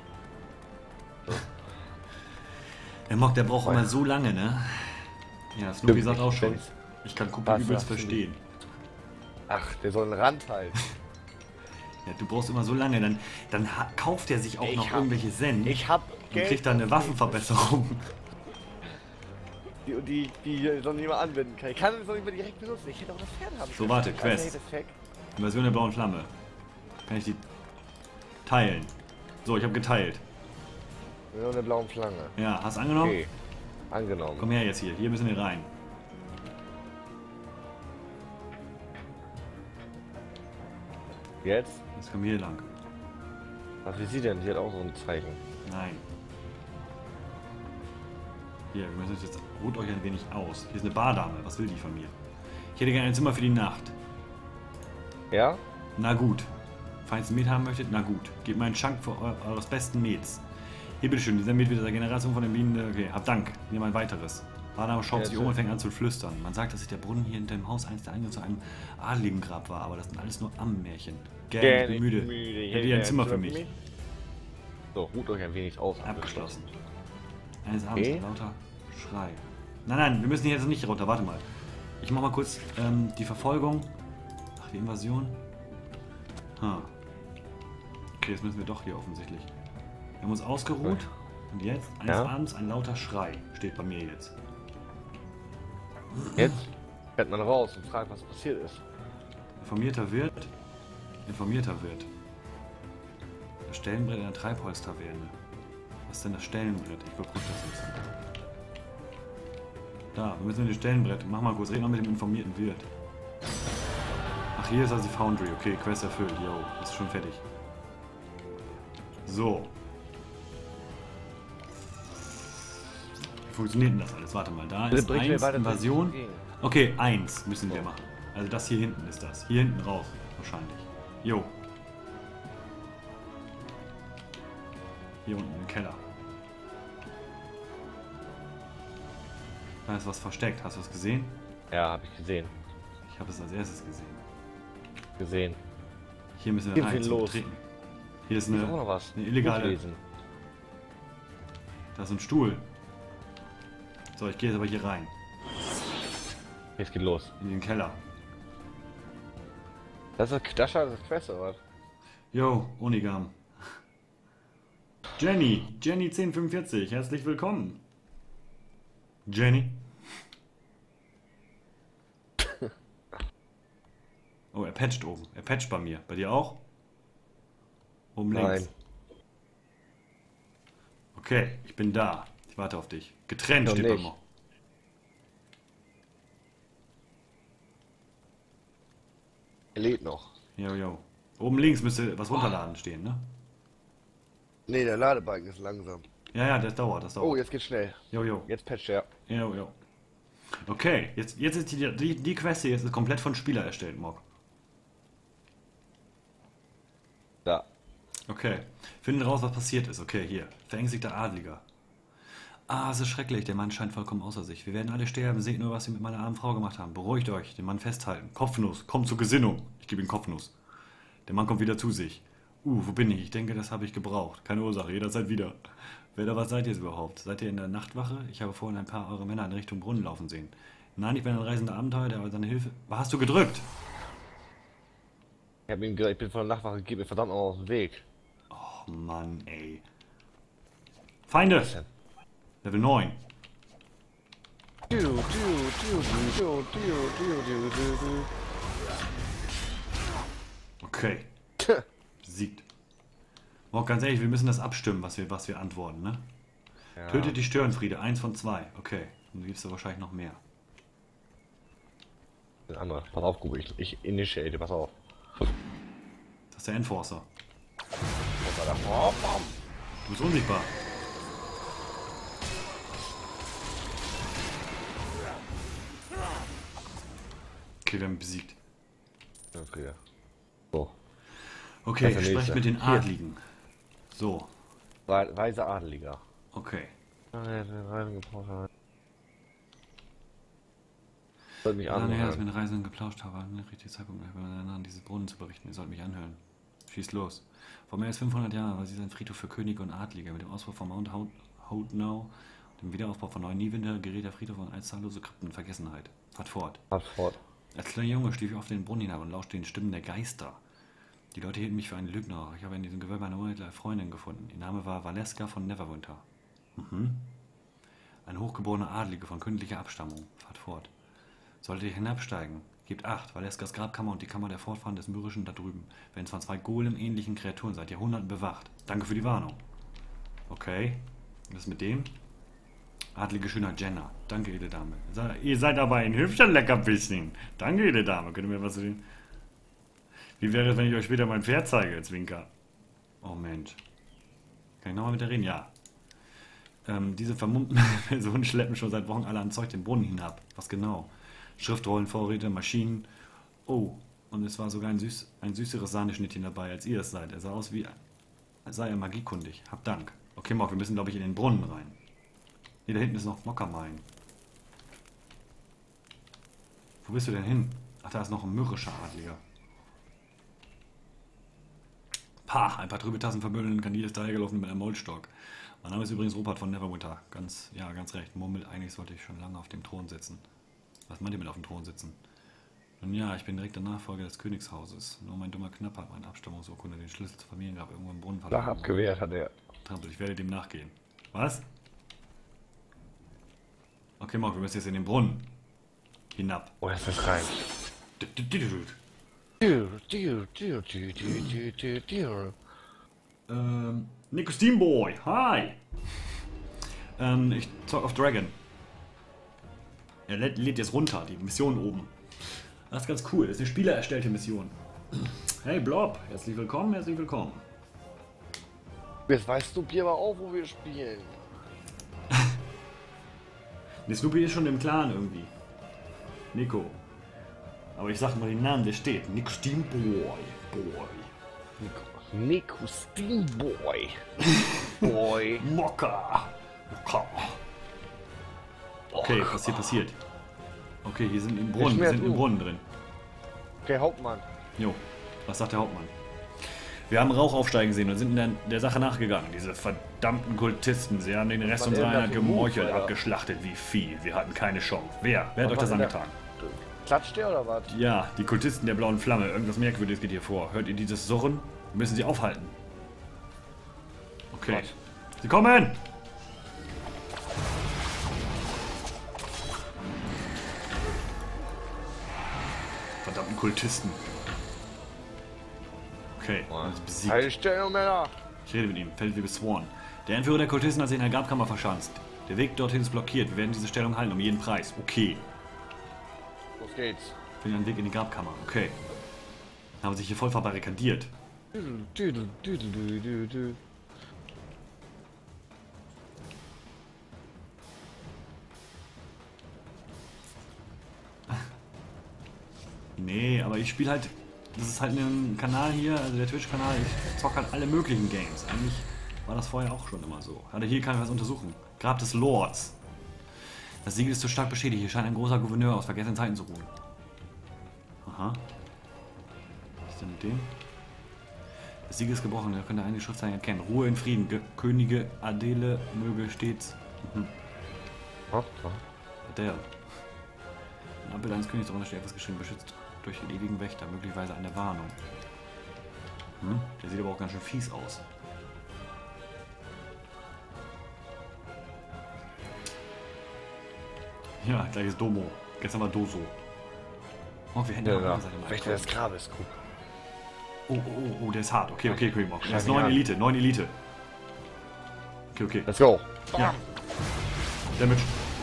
Der Mog, der braucht immer so lange, ne? Ja, Snoopy sagt auch schon. Wenn's- Ich kann Kuppel Was übelst sagst du? verstehen. Ach, der soll einen Rand halten. Ja, du brauchst immer so lange, dann, dann ha- kauft er sich auch Ich noch hab- irgendwelche Sen Ich hab und Geld. kriegt dann eine Waffenverbesserung. Die, die, die ich noch nicht mal anwenden kann. Ich kann es noch nicht mal direkt benutzen. Ich hätte auch das Pferd haben So, können. warte, Alter, Quest. hey, das Fact. Invasion der blauen Flamme. Kann ich die teilen? So, ich habe geteilt. Nur eine blaue Schlange. Ja, hast du angenommen? Okay. Angenommen. Komm her jetzt hier. Hier müssen wir rein. Jetzt? Jetzt kommen wir hier lang. Was will sie denn? Sie hat auch so ein Zeichen. Nein. Hier, wir müssen uns jetzt... Ruht euch ein wenig aus. Hier ist eine Bardame. Was will die von mir? Ich hätte gerne ein Zimmer für die Nacht. Ja? Na gut. Falls ihr Met haben möchtet, na gut. Gebt mir einen Schank für eu eures besten Mets. Hier, bitteschön, dieser Met wird der Generation von den Bienen. Okay, hab Dank. Nimm ein weiteres. Barnum schaut Ja, sich um und fängt an zu flüstern. Man sagt, dass sich der Brunnen hier hinter dem Haus einst der Eingang zu einem adligen Grab war, aber das sind alles nur Ammenmärchen. Gern, ich bin müde. Hättet ihr ein Zimmer für mich? So, ruht euch ein wenig aus. Abgeschlossen. Eines Abends Okay. ein lauter Schrei. Nein, nein, wir müssen hier jetzt nicht runter. Warte mal. Ich mach mal kurz ähm, die Verfolgung. Ach, die Invasion. Ha. Okay, jetzt müssen wir doch hier offensichtlich. Wir haben uns ausgeruht. Und jetzt, eines Ja. Abends, ein lauter Schrei. Steht bei mir jetzt. Jetzt fährt man raus und fragt, was passiert ist. Informierter Wirt. Informierter Wirt. Das Stellenbrett in der Treibholztaverne. Was ist denn das Stellenbrett? Ich überprüfe das jetzt. Da, wir müssen in die Stellenbrett. Mach mal kurz, red mal mit dem informierten Wirt. Ach, hier ist also die Foundry. Okay, Quest erfüllt. Yo, ist schon fertig. So. Wie funktioniert denn das alles? Warte mal, da ist bringt mir eins, weiter Invasion. entgegen. Okay, eins müssen wir machen. Also das hier hinten ist das. Hier hinten raus, wahrscheinlich. Jo. Hier unten im Keller. Da ist was versteckt. Hast du es gesehen? Ja, habe ich gesehen. Ich habe es als erstes gesehen. Gesehen. Hier müssen wir Hier rein viel zum los. Trinken. Hier ist Hier ist eine, auch noch was. eine illegale... Buchlesen. Da ist ein Stuhl. So, ich gehe jetzt aber hier rein. Jetzt geht los. In den Keller. Das ist das ist das Quest, oder was? Jo, Onigam. Jenny, Jenny zehn fünfundvierzig, herzlich willkommen. Jenny. Oh, er patcht oben. Er patcht bei mir. Bei dir auch? Oben links. Nein. Okay, ich bin da. Ich warte auf dich. Getrennt Noch steht bei nicht. mir. Er lebt noch. Jo, jo. Oben links müsste was runterladen stehen, ne? Nee, der Ladebalken ist langsam. Ja, ja, das dauert, das dauert. Oh, jetzt geht's schnell. Jo, jo. Jetzt patcht er. Jo, jo. Okay, jetzt, jetzt ist die, die, die Quest hier jetzt ist komplett von Spieler erstellt, Mock. Da. Okay. Finden raus, was passiert ist. Okay, hier. Verängstigter Adliger. Ah, es ist schrecklich. Der Mann scheint vollkommen außer sich. Wir werden alle sterben. Seht nur, was wir mit meiner armen Frau gemacht haben. Beruhigt euch. Den Mann festhalten. Kopfnuss. Kommt zur Gesinnung. Ich gebe ihm Kopfnuss. Der Mann kommt wieder zu sich. Uh, wo bin ich? Ich denke, das habe ich gebraucht. Keine Ursache. Jederzeit wieder. Wer da was seid ihr überhaupt? Seid ihr in der Nachtwache? Ich habe vorhin ein paar eurer Männer in Richtung Brunnen laufen sehen. Nein, ich bin ein reisender Abenteuer, der aber seine Hilfe... Was hast du gedrückt? Ich habe ihm gesagt, ich bin von der Nachtwache, gib mir verdammt noch aus dem Weg. Oh Mann, ey. Feinde! Level neun. Du, du, du, du, du, du, du, du, du. Okay. Besiegt. Oh, ganz ehrlich, wir müssen das abstimmen, was wir, was wir antworten, ne? Ja. Tötet die Störenfriede, eins von zwei. Okay, dann gibst du wahrscheinlich noch mehr. Ein anderer. Pass auf, Gube, ich, ich initiate, pass auf. Das ist der Enforcer. Oh, bam. Du bist unsichtbar. Okay, wir haben ihn besiegt. Okay. So. Okay, Das ist der sprecht nächste. mit den Hier. Adligen. So, Wei- Weise Adeliger. okay. Sollte mich Ja, nee, als ich anhören. mit den Reisenden geplauscht habe, war der richtige Zeitpunkt, über an dieses Brunnen zu berichten. Ihr sollt mich anhören. Schießt los. Vor mehr als fünfhundert Jahren war sie ein Friedhof für Könige und Adlige. Mit dem Ausbau von Mount Hout- Houtnau, dem Wiederaufbau von Neuniewinter, gerät der Friedhof an als zahllose Krypten in Vergessenheit. Fahrt fort. Fahrt fort. Als kleiner Junge stieg ich auf den Brunnen hinab und lauschte den Stimmen der Geister. Die Leute hielten mich für einen Lügner. Ich habe in diesem Gewölbe eine unheimliche Freundin gefunden. Ihr Name war Valeska von Neverwinter. Mhm. Eine hochgeborene Adlige von königlicher Abstammung. Fahrt fort. Solltet ihr hinabsteigen, gebt acht. Valeskas Grabkammer und die Kammer der Fortfahren des Myrischen da drüben werden von zwei Golem-ähnlichen Kreaturen seit Jahrhunderten bewacht. Danke für die Warnung. Okay. Was ist mit dem? Adlige schöner Jenna. Danke, edle Dame. Se- Ihr seid aber ein hübscher Leckerbissen. Danke, edle Dame. Könnt ihr mir was zu den... Wie wäre es, wenn ich euch später mein Pferd zeige, Zwinker? Oh Mensch. Kann ich nochmal mit der reden? Ja. Ähm, diese vermummten Personen schleppen schon seit Wochen alle an Zeug den Brunnen hinab. Was genau? Schriftrollen, Vorräte, Maschinen. Oh, und es war sogar ein, süß, ein süßeres Sahneschnittchen dabei, als ihr es seid. Er sah aus wie, als sei er magiekundig. Hab Dank. Okay, Mock, wir müssen, glaube ich, in den Brunnen rein. Hier, da hinten ist noch Mockermein. Wo bist du denn hin? Ach, da ist noch ein mürrischer Adliger. Pah, ein paar trübe Tassen verbündeln, Kandil ist dahergelaufen mit einem Molstock. Mein Name ist übrigens Rupert von Neverwinter. Ganz, ja, ganz recht. Murmelt, eigentlich sollte ich schon lange auf dem Thron sitzen. Was meint ihr mit auf dem Thron sitzen? Nun ja, ich bin direkt der Nachfolger des Königshauses. Nur mein dummer Knapper hat meine Abstammungsurkunde, den Schlüssel zur Familiengrab irgendwo im Brunnen verloren. Dach abgewehrt hat er. Trampel, ich werde dem nachgehen. Was? Okay, Mock, wir müssen jetzt in den Brunnen. Hinab. Oh, das ist rein. Ähm, Nico Steamboy, hi! Ähm, ich Talk of Dragon. Er lädt, lädt jetzt runter, die Mission oben. Das ist ganz cool, das ist eine spielererstellte Mission. Hey Blob, herzlich willkommen, herzlich willkommen. Jetzt weißt du Bier aber auch, wo wir spielen. Der Snoopy ist schon im Clan irgendwie. Nico. Aber ich sag mal den Namen, der steht. Nico Steamboy. Boy. Nico, Nico Steamboy. Boy. Mocker. Mocker. Okay, was hier passiert? Okay, hier sind im Brunnen, wir sind im Brunnen drin. Okay, Hauptmann. Jo, was sagt der Hauptmann? Wir haben Rauch aufsteigen sehen und sind der, der Sache nachgegangen. Diese verdammten Kultisten, sie haben den Rest unserer Einheit gemeuchelt, abgeschlachtet wie Vieh. Wir hatten keine Chance. Wer? Wer hat euch das angetan? Klatscht der oder was? Ja, die Kultisten der blauen Flamme. Irgendwas Merkwürdiges geht hier vor. Hört ihr dieses Surren? Wir müssen sie aufhalten. Okay. Was? Sie kommen! Verdammten Kultisten. Okay, er ist besiegt. Halt Stellung, Männer! Ich rede mit ihm, fällt wie beschworen. Der Entführer der Kultisten hat sich in der Grabkammer verschanzt. Der Weg dorthin ist blockiert. Wir werden diese Stellung halten, um jeden Preis. Okay. Los geht's. Ich finde einen Weg in die Grabkammer. Okay. Haben sich hier voll verbarrikadiert. Düdel, düdel, düdel, düdel. Nee, aber ich spiele halt... Das ist halt ein Kanal hier, also der Twitch-Kanal. Ich zocke halt alle möglichen Games. Eigentlich war das vorher auch schon immer so. Also hier kann ich was untersuchen. Grab des Lords. Das Siegel ist zu stark beschädigt. Hier scheint ein großer Gouverneur aus vergessenen Zeiten zu ruhen. Aha. Was ist denn mit dem? Das Siegel ist gebrochen. Da könnt ihr einige Schriftzeichen erkennen. Ruhe in Frieden. Ge Könige Adele möge stets... Mhm. Ach, ach. Der. Ein Abbild eines Königs, darunter steht etwas geschrieben, beschützt durch den ewigen Wächter, möglicherweise eine Warnung. Hm? Der sieht aber auch ganz schön fies aus. Ja, gleiches Domo. Gestern war Doso. Oh, wir hätten ja, ja, ja. Wächter des Grabes, guck. Oh, oh, oh, oh, der ist hart. Okay, okay, okay. Er ist neun Elite, neun Elite. Okay, okay. Let's go. Ja. Damage.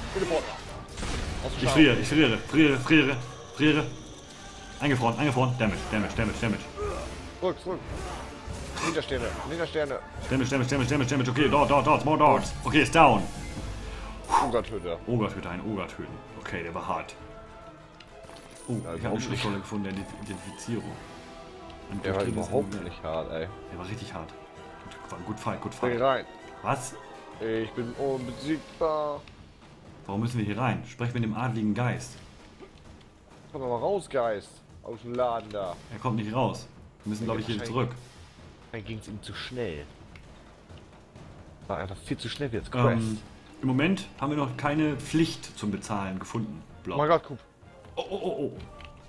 Ich friere, ich friere, friere, friere, friere. Eingefroren, eingefroren. Damage, Damage, Damage, Damage. Zurück, zurück. Ninja-Sterne, Ninja-Sterne. Damage, Damage, Damage, Damage, Damage. Okay, dort, dort, dort, more dots. Okay, ist down. Ogertöter. Ogertöter, ein Ogertöten. Okay, der war hart. Oh, ja, ich habe eine Schriftrolle gefunden, der Identifizierung. Ein der war überhaupt nicht hart, ey. Der war richtig hart. Gut, gut fight, gut fight. Geh rein. Was? Ich bin unbesiegbar. Warum müssen wir hier rein? Sprech mit dem adligen Geist. Komm doch mal raus, Geist. Aus dem Laden da. Er kommt nicht raus. Wir müssen, glaube ich, hier zurück. Dann ging es ihm zu schnell. War einfach viel zu schnell jetzt. Ähm, Im Moment haben wir noch keine Pflicht zum Bezahlen gefunden. Blob. Oh mein Gott, guck. Oh, oh, oh, oh.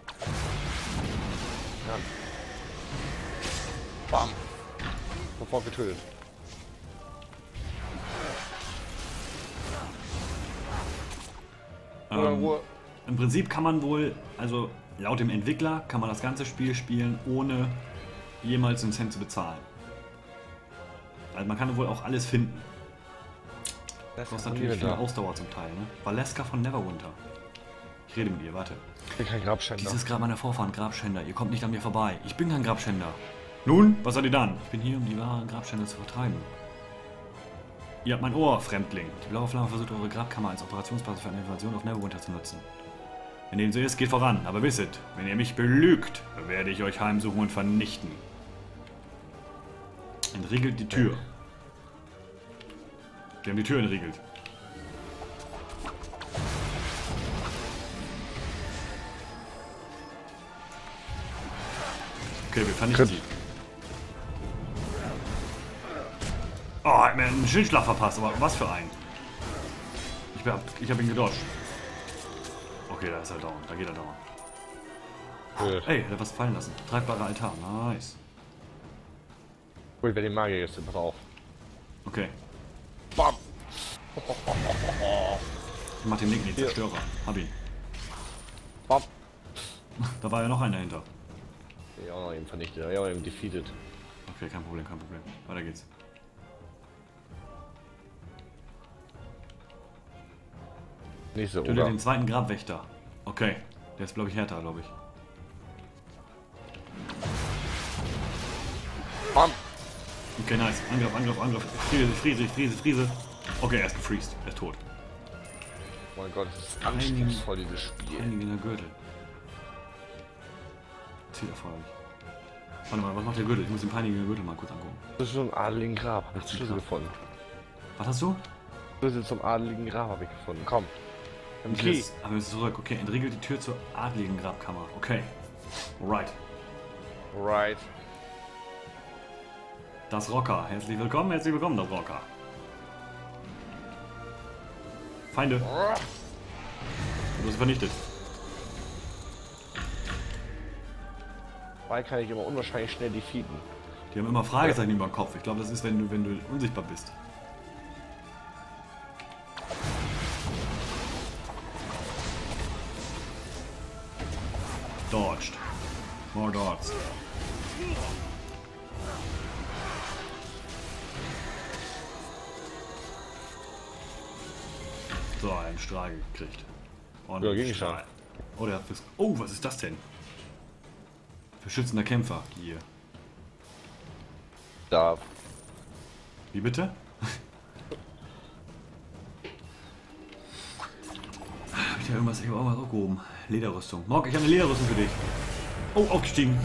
Ja. Bam. Sofort getötet. Ähm, Im Prinzip kann man wohl, also laut dem Entwickler, kann man das ganze Spiel spielen, ohne jemals einen Cent zu bezahlen. Also man kann wohl auch alles finden. Das kostet natürlich viel Ausdauer zum Teil, ne? Valeska von Neverwinter. Ich rede mit ihr, warte. Ich bin kein Grabschänder. Dieses Grab meiner Vorfahren, Grabschänder. Ihr kommt nicht an mir vorbei. Ich bin kein Grabschänder. Nun, was seid ihr dann? Ich bin hier, um die wahren Grabschänder zu vertreiben. Ihr habt mein Ohr, Fremdling. Die blaue Flamme versucht, eure Grabkammer als Operationsbasis für eine Invasion auf Neverwinter zu nutzen. Wenn dem so ist, geht voran. Aber wisset, wenn ihr mich belügt, werde ich euch heimsuchen und vernichten. Entriegelt die Tür. Wir haben die Tür entriegelt. Okay, wir vernichten sie. Oh, er hat mir einen Schildschlag verpasst, aber was für ein. Ich hab, ich hab ihn gedodged. Okay, da ist er down. Da geht er down. Gut. Ey, er hat was fallen lassen. Tragbarer Altar. Nice. Gut, wer den Magier jetzt braucht. Okay. Bam! Ich mach den Link nicht. Zerstörer. Hab ihn. Bam! Da war ja noch einer dahinter. Ja, auch noch eben vernichtet. Ja, auch eben defeated. Okay, kein Problem, kein Problem. Weiter geht's. Nächste Töte Oder. den zweiten Grabwächter. Okay. Der ist, glaube ich, härter, glaube ich. Bam! Okay, nice. Angriff, Angriff, Angriff. Friese, Friese, Friese, Friese. Okay, er ist gefreezed. Er ist tot. Oh mein Gott, das ist anspruchsvoll, dieses Spiel. Einiger Gürtel. Ziel erforderlich. Warte mal, was macht der Gürtel? Ich muss den peinigen Gürtel mal kurz angucken. Das ist schon ein adeligen Grab. Hab ich den Schlüssel gefunden. Was hast du? Schlüssel zum adeligen Grab habe ich gefunden. Komm. Im Okay. Key. Aber wir müssen zurück. Okay, entriegelt die Tür zur adligen Grabkammer. Okay. Alright. Right. Das Rocker. Herzlich willkommen, herzlich willkommen, das Rocker. Feinde. Du bist vernichtet. Dabei kann ich immer unwahrscheinlich schnell defeaten. Die haben immer Fragezeichen über dem Kopf. Ich glaube, das ist, wenn du, wenn du unsichtbar bist. Dodged. More dodged. So, einen Strahl gekriegt. Und Ja, einen ging Strahl. Oh, der hat Fis- Oh, was ist das denn? Beschützender Kämpfer. Hier. Da. Wie bitte? Hab ich da irgendwas, ich hab irgendwas aufgehoben? Lederrüstung. Morg, ich habe eine Lederrüstung für dich. Oh, aufgestiegen.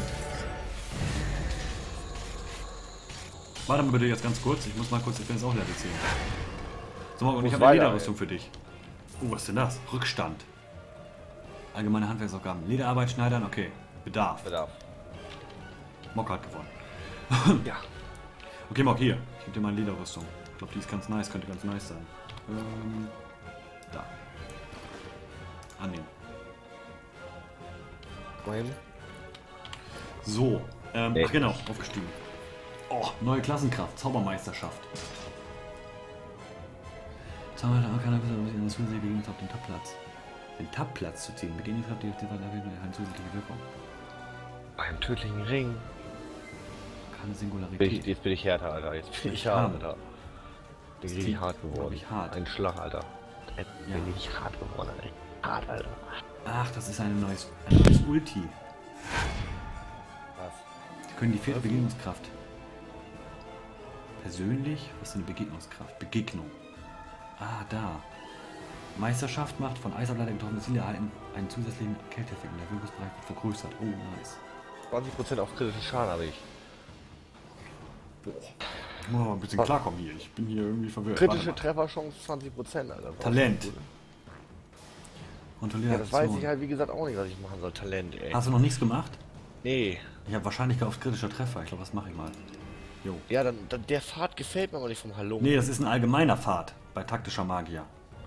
Warte mal bitte jetzt ganz kurz. Ich muss mal kurz, ich bin jetzt auch Level zehn. So, Morg, und ich Muss habe eine weiter, Lederrüstung für dich. Oh, was ist denn das? Rückstand. Allgemeine Handwerksaufgaben. Lederarbeit schneidern, okay. Bedarf. Bedarf. Mock hat gewonnen. Ja. Okay, Mock, hier. Ich gebe dir mal eine Lederrüstung. Ich glaube, die ist ganz nice, könnte ganz nice sein. Ähm, da. Annehmen. Wohin? So, ähm, Nee. ach genau, aufgestiegen. Oh, neue Klassenkraft, Zaubermeisterschaft. Zaubermeister kann eine zusätzliche Begegnung auf den Top-Platz. Den Top-Platz zu ziehen. Begegnungskraft, die auf die eine zusätzliche Wirkung. Beim tödlichen Ring. Keine Bin Singularität. ich, jetzt bin ich härter, Alter. Jetzt bin ich Ich hart, habe. Alter. Bin Das richtig klingt, hart geworden. glaub ich, hart. Ein Schlag, Alter. Jetzt Ja. bin ich hart geworden, Alter. Hart, Alter. Ach, das ist ein neues, ein neues Ulti. Was? Sie können die vierte Begegnungskraft. Persönlich? Was ist eine Begegnungskraft? Begegnung. Ah, da. Meisterschaft macht von Eisableiter getroffene Ziele erhalten einen zusätzlichen Kälteeffekt. Der Wirkungsbereich wird vergrößert. Oh, nice. zwanzig Prozent auf kritischen Schaden habe ich. Ich muss mal ein bisschen klarkommen hier. Ich bin hier irgendwie verwirrt. Kritische Warte Trefferchance zwanzig Prozent, Alter. mal. Talent. Kontrolliere Ja, das weiß ich Aktion. halt, wie gesagt, auch nicht, was ich machen soll. Talent, ey. Hast du noch nichts gemacht? Nee. Ich habe wahrscheinlich auf kritischer Treffer. Ich glaube, was mache ich mal? Jo. Ja, dann, dann der Pfad gefällt mir aber nicht vom Hallo. Nee, das ist ein allgemeiner Pfad bei taktischer Magier.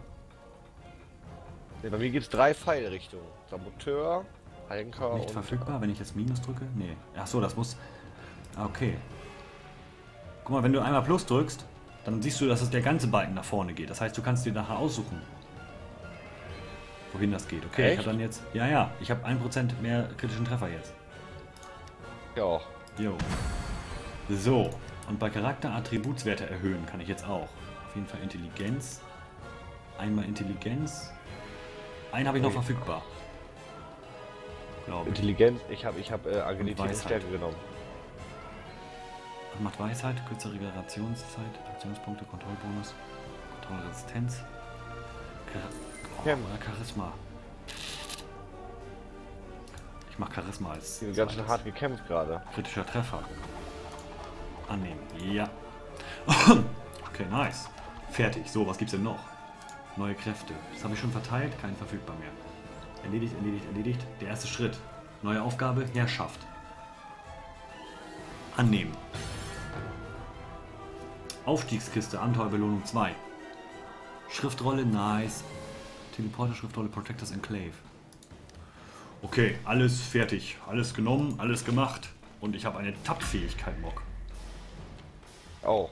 Nee, bei mir gibt es drei Pfeilrichtungen. Saboteur, Henker Nicht und... verfügbar, wenn ich jetzt Minus drücke? Nee. Ach so, das muss... Ah, okay. Guck mal, wenn du einmal Plus drückst, dann siehst du, dass es der ganze Balken nach vorne geht. Das heißt, du kannst dir nachher aussuchen, wohin das geht. Okay, Echt? ich habe dann jetzt... Ja, ja, ich habe ein Prozent mehr kritischen Treffer jetzt. Ja, auch. Jo. So. Und bei Charakter Attributswerte erhöhen kann ich jetzt auch. Auf jeden Fall Intelligenz. Einmal Intelligenz. Einen habe ich noch Okay. verfügbar. Glaube ich. Intelligenz, ich habe ich hab, äh, Agilität und Weisheit. Stärke genommen. Das macht Weisheit, kürzere Regenerationszeit, Aktionspunkte, Kontrollbonus, Kontrollresistenz. Char oh, Ja. oder Charisma. Ich mach Charisma als Die sind ganz schön hart gekämpft gerade. kritischer Treffer. Annehmen. Ja. Okay, nice. Fertig. So, was gibt's denn noch? Neue Kräfte. Das habe ich schon verteilt. Kein verfügbar mehr. Erledigt, erledigt, erledigt. Der erste Schritt. Neue Aufgabe. Herrschaft. Annehmen. Aufstiegskiste. Abenteuerbelohnung zwei. Schriftrolle. Nice. Teleporter, Schriftrolle, Protectors Enclave. Okay, alles fertig. Alles genommen, alles gemacht. Und ich habe eine Tap-Fähigkeit, Mock. Auch.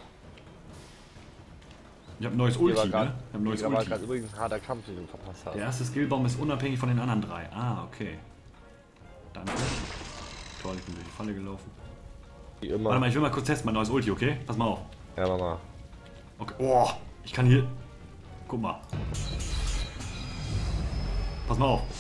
Ich habe ein neues Ulti, ne? Ich habe ein neues Da war Ulti. gerade übrigens ein harter Kampf, den du verpasst hast. Der erste Skillbaum ist unabhängig von den anderen drei. Ah, okay. Danke. Toll, ich bin durch die Falle gelaufen. Wie immer. Warte mal, ich will mal kurz testen, mein neues Ulti, okay? Pass mal auf. Ja, Mama. Okay. Oh, ich kann hier... Guck mal. Pass mal auf.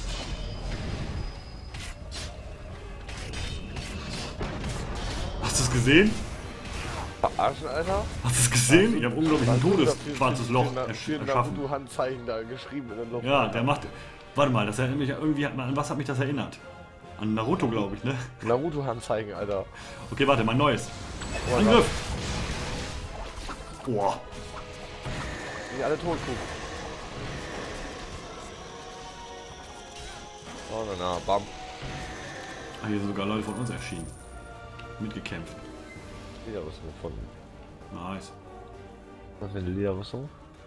Hast du es gesehen? Verarschen, Alter? Hast du es gesehen? Ich habe unglaublich ein todes schwarzes Loch Für ersch- erschaffen. Naruto-Handzeichen da geschrieben in der Luft. Ja, der macht... Warte mal, das erinnert mich irgendwie... An was hat mich das erinnert? An Naruto, glaube ich, ne? Naruto-Handzeichen, Alter. Okay, warte, mein neues. Oh, Angriff! Boah. Die alle tot, guck. Oh, na, na, bam. Ah, hier sind sogar Leute von uns erschienen. Mitgekämpft. Lederrüstung gefunden. Nice. Was für eine Lederrüstung?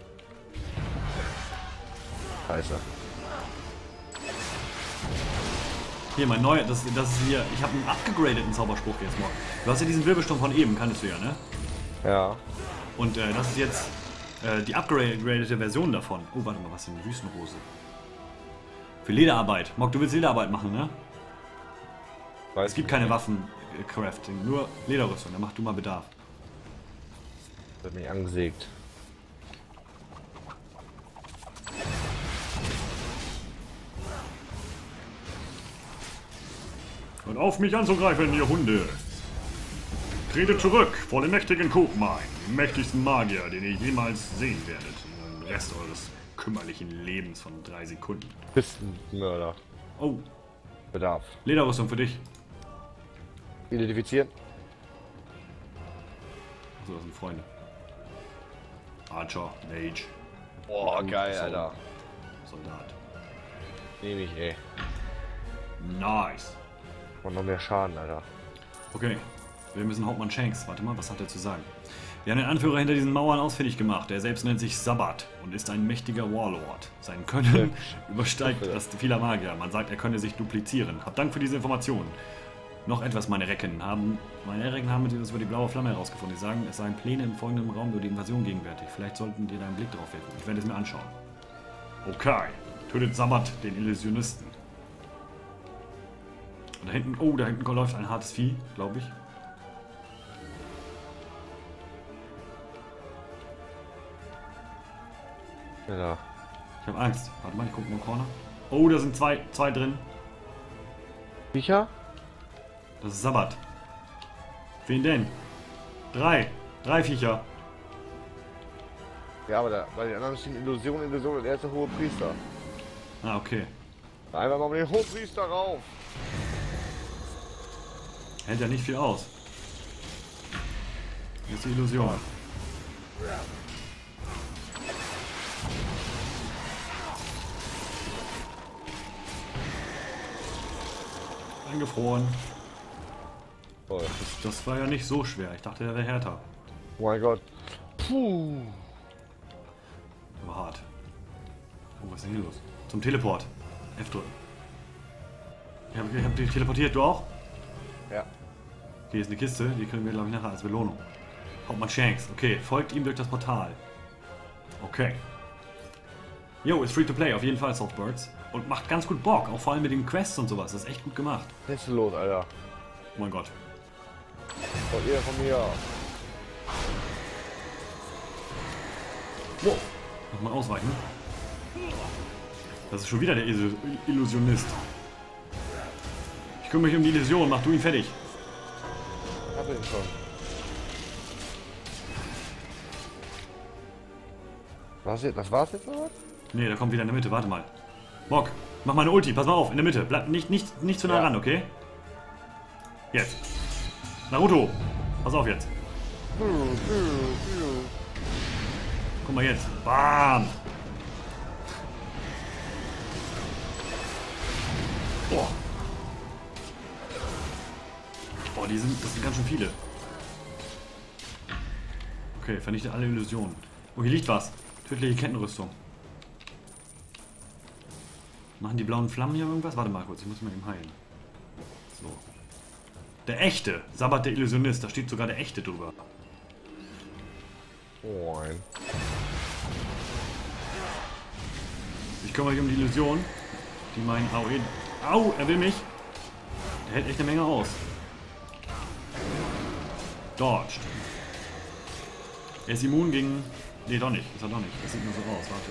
Scheiße. Hier, mein neuer, das, das ist hier, ich habe einen abgegradeten Zauberspruch jetzt mal. Du hast ja diesen Wirbelsturm von eben, kanntest du ja, ne? Ja. Und äh, das ist jetzt äh, die upgradete Version davon. Oh, warte mal, was ist denn eine Wüstenrose? Für Lederarbeit. Mock, du willst Lederarbeit machen, ne? Weiß Es gibt keine Waffen-Crafting, nur Lederrüstung, da mach du mal Bedarf. Wird mich angesägt. Und auf mich anzugreifen, ihr Hunde! Tretet zurück vor dem mächtigen Kog'Maw, dem mächtigsten Magier, den ihr jemals sehen werdet. Den Rest eures kümmerlichen Lebens von drei Sekunden. Bist ein Mörder. Oh, Bedarf. Lederrüstung für dich. Identifizieren. Achso, das sind Freunde. Archer, Mage. Boah, Gut, geil, so. Alter. Soldat. Nehm ich, ey. Nice. Und noch mehr Schaden, Alter. Okay, wir müssen Hauptmann Shanks. Warte mal, was hat er zu sagen? Wir haben den Anführer hinter diesen Mauern ausfindig gemacht. Er selbst nennt sich Sabbat und ist ein mächtiger Warlord. Sein Können übersteigt das vieler Magier. Man sagt, er könne sich duplizieren. Hab Dank für diese Informationen. Noch etwas, meine Recken haben. Meine Recken haben das über die blaue Flamme herausgefunden. Die sagen, es seien Pläne im folgenden Raum über die Invasion gegenwärtig. Vielleicht sollten die da einen Blick drauf werfen. Ich werde es mir anschauen. Okay. Tötet Sabbat, den Illusionisten. Und da hinten, oh, da hinten läuft ein hartes Vieh, glaube ich. Ja. Ich habe Angst. Warte mal, ich gucke mal im Corner. Oh, da sind zwei, zwei drin. Viecher? Das ist Sabbat. Wen denn? Drei. Drei Viecher. Ja, aber da, bei den anderen stehen Illusion, Illusion und er ist der hohe Priester. Ah, okay. Einfach mal mit dem hohen Priester rauf. Hält ja nicht viel aus. Hier ist die Illusion. Eingefroren. Oh, Das, das war ja nicht so schwer. Ich dachte, der wäre härter. oh mein Gott. Puh. Aber hart. Oh, was ist denn hier los? Zum Teleport. F drücken. Ich hab, ich hab dich teleportiert, du auch? Ja. Okay, hier ist eine Kiste, die können wir, glaube ich, nachher als Belohnung. Hauptmann Shanks. Okay, folgt ihm durch das Portal. Okay. Jo, ist free to play, auf jeden Fall, Softbirds. Und macht ganz gut Bock, auch vor allem mit den Quests und sowas. Das ist echt gut gemacht. Was ist los, Alter? Oh mein Gott. Von ihr, von mir. Wow. Nochmal ausweichen. Das ist schon wieder der Illu- Illusionist. Ich kümmere mich um die Illusion, mach du ihn fertig. Ich hab ihn schon. Was jetzt? Das war's jetzt oder? Nee, der kommt wieder in der Mitte, warte mal. Bock, Mach mal eine Ulti, pass mal auf, in der Mitte. Bleib nicht, nicht, nicht zu nah Ja. ran, okay? Jetzt. Naruto, pass auf jetzt. Guck mal jetzt. Bam! Boah. Boah, die sind, das sind ganz schön viele. Okay, vernichte alle Illusionen. Oh, hier liegt was. Tödliche Kettenrüstung. Machen die blauen Flammen hier irgendwas? Warte mal kurz, ich muss mal eben heilen. So. Der echte. Sabbat der Illusionist. Da steht sogar der echte drüber. Moin. Ich kümmere mich um die Illusion. Die meinen A O E. Au, er will mich. Der hält echt eine Menge aus. Dodged. Er ist immun gegen... Nee, doch nicht. Ist er doch nicht. Das sieht nur so aus. Warte.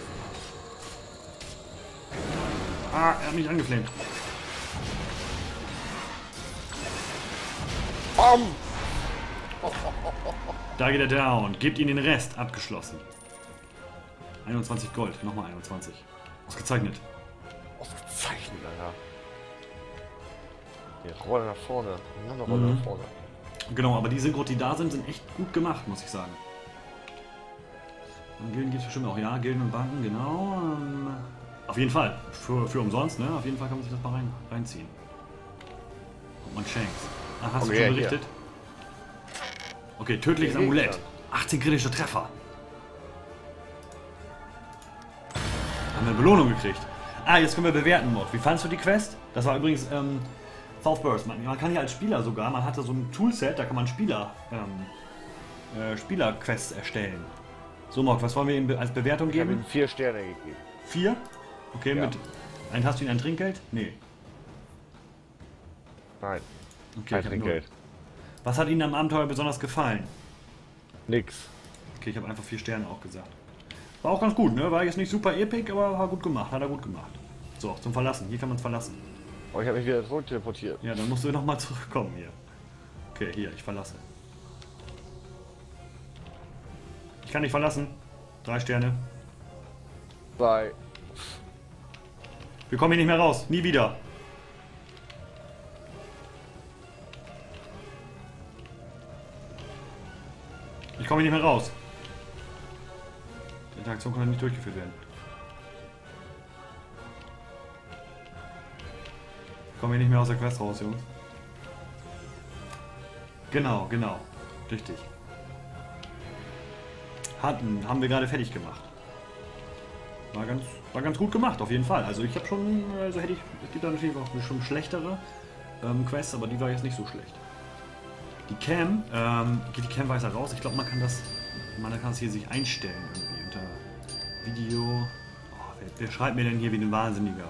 Ah, er hat mich angeflammt. Bam! Da geht er down. Gebt ihm den Rest. Abgeschlossen. einundzwanzig Gold. Nochmal einundzwanzig. Ausgezeichnet. Ausgezeichnet, Alter. Die Rolle nach vorne. Eine Rolle Mhm. nach vorne. Genau, aber die Synchros, die da sind, sind echt gut gemacht, muss ich sagen. Und Gilden gibt es bestimmt auch. Ja, Gilden und Banken, genau. Ähm, auf jeden Fall. Für, für umsonst, ne? Auf jeden Fall kann man sich das mal rein, reinziehen. Und man Shanks. Ah, hast Okay, du schon hier. berichtet? Okay, tödliches Okay, Amulett. ja. achtzehn kritische Treffer. Haben wir Belohnung gekriegt. Ah, jetzt können wir bewerten, Mod. Wie fandest du die Quest? Das war übrigens ähm, Southburst. Man, man kann ja als Spieler sogar, man hatte so ein Toolset, da kann man Spieler ähm, äh, Spieler-Quests erstellen. So, Mod, was wollen wir ihm be- als Bewertung Ich habe geben? ihm vier Sterne gegeben. Vier? Okay, Ja. mit. Ein, hast du ihn ein Trinkgeld? Nee. Nein, Okay, kein ich hab Trinkgeld. null. Was hat Ihnen am Abenteuer besonders gefallen? Nix. Okay, ich habe einfach vier Sterne auch gesagt. War auch ganz gut, ne? War jetzt nicht super epic, aber war gut gemacht. Hat er gut gemacht. So, zum Verlassen. Hier kann man es verlassen. Oh, ich habe mich wieder zurück teleportiert. Ja, dann musst du nochmal zurückkommen hier. Okay, hier, ich verlasse. Ich kann dich verlassen. Drei Sterne. Bei. Wir kommen hier nicht mehr raus. Nie wieder. Ich komme hier nicht mehr raus. Die Interaktion konnte nicht durchgeführt werden. Ich komme hier nicht mehr aus der Quest raus, Jungs. Genau, genau. Richtig. Hatten, haben wir gerade fertig gemacht. War ganz, war ganz gut gemacht, auf jeden Fall. Also ich habe schon, also hätte ich, es gibt da natürlich auch schon schlechtere ähm, Quests, aber die war jetzt nicht so schlecht. Die Cam, ähm, geht die Cam weiter raus. Ich glaube, man kann das, man kann das hier sich einstellen irgendwie unter Video. Oh, wer, wer schreibt mir denn hier wie ein Wahnsinniger?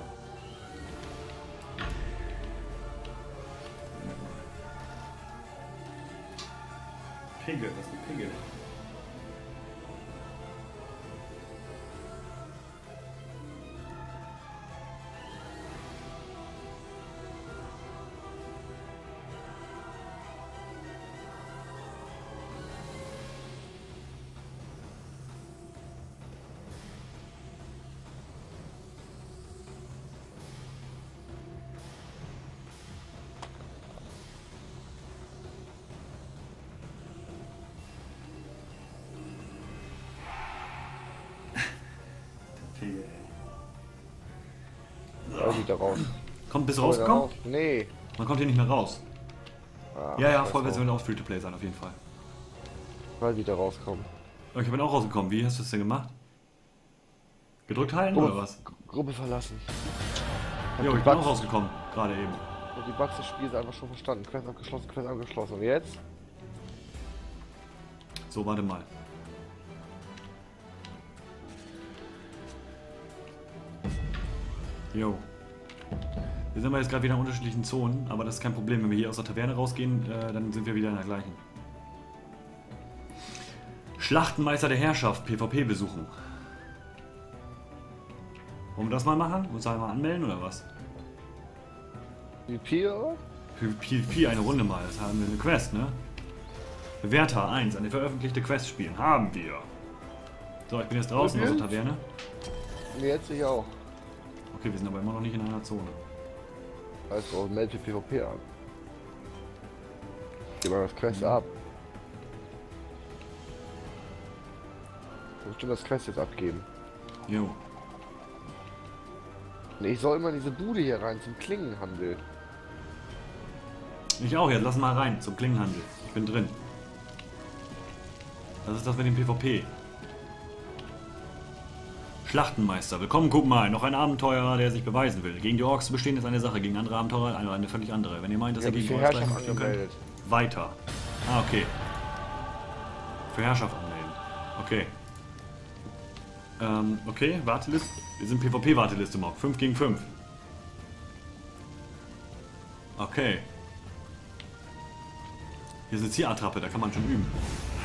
Pigel, was ist ein Pigel? Pigel, ey. Da wieder raus. Kommt bis Komm wieder rausgekommen? raus. Nee. Man kommt hier nicht mehr raus. Ah, Ja, ja, scheiß Vollversion drauf. wird auch Free-to-Play sein, auf jeden Fall. Weil wieder rauskommen. Oh, ich bin auch rausgekommen. Wie hast du das denn gemacht? Gedrückt halten Oh. oder was? Gruppe verlassen. Jo, die ich bin auch Bugs- rausgekommen. Gerade eben. Und die Bugs des Spiels einfach schon verstanden. Quest abgeschlossen, Quest abgeschlossen. Und jetzt? So, warte mal. Jo. Wir sind aber jetzt gerade wieder in unterschiedlichen Zonen, aber das ist kein Problem. Wenn wir hier aus der Taverne rausgehen, äh, dann sind wir wieder in der gleichen. Schlachtenmeister der Herrschaft, PvP besuchen. Wollen wir das mal machen? Uns da mal anmelden oder was? Wie Pier? Für PvP eine Runde mal. Das haben wir eine Quest, ne? Bewerter eins. Eine veröffentlichte Quest spielen. Haben wir. So, ich bin jetzt draußen aus der Taverne. Nee, jetzt ich auch. Okay, wir sind aber immer noch nicht in einer Zone. Also melde PvP an. Gib mal das Quest ab. Ich muss das Quest jetzt abgeben. Jo. Nee, ich soll immer in diese Bude hier rein zum Klingenhandel. Ich auch, jetzt lass mal rein zum Klingenhandel. Ich bin drin. Das ist das mit dem PvP. Schlachtenmeister. Willkommen, guck mal. Noch ein Abenteurer, der sich beweisen will. Gegen die Orks zu bestehen ist eine Sache, gegen andere Abenteurer eine, eine völlig andere. Wenn ihr meint, dass Ja, ihr die gegen für Orks Herrschaft kämpfen könnt, angemeldet. weiter. Ah, okay. Für Herrschaft anmelden. Okay. Ähm, okay, Warteliste. Wir sind PvP-Warteliste, Mock. fünf gegen fünf. Okay. Hier ist eine Zierattrappe, da kann man schon üben.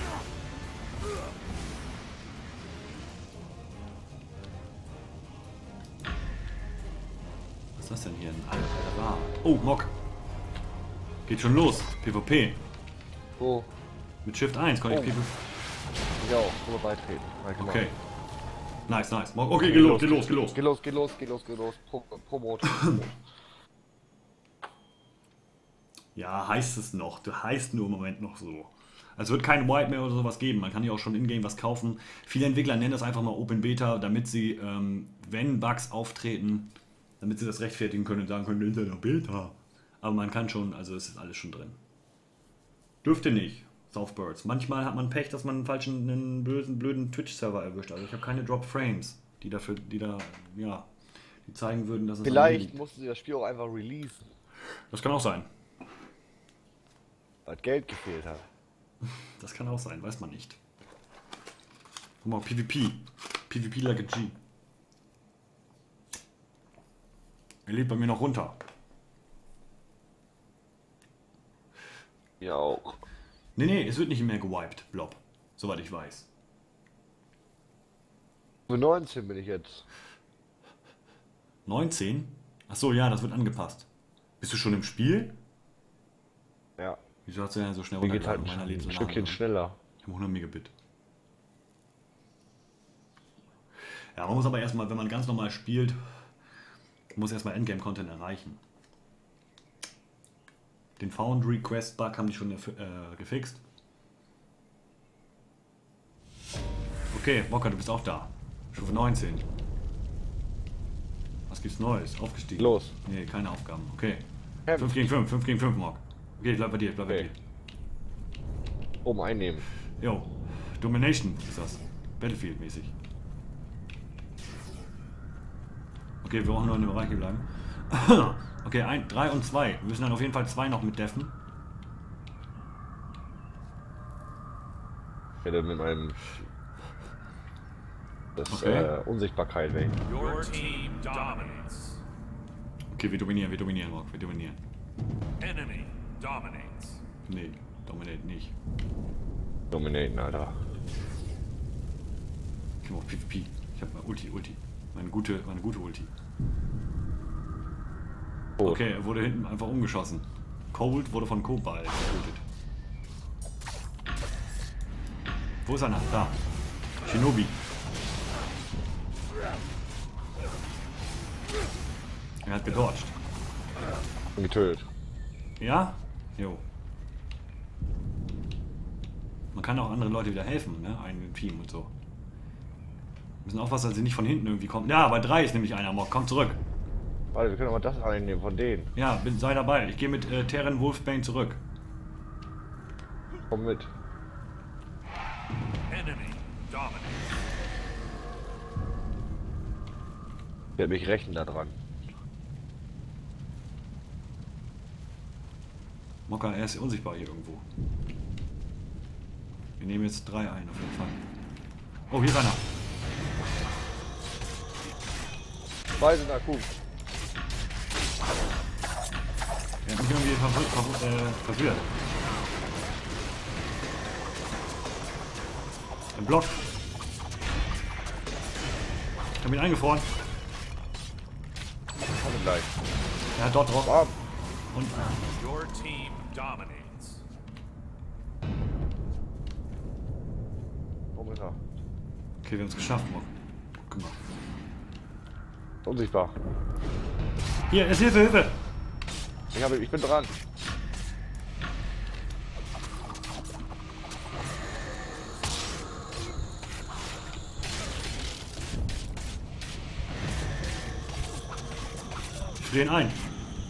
Was ist das denn hier? Ein alter Bar. Oh, Mock. Geht schon los. PvP. Wo? Mit Shift eins konnte ich Oh. PvP. Ja, nur beitreten. Ja, genau. Okay. Nice, nice. Mock. Okay, geh los, geh los, geh los. Geh los, geh los, geh los, geh los. Pro Promote. Ja, heißt es noch. Du heißt nur im Moment noch so. Es wird kein Wipe mehr oder sowas geben. Man kann ja auch schon in-game was kaufen. Viele Entwickler nennen das einfach mal Open Beta, damit sie, ähm, wenn Bugs auftreten, damit sie das rechtfertigen können und sagen können, das ist ja noch Beta. Aber man kann schon, also es ist alles schon drin. Dürfte nicht. Southbirds. Manchmal hat man Pech, dass man einen falschen, einen bösen, blöden Twitch-Server erwischt. Also ich habe keine Drop-Frames, die dafür, die da, ja, die zeigen würden, dass es... Vielleicht mussten sie das Spiel auch einfach releasen, Das kann auch sein. weil Geld gefehlt hat. Das kann auch sein, weiß man nicht. Guck mal, PvP. PvP like a G. Er lebt bei mir noch runter. Ja auch. Nee, nee, es wird nicht mehr gewiped, Blob. Soweit ich weiß. Für neunzehn bin ich jetzt. neunzehn? Achso, ja, das wird angepasst. Bist du schon im Spiel? Ja. Wieso hast du ja so schnell Mir geht halt Meiner ein lebt so Stückchen langsam. schneller. Ich habe hundert Megabit. Ja, man muss aber erstmal, wenn man ganz normal spielt, muss erstmal Endgame-Content erreichen. Den Foundry Quest Bug haben die schon äh, gefixt. Okay, Bocker, du bist auch da. Stufe neunzehn. Was gibt's Neues? Aufgestiegen. Los. Nee, keine Aufgaben. Okay. Kämpf. fünf gegen fünf, fünf gegen fünf, Mock. Okay, ich bleib bei dir, ich bleib Okay. bei Oben einnehmen. dir. Jo. Domination ist das. Battlefield-mäßig. Okay, wir brauchen nur in dem Bereich hier bleiben. Okay, drei und zwei. Wir müssen dann auf jeden Fall zwei noch mit deffen. Ich werde mit meinem das Okay. äh, Unsichtbarkeit weg. Your team dominates. Okay, wir dominieren, wir dominieren, Rock, wir dominieren. Enemy dominates. Nee, dominate nicht. Dominaten, Alter. Ich mach PvP. Ich hab mal Ulti, Ulti. Meine gute, meine gute Ulti. Tot. Okay, er wurde hinten einfach umgeschossen. Cold wurde von Cobalt getötet. Wo ist einer? Da. Shinobi. Er hat gedodged. Getötet. Ja? Jo. Man kann auch andere Leute wieder helfen, ne? Ein Team und so. Wir müssen aufpassen, dass sie nicht von hinten irgendwie kommen. Ja, bei drei ist nämlich einer. Mock, komm zurück. Warte, wir können aber das einnehmen von denen. Ja, bin, sei dabei. Ich gehe mit äh, Terran Wolfbane zurück. Komm mit. Enemy dominates. Ich werde mich rächen da dran. Mocker, er ist unsichtbar hier irgendwo. Wir nehmen jetzt drei ein, auf jeden Fall. Oh, hier ist einer. Zwei sind akut. Er hat mich irgendwie verwirrt. Verwir äh, verwirrt. Ein Block. Ich habe ihn eingefroren. Kommen gleich. Er hat dort drauf. Bam. Und Your team dominates. Wo ist er? okay, wir haben es geschafft, Mock. Guck mal. Unsichtbar. Hier, ist Hilfe, Hilfe! Ich, habe, ich bin dran. Ich friere ihn ein.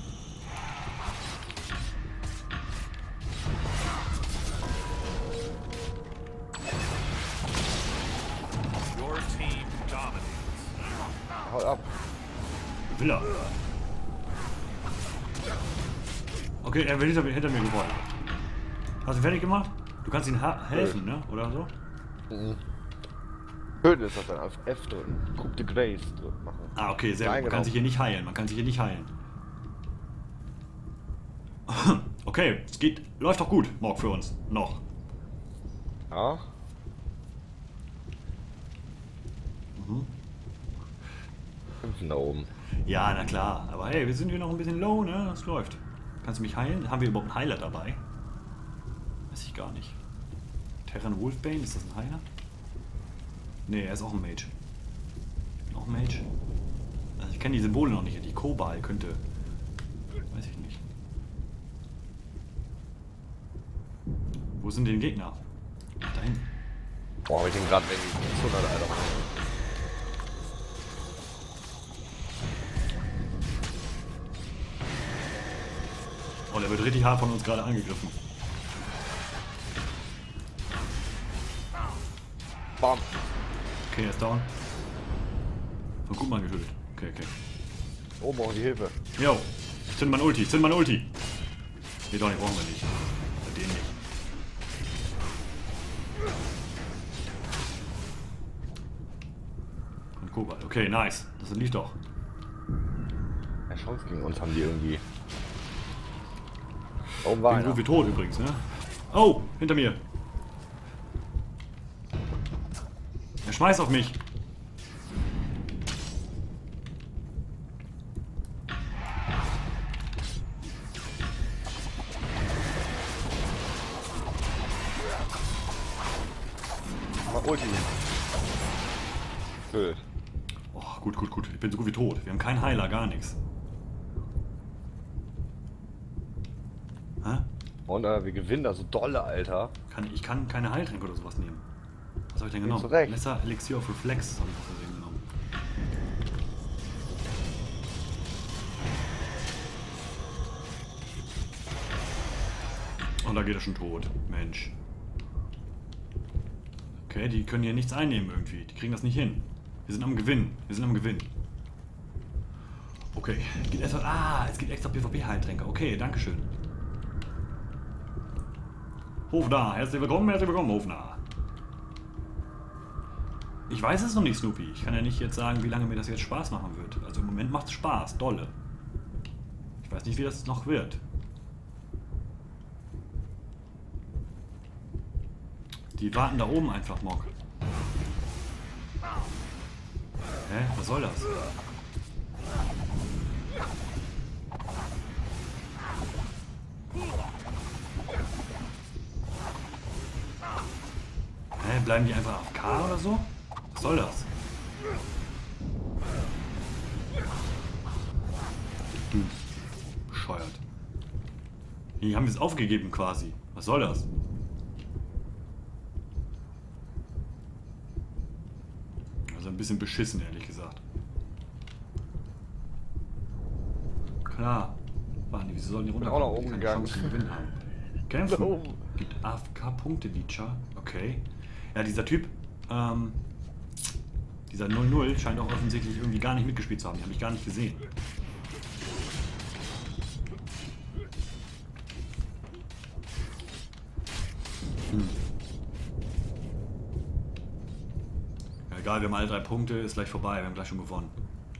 Your team dominates. Haut ab. Will er. Okay, er will hinter mir, hinter mir geworden. Hast du fertig gemacht? Du kannst ihm helfen, ne? Oder so? Töten ist das dann auf F drücken. Coup de Grace drücken machen. Ah, okay, sehr gut. Man kann sich hier nicht heilen. Man kann sich hier nicht heilen. Okay, es geht. Läuft doch gut, Morg, für uns. Noch. Ja. Mhm. Fünf da oben. Ja, na klar. Aber hey, wir sind hier noch ein bisschen low, ne? Das läuft. Kannst du mich heilen? Haben wir überhaupt einen Heiler dabei? Weiß ich gar nicht. Terran Wolfbane, ist das ein Heiler? Ne, er ist auch ein Mage. Auch ein Mage? Also ich kenne die Symbole noch nicht. Die Kobal könnte... Weiß ich nicht. Wo sind denn Gegner? Ach, da hinten. Boah, hab ich den gerade wegen hundert, Alter. Oh, der wird richtig hart von uns gerade angegriffen. Bam. Okay, er ist down. Von Gutmann getötet. Okay, okay. Oben brauchen die Hilfe. Jo, zünd mein Ulti, zünd mein Ulti. Nee, doch nicht, brauchen wir nicht. Bei denen nicht. Und Kobalt. Okay, nice. Das lief doch. Ja, Chance gegen uns haben die irgendwie. Oben war Bin einer. gut wie tot übrigens, ne? Oh, hinter mir. Er schmeißt auf mich. Mach Ulti. Blöd. Oh, gut, gut, gut. Ich bin so gut wie tot. Wir haben keinen Heiler, gar nichts. Hä? Und äh, wir gewinnen da so dolle, Alter. Kann, ich kann keine Heiltränke oder sowas nehmen. Was habe ich denn Gehst genommen? du recht. Messer, Elixier of Reflex habe ich aus Versehen genommen. Und da geht er schon tot. Mensch. Okay, die können hier nichts einnehmen irgendwie. Die kriegen das nicht hin. Wir sind am Gewinn. Wir sind am Gewinn. Okay. Es gibt extra, ah, es gibt extra PvP-Heiltränke. Okay, dankeschön. Hofnarr, herzlich willkommen, herzlich willkommen, Hofnarr. Ich weiß es noch nicht, Snoopy. Ich kann ja nicht jetzt sagen, wie lange mir das jetzt Spaß machen wird. Also im Moment macht es Spaß, dolle. Ich weiß nicht, wie das noch wird. Die warten da oben einfach, Mog. Hä? Was soll das? Hä? Bleiben die einfach A F K oder so? Was soll das? Hm. Bescheuert. Die haben es aufgegeben quasi. Was soll das? Also ein bisschen beschissen, ehrlich gesagt. Klar. Waren die, wieso sollen die runter? auch nach oben gegangen. Chance zu gewinnen haben. Kämpfen. Gibt A F K-Punkte, Leecher. Okay. Ja, dieser Typ, ähm, dieser null null scheint auch offensichtlich irgendwie gar nicht mitgespielt zu haben. Die habe ich gar nicht gesehen. Hm. Ja, egal, wir haben alle drei Punkte, ist gleich vorbei, wir haben gleich schon gewonnen.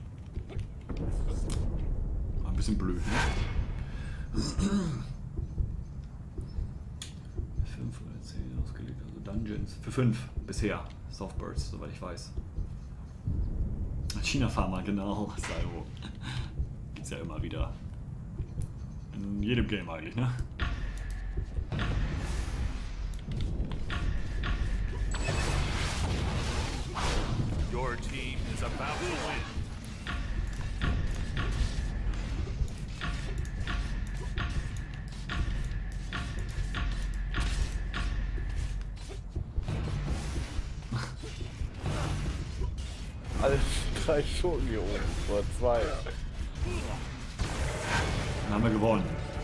War ein bisschen blöd, ne? fünf oder zehn ausgelegt, also Dungeons. Für fünf bisher. Softbirds, soweit ich weiß. China Farmer, genau. Salvo. Gibt's ja immer wieder. In jedem Game eigentlich, ne? Your team is about to win. alles drei Schurken hier oben. Oder zwei. Dann haben wir gewonnen.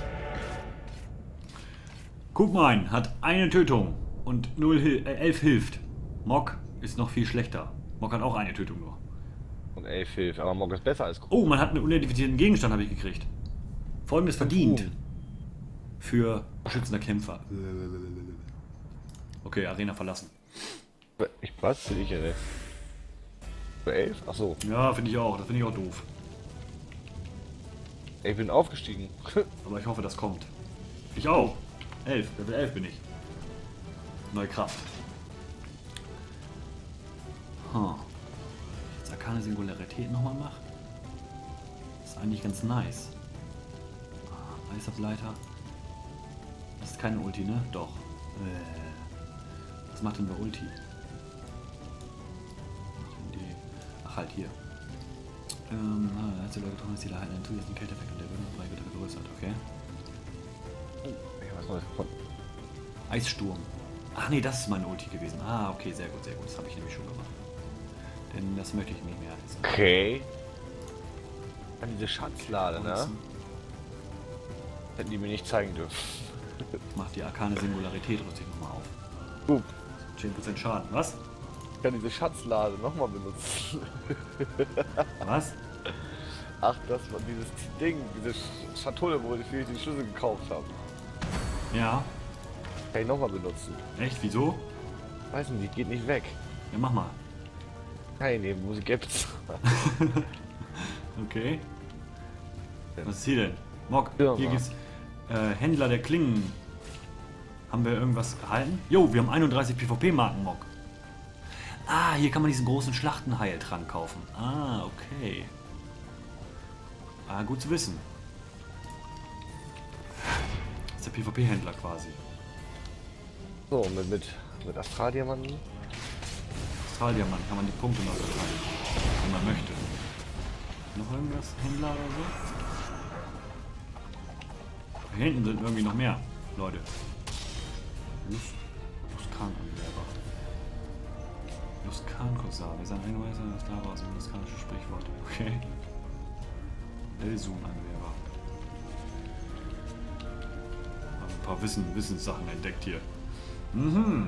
Cookmine hat eine Tötung und null Hil äh, elf hilft. Mog ist noch viel schlechter. Mog hat auch eine Tötung nur. Und elf hilft, aber Mog ist besser als Cook. Oh, man hat einen unidentifizierten Gegenstand, habe ich gekriegt. Folgendes verdient. Für beschützender Kämpfer. Okay, Arena verlassen. Ich, was bin ich denn? Für elf? Achso. Ja, finde ich auch. Das finde ich auch doof. Ich bin aufgestiegen. Aber ich hoffe, das kommt. Ich auch. elf. Level elf bin ich. Neue Kraft. Huh. Jetzt Arkane Singularität nochmal mache. Ist eigentlich ganz nice. Ah, Eisableiter. Das ist keine Ulti, ne? Doch. Äh. Was macht denn der Ulti? Ach halt, hier. Ähm, ah, als der Leute getroffen ist, die Leiter einen zusätzlichen Kälteeffekt und der wird noch drei Götter vergrößert, okay? Oh, ich hab was Neues gefunden. Eissturm. Ach nee, das ist meine Ulti gewesen. Ah, okay, sehr gut, sehr gut. Das habe ich nämlich schon gemacht. Denn das möchte ich nicht mehr. Okay. An diese Schatzlade, ne? Ansonsten Hätten die mir nicht zeigen dürfen. macht die Arkane Singularität rüste ich nochmal auf. Gut. zehn Prozent Schaden. Was? Ich kann diese Schatzlade nochmal benutzen. Was? Ach, das war dieses Ding, diese Schatulle, wo ich die Schlüssel gekauft habe. Ja. Kann ich nochmal benutzen. Echt? Wieso? Weiß nicht, die geht nicht weg. Ja, mach mal. Nein, nee, Musik gibt's. Okay. Was ist hier denn? Mog, Ja, hier Mann. gibt's äh, Händler der Klingen. Haben wir irgendwas erhalten? Jo, wir haben einunddreißig PvP-Marken, Mog. Ah, hier kann man diesen großen Schlachtenheiltrank kaufen. Ah, okay. Ah, gut zu wissen. Das ist der PvP-Händler quasi. So, mit, mit, mit Astraldiamanten. Astraldiamant kann man die Punkte noch verteilen, wenn man möchte. Noch irgendwas? Händler oder so? Da hinten sind irgendwie noch mehr Leute. Lust, Luskan-Anwerber. Luskan-Korsar. Wir sind eingeweist in das Lava aus dem luskanischen Sprichwort. Okay. Elsun-Anwerber. Haben ein paar Wissen, Wissenssachen entdeckt hier. Mhm.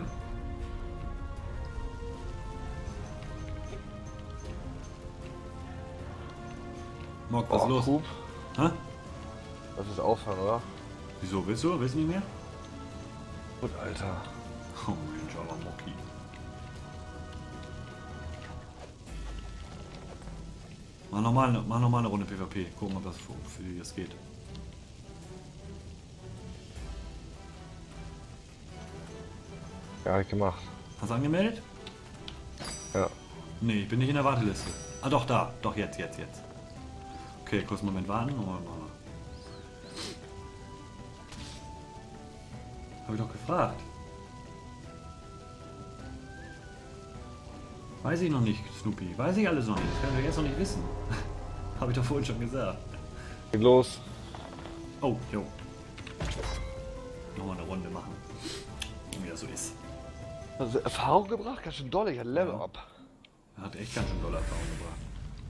Mog, was ist los? Coop. Hä? Das ist aufhören, oder? Wieso, willst du? Willst du nicht mehr? Gut, Alter. Oh Mensch, aber Moki. Mach nochmal eine, mach noch mal eine Runde PvP. Gucken, ob das für, für die das geht. Ja, hab ich gemacht. Hast du angemeldet? Ja. Nee, ich bin nicht in der Warteliste. Ah doch, da. Doch, jetzt, jetzt, jetzt. Okay, kurz einen Moment warten. Oh, Hab ich doch gefragt. Weiß ich noch nicht, Snoopy. Weiß ich alles noch nicht. Das können wir jetzt noch nicht wissen. Habe ich doch vorhin schon gesagt. Geht los. Oh, jo. Nochmal eine Runde machen. Wie das so ist. Hast du Erfahrung gebracht? Ganz schön doll, ich hatte Level Ja. up. Er hat echt ganz schön dolle Erfahrung gebracht.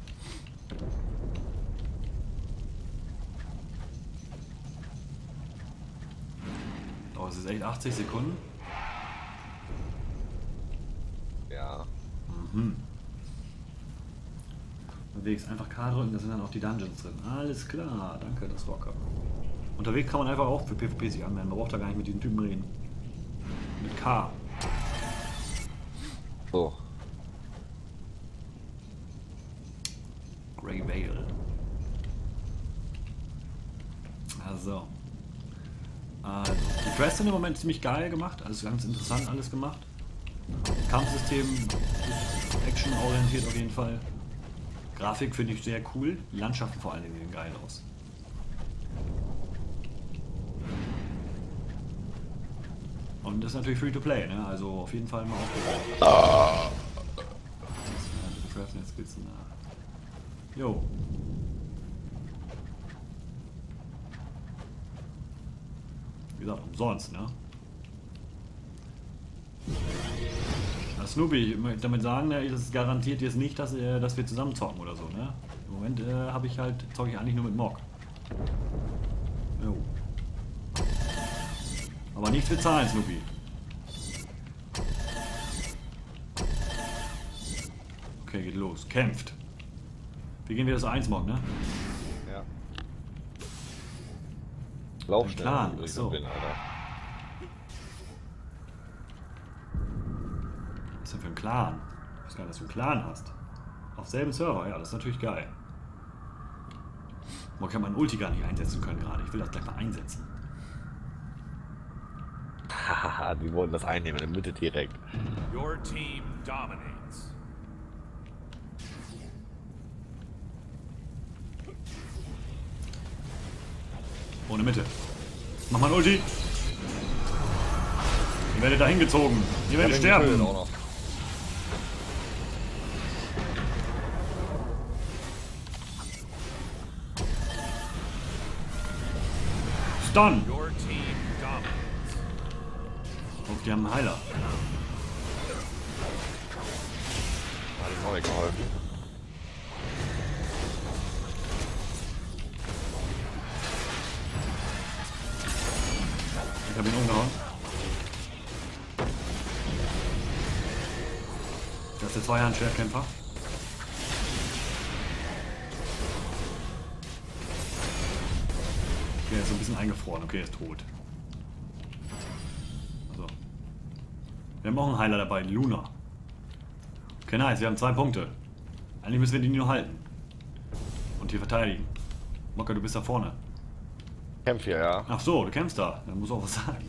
Oh, es ist echt achtzig Sekunden. Ja. Mhm. Unterwegs einfach K drücken, da sind dann auch die Dungeons drin. Alles klar, danke, das Rocker. Unterwegs kann man einfach auch für PvP sich anmelden. Man braucht da gar nicht mit diesen Typen reden. Mit K. So. Grey Vale. Also. Äh, die Quests sind im Moment ziemlich geil gemacht. Also ganz interessant alles gemacht. Kampfsystem actionorientiert auf jeden Fall. Grafik finde ich sehr cool. Die Landschaften vor allen Dingen sehen geil aus. Und das ist natürlich free to play, ne? Also auf jeden Fall mal aufgebaut. Ah. Jetzt geht's nach. Jo. Wie gesagt, umsonst, ne? Das Snoopy, ich möchte damit sagen, ne, das garantiert jetzt nicht, dass, äh, dass wir zusammen zocken oder so, ne? Im Moment äh, habe ich halt, zocke ich eigentlich nur mit Mog. Jo. Aber nichts für Zahlen, Snoopy. Okay, geht los. Kämpft. Wir gehen wieder so eins Mog, ne? Ja. Lauf schnell, Plan, wenn ich so. bin, Alter. Was ist denn für ein Clan? Ich weiß gar nicht, dass du einen Clan hast. Auf selben Server, ja, das ist natürlich geil. Man kann meinen Ulti gar nicht einsetzen können gerade. Ich will das gleich mal einsetzen. Hahaha, die wollen das einnehmen in der Mitte direkt. Your team dominates. Ohne Mitte. Mach mal ein Ulti. Ihr werdet da hingezogen. Ihr werdet sterben. Auch noch. Stun. Your team dominates. Oh, die haben einen Heiler. Hat ihm auch nicht geholfen. Ich habe ihn umgehauen. Das ist der Zweihand-Schwertkämpfer. Okay, er ist so ein bisschen eingefroren. Okay, er ist tot. Also. Wir haben auch einen Heiler dabei, Luna. Okay, nice, wir haben zwei Punkte. Eigentlich müssen wir die nur halten. Und hier verteidigen. Mocker, du bist da vorne. Kämpf hier, ja. Ach so, du kämpfst da. Dann musst du auch was sagen.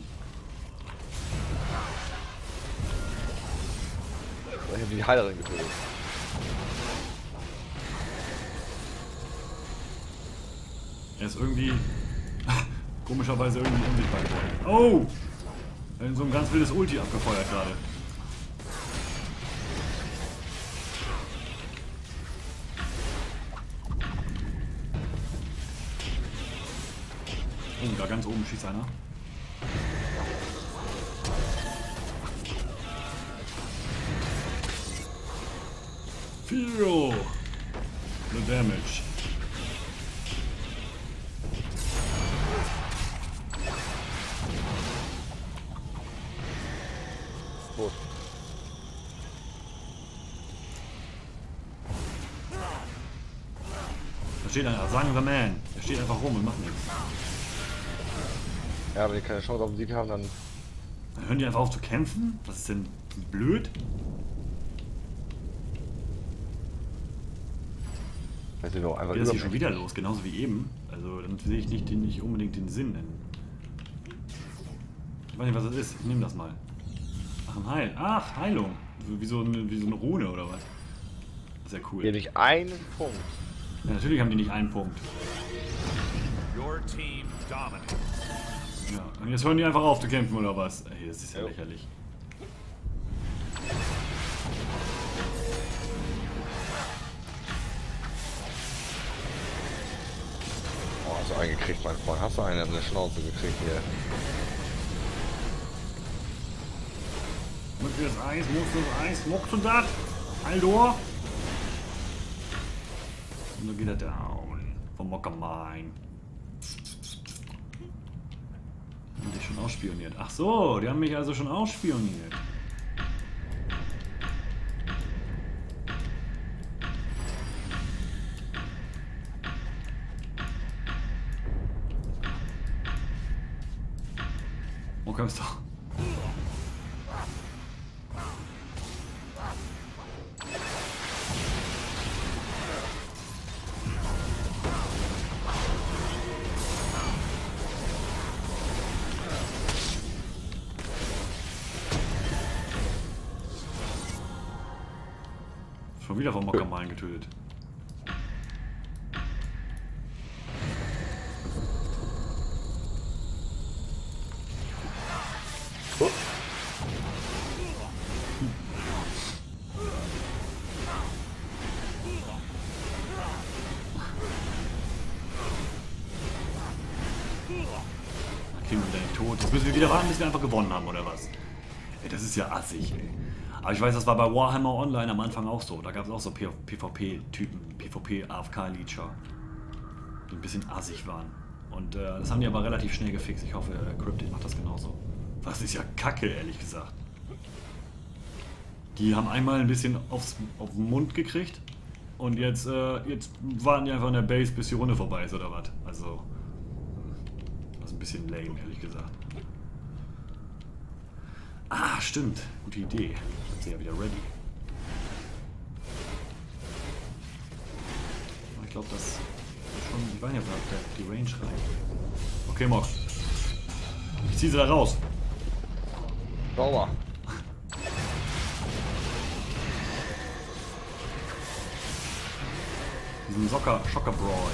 Ich hab die Heilerin getötet. Er ist irgendwie komischerweise irgendwie unsichtbar geworden. Oh! Er hat so ein ganz wildes Ulti abgefeuert gerade. Oh, da ganz oben schießt einer. Feel the damage. Gut. Da steht einer, sagen wir Man. Der steht einfach rum und macht nichts. Ja, wenn die keine Chance auf den Sieg haben, dann. Dann hören die einfach auf zu kämpfen? Was ist denn blöd? Weiß ich noch, einfach Geht das hier über- schon wieder los, genauso wie eben. Also dann sehe ich nicht, den, nicht unbedingt den Sinn in. Ich weiß nicht, was das ist. Ich nehme das mal. Ach, ein Heil. Ach, Heilung. So, wie, so eine, wie so eine Rune oder was? Sehr cool. Hier nicht einen Punkt. Ja, natürlich haben die nicht einen Punkt. Your team dominates. Ja, und jetzt hören die einfach auf zu kämpfen oder was? Ey, das ist ja Jo. lächerlich. Oh, hast du einen gekriegt, mein Freund. Hast du einen in der Schnauze gekriegt hier? Möchtest du das Eis? Musst du das Eis? Mockst du das? Haldor? Und dann geht er down. Vom Mockermine. Haben die schon ausspioniert? Ach so, die haben mich also schon ausspioniert. Wo kommst du? Schon wieder vom Mockermalen getötet. Da kriegen wir wieder den Tod. Jetzt müssen wir wieder warten, bis wir einfach gewonnen haben, oder was? Ey, das ist ja assig, ey. Aber ich weiß, das war bei Warhammer Online am Anfang auch so. Da gab es auch so PvP-Typen, PvP-A F K-Leecher, die ein bisschen assig waren. Und äh, das haben die aber relativ schnell gefixt. Ich hoffe, äh, Cryptid macht das genauso. Das ist ja kacke, ehrlich gesagt. Die haben einmal ein bisschen aufs, auf den Mund gekriegt und jetzt, äh, jetzt waren die einfach in der Base, bis die Runde vorbei ist oder was. Also, das ist ein bisschen lame, ehrlich gesagt. Ah, stimmt. Gute Idee. Jetzt sind ja wieder ready. Ich glaube, das ist schon. Die waren ja bei die Range rein. Okay, Mock. Ich ziehe sie da raus. Sauber. Diesen Socker, Schocker Brawl.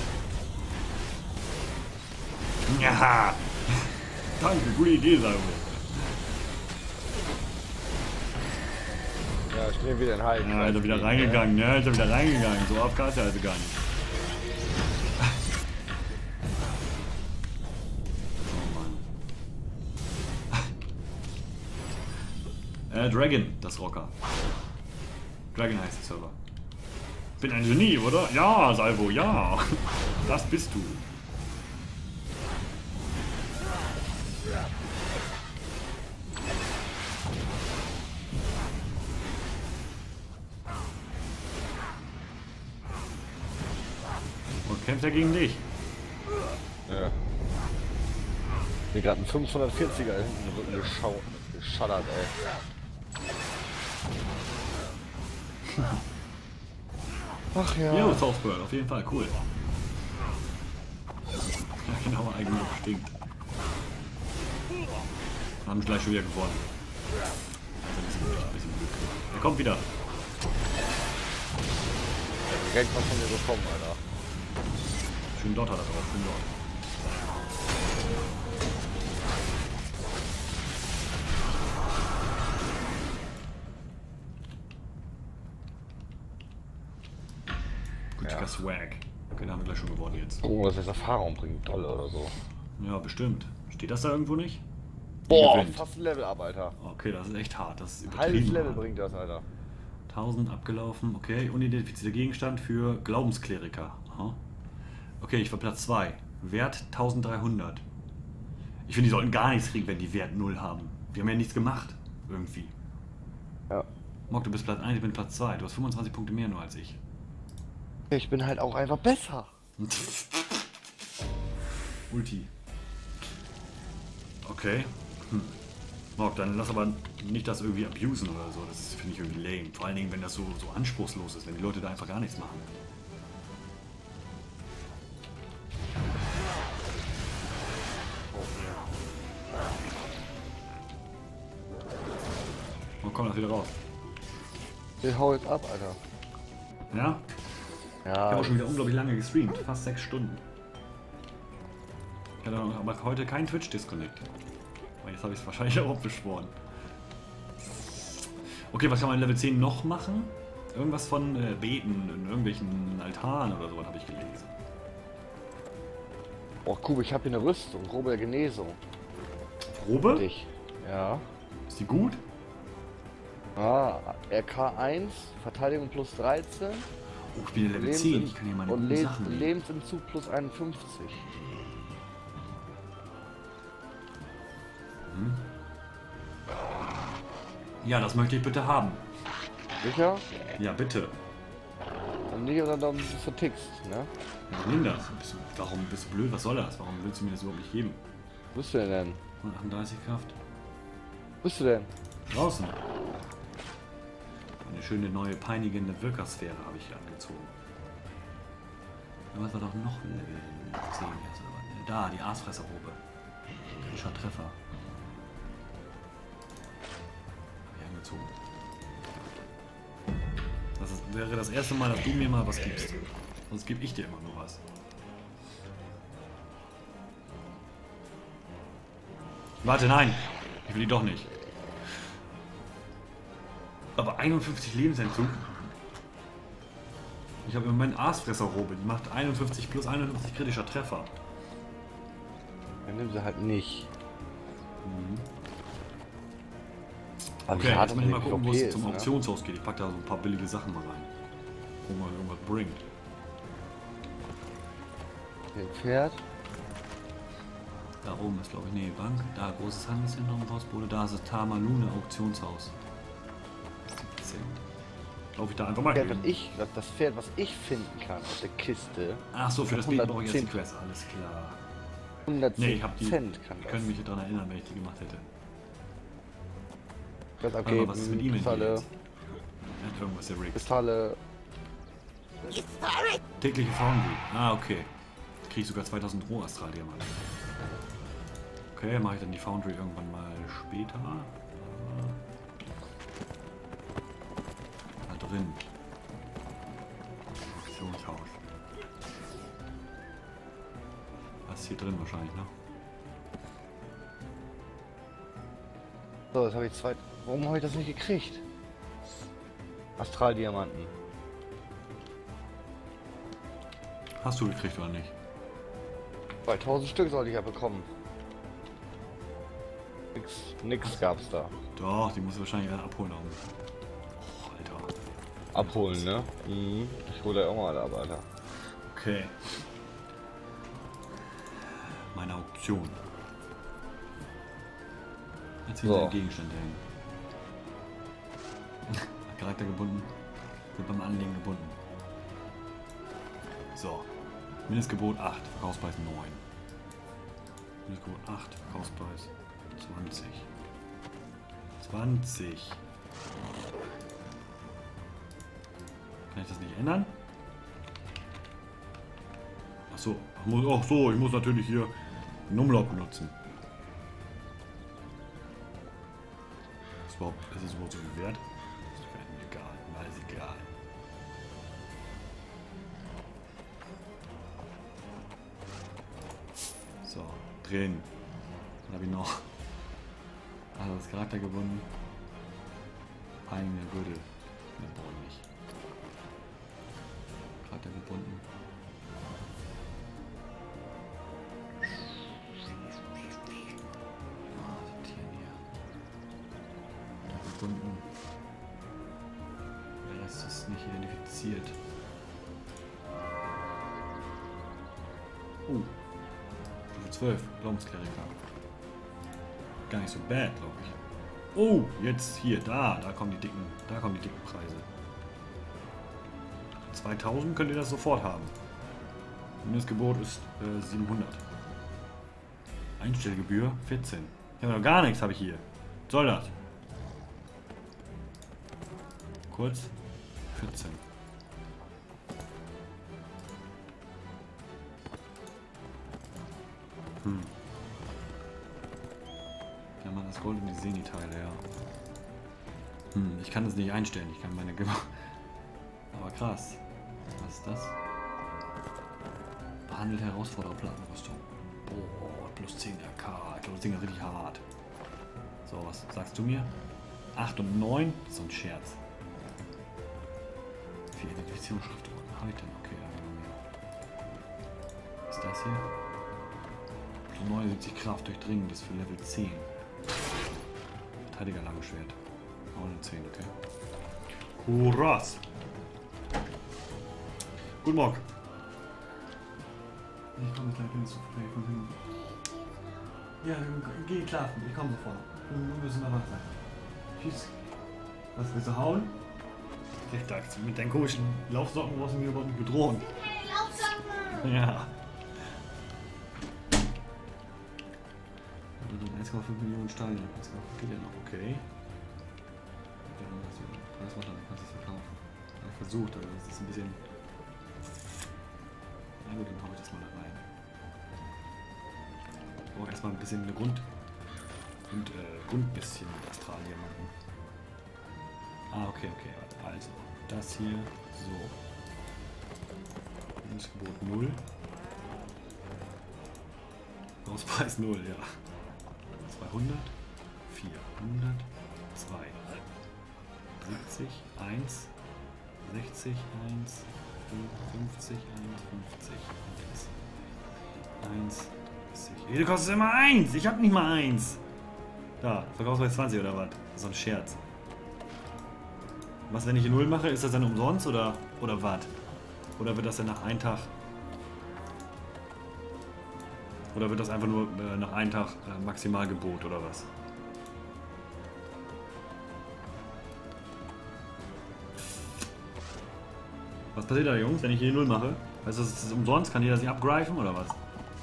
Ja. Danke, gute Idee, Salvo. Ja, ich nehme wieder den Halt. Ja, ist er wieder reingegangen, ne? Ist er wieder reingegangen. So A F K ist er also gar nicht. Oh Mann. Äh, Dragon, das Rocker. Dragon heißt der Server. Bin ein Genie, oder? Ja, Salvo, ja. Das bist du. Und kämpft er gegen dich? Ja. Mir gerade ein fünfhundertvierziger hinten im Rücken geschau geschallert, ey. Ach ja. Ja, Southburn, auf jeden Fall, cool. Ja, genau, eigentlich stinkt. Haben gleich schon wieder gewonnen. Also ein bisschen, ein bisschen Glück. Er kommt wieder. Der Geld kann von mir bekommen, Alter. Schön dort hat er drauf, schön dort. Gutiger Ja. Swag. Okay, da haben wir gleich schon gewonnen jetzt. Gucken, was das Erfahrung bringt. Toll oder so. Ja, bestimmt. Steht das da irgendwo nicht? Boah, Gewinnt. fast ein Level ab, Alter. Okay, das ist echt hart. Das ist Ein halbes übertrieben Level hart. bringt das, Alter. tausend abgelaufen. Okay, unidentifizierter Gegenstand für Glaubenskleriker. Aha. Okay, ich war Platz zwei. Wert dreizehnhundert. Ich finde, die sollten gar nichts kriegen, wenn die Wert null haben. Wir haben ja nichts gemacht. Irgendwie. Ja. Mock, du bist Platz eins, ich bin Platz zwei. Du hast fünfundzwanzig Punkte mehr nur als ich. Ich bin halt auch einfach besser. Ulti. Okay. Hm. Mock, dann lass aber nicht das irgendwie abusen oder so. Das finde ich irgendwie lame. Vor allen Dingen, wenn das so, so anspruchslos ist, wenn die Leute da einfach gar nichts machen. Oh, komm das wieder raus. Ich hau jetzt ab, Alter. Ja? Ich Ja. habe auch schon wieder unglaublich lange gestreamt. Fast sechs Stunden. Ich hatte aber heute keinen Twitch-Disconnect. Aber jetzt habe ich es wahrscheinlich auch beschworen. Okay, was kann man in Level zehn noch machen? Irgendwas von äh, Beten in irgendwelchen Altaren oder sowas habe ich gelesen. Oh, Kuba, ich habe hier eine Rüstung. Robe der Genesung. Probe? Dich. Ja. Ist die gut? Ah, R K eins, Verteidigung plus dreizehn. Oh, ich bin in Level zehn. Ich kann hier meine und guten Le Sachen nehmen. Lebensentzug plus einundfünfzig. Ja, das möchte ich bitte haben. Sicher? Ja, bitte. Und nicht, oder dann vertickst, ne? Ja, nimm das. Bist du, warum bist du blöd? Was soll das? Warum willst du mir das überhaupt nicht geben? Wo bist du denn denn? hundertachtunddreißig Kraft. Wo bist du denn? Draußen. Eine schöne neue peinigende Wirkersphäre habe ich angezogen. Was war doch noch Level zehn? Da, die Aasfresserrobe. Kritischer Treffer. Habe ich angezogen. Das ist, wäre das erste Mal, dass du mir mal was gibst. Sonst gebe ich dir immer nur was. Warte, nein! Ich will die doch nicht. Aber einundfünfzig Lebensentzug. Ich habe im Moment Aasfresserrobe, die macht einundfünfzig plus einundfünfzig kritischer Treffer. Dann nimm sie halt nicht. Aber Okay, wie hart jetzt mal mal das gucken, wo okay es zum ist, ne? Auktionshaus geht. Ich pack da so ein paar billige Sachen mal rein. Wo man irgendwas bringt. Den Pferd. Da oben ist, glaube ich, nee, Bank. Da, großes Handelszentrum, Hausbode. Da ist das Tamalune Auktionshaus. siebzehn. Laufe ich da einfach mal Pferd, was hin. ich, das- das Pferd, was ich finden kann aus der Kiste. Ach so, für das Bild brauche ich jetzt die hundertzehn Quest. Alles klar. hundertzehn Nee, ich habe die. Cent kann Ich das. könnte mich daran erinnern, wenn ich die gemacht hätte. Das Warte okay, mal, was ist mit ihm denn hier Kristalle, jetzt? Er hat irgendwas, der Riggs. Kristalle. Tägliche Foundry. Ah, okay. Kriege ich sogar zweitausend Rohastral-Diamanten. Okay, mache ich dann die Foundry irgendwann mal später. Da drin. Auktionshaus. Was ist hier drin wahrscheinlich, ne? So, das habe ich zwei. Warum habe ich das nicht gekriegt? Astraldiamanten. Hast du gekriegt oder nicht? zweitausend Stück sollte ich ja bekommen. Nix, nix gab's da. Doch, die muss ich wahrscheinlich alle abholen. Auch. Oh, Alter. Abholen, ne? Mhm. Ich hole ja auch mal ab, Alter. Okay. Meine Auktion. Jetzt hier So. der Gegenstand hängen. Charakter gebunden. Wird beim Anlegen gebunden. So. Mindestgebot acht, Verkaufspreis neun. Mindestgebot acht, Verkaufspreis zwanzig. zwanzig. Kann ich das nicht ändern? Ach so, ach muss- ach so, ich muss natürlich hier einen Umlauf benutzen. Ist, überhaupt, ist es überhaupt so viel wert? Ist doch gar nicht egal, alles egal. So, drehen. Was habe ich noch? Also das Charakter gebunden. Eigene Gürtel. Den brauche ich nicht. Charakter gebunden. Ah, sortieren hier. Charakter gebunden. Der Rest ist nicht identifiziert. Uh. zwölf, Glaubenskleriker. Gar nicht so bad, glaube ich. Oh, jetzt hier, da, da kommen die dicken, da kommen die dicken Preise. zweitausend könnt ihr das sofort haben. Mindestgebot ist äh, siebenhundert. Einstellgebühr vierzehn. Ich habe noch gar nichts, habe ich hier. Was soll das? Kurz. vierzehn. Hm. Ja, man, das Gold und die Seni-Teile, ja. Hm, ich kann das nicht einstellen. Ich kann meine Ge Aber krass. Was ist das? Behandelt Herausforderer Plattenrüstung. Boah, plus zehn R K. Ich glaube, das Ding ist richtig hart. So, was sagst du mir? acht und neun? Das ist so ein Scherz. Vier Identifizierungsschriftordnung. Habe ich denn? Okay, ja, mehr. Was ist das hier? Plus neunundsiebzig Kraft durchdringend ist für Level zehn. Verteidiger Langschwert. Auch eine zehn, okay. Hurras! Guten Morgen. Ich komme gleich hin zu hin. Ja, geh schlafen. Ich komme sofort. Wir müssen noch wach sein. Tschüss. Was willst du hauen? Ich dachte, mit deinen komischen Laufsocken brauchst du mir überhaupt nicht bedrohen. Keine Laufsocken! Ja. eins Komma fünf Millionen Steine. Das geht ja noch, okay. Das war dann, kannst du es verkaufen. Ich habe versucht, aber das ist ein bisschen. Na gut, dann hau ich das mal da rein. Ich brauche erstmal ein bisschen eine Grund. Und äh, Grundbisschen mit Australien machen. Ah, okay, okay. Also, das hier so. Mindestgebot null. Auspreis null, ja. zweihundert, vierhundert, zwei, siebzig, eins, sechzig, eins, fünfzig, eins, fünfzig, eins, eins, siebzig. Ey, du kostest immer eins! Ich hab nicht mal eins! Da, Verkaufspreis zwanzig oder was? So ein Scherz. Was, wenn ich die Null mache, ist das dann umsonst oder, oder was? Oder wird das dann nach einem Tag? Oder wird das einfach nur äh, nach einem Tag äh, Maximalgebot oder was? Was passiert da, Jungs, wenn ich hier die Null mache? Heißt das, ist das umsonst? Kann jeder sich abgreifen oder was?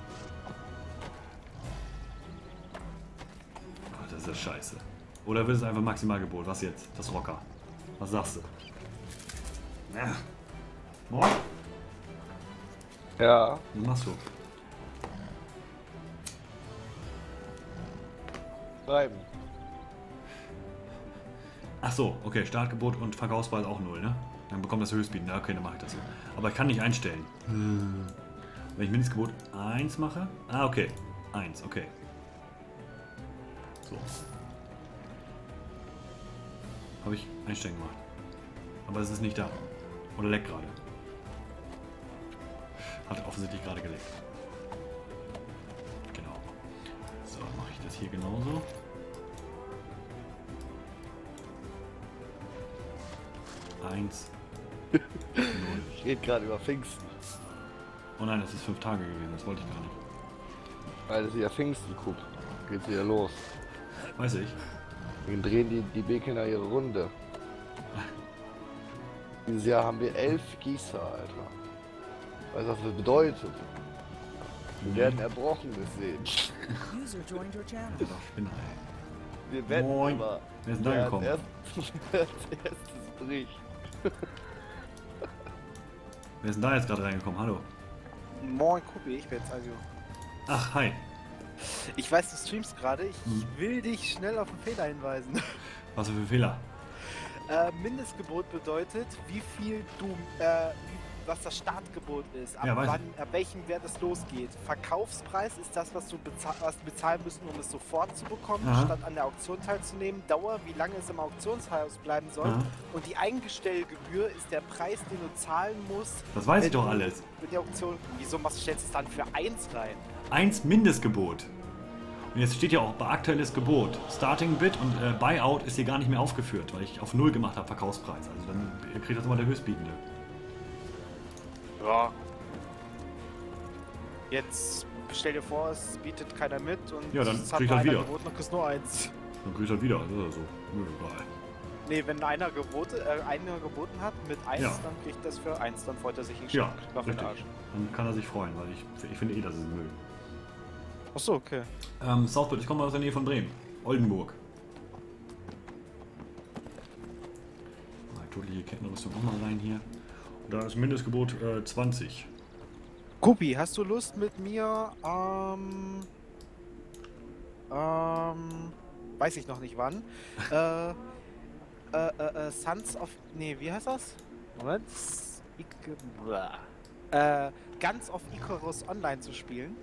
Ach, das ist ja scheiße. Oder wird es einfach Maximalgebot? Was jetzt? Das Rocker. Was sagst du? Ja. Moin. Ja. Was machst du? Schreiben. Ach so, okay, Startgebot und Verkaufspreis auch null, ne? Dann bekommt das Höchstbieten. Ja, okay, dann mache ich das so. Aber ich kann nicht einstellen. Hm. Wenn ich Mindestgebot eins mache. Ah, okay. eins, okay. So. Habe ich einstellen gemacht. Aber es ist nicht da. Oder leckt gerade. Hat offensichtlich gerade geleckt. Genau. So, mache ich das hier genauso. eins. Ich rede gerade über Pfingsten. Oh nein, das ist fünf Tage gewesen, das wollte ich gar nicht. Weil es ja Pfingsten guckt. Geht's wieder los. Weiß ich. Dann drehen die, die Bekelner ihre Runde. Dieses Jahr haben wir elf Gießer, Alter. Weißt du, was das bedeutet? Wir werden Erbrochenes sehen. User joined your channel. Ich bin halt. Wir werden Moin. aber. Wer ist denn da wer gekommen? Als erstes, wer als erstes bricht. Wer ist denn da jetzt gerade reingekommen? Hallo. Moin Kubi, ich bin's also. Ach, hi. Ich weiß, du streamst gerade. Ich Hm. will dich schnell auf einen Fehler hinweisen. Was für ein Fehler? Äh, Mindestgebot bedeutet, wie viel du, äh, wie, was das Startgebot ist, ab Ja, weiß wann, ab welchem Wert es losgeht. Verkaufspreis ist das, was du bezahl was du bezahlen müssen, um es sofort zu bekommen, Aha. statt an der Auktion teilzunehmen. Dauer, wie lange es im Auktionshaus bleiben soll. Aha. Und die Eingestellgebühr ist der Preis, den du zahlen musst. Das weiß ich wenn doch du alles. Mit der Auktion. Wieso machst, stellst du es dann für eins rein? eins Mindestgebot. Und jetzt steht ja auch bei aktuelles Gebot. Starting Bid und äh, Buyout ist hier gar nicht mehr aufgeführt, weil ich auf null gemacht habe, Verkaufspreis. Also dann kriegt das immer der Höchstbietende. Ja. Jetzt stell dir vor, es bietet keiner mit und Ja, dann es hat krieg ich nur halt einer wieder. geboten und kriegst nur eins. Dann krieg ich halt wieder. Das ist ja so. Mir egal. Nee, wenn einer, gebote, äh, einer geboten hat mit eins, Ja. dann kriegt das für eins, dann freut er sich einen Ja, Schlag auf den richtig. Arsch. Dann kann er sich freuen, weil ich, ich finde eh, das ist Müll. Achso, okay. Ähm, Southbit, ich komme mal aus der Nähe von Bremen. Oldenburg. Mal todelige Kettenrüstung auch mal rein hier. Und da ist Mindestgebot äh, zwanzig. Kupi, hast du Lust mit mir, ähm, ähm, weiß ich noch nicht wann, äh, äh, äh, äh, Sons of, nee, wie heißt das? Moment. Ike, äh, Guns of Icarus online zu spielen?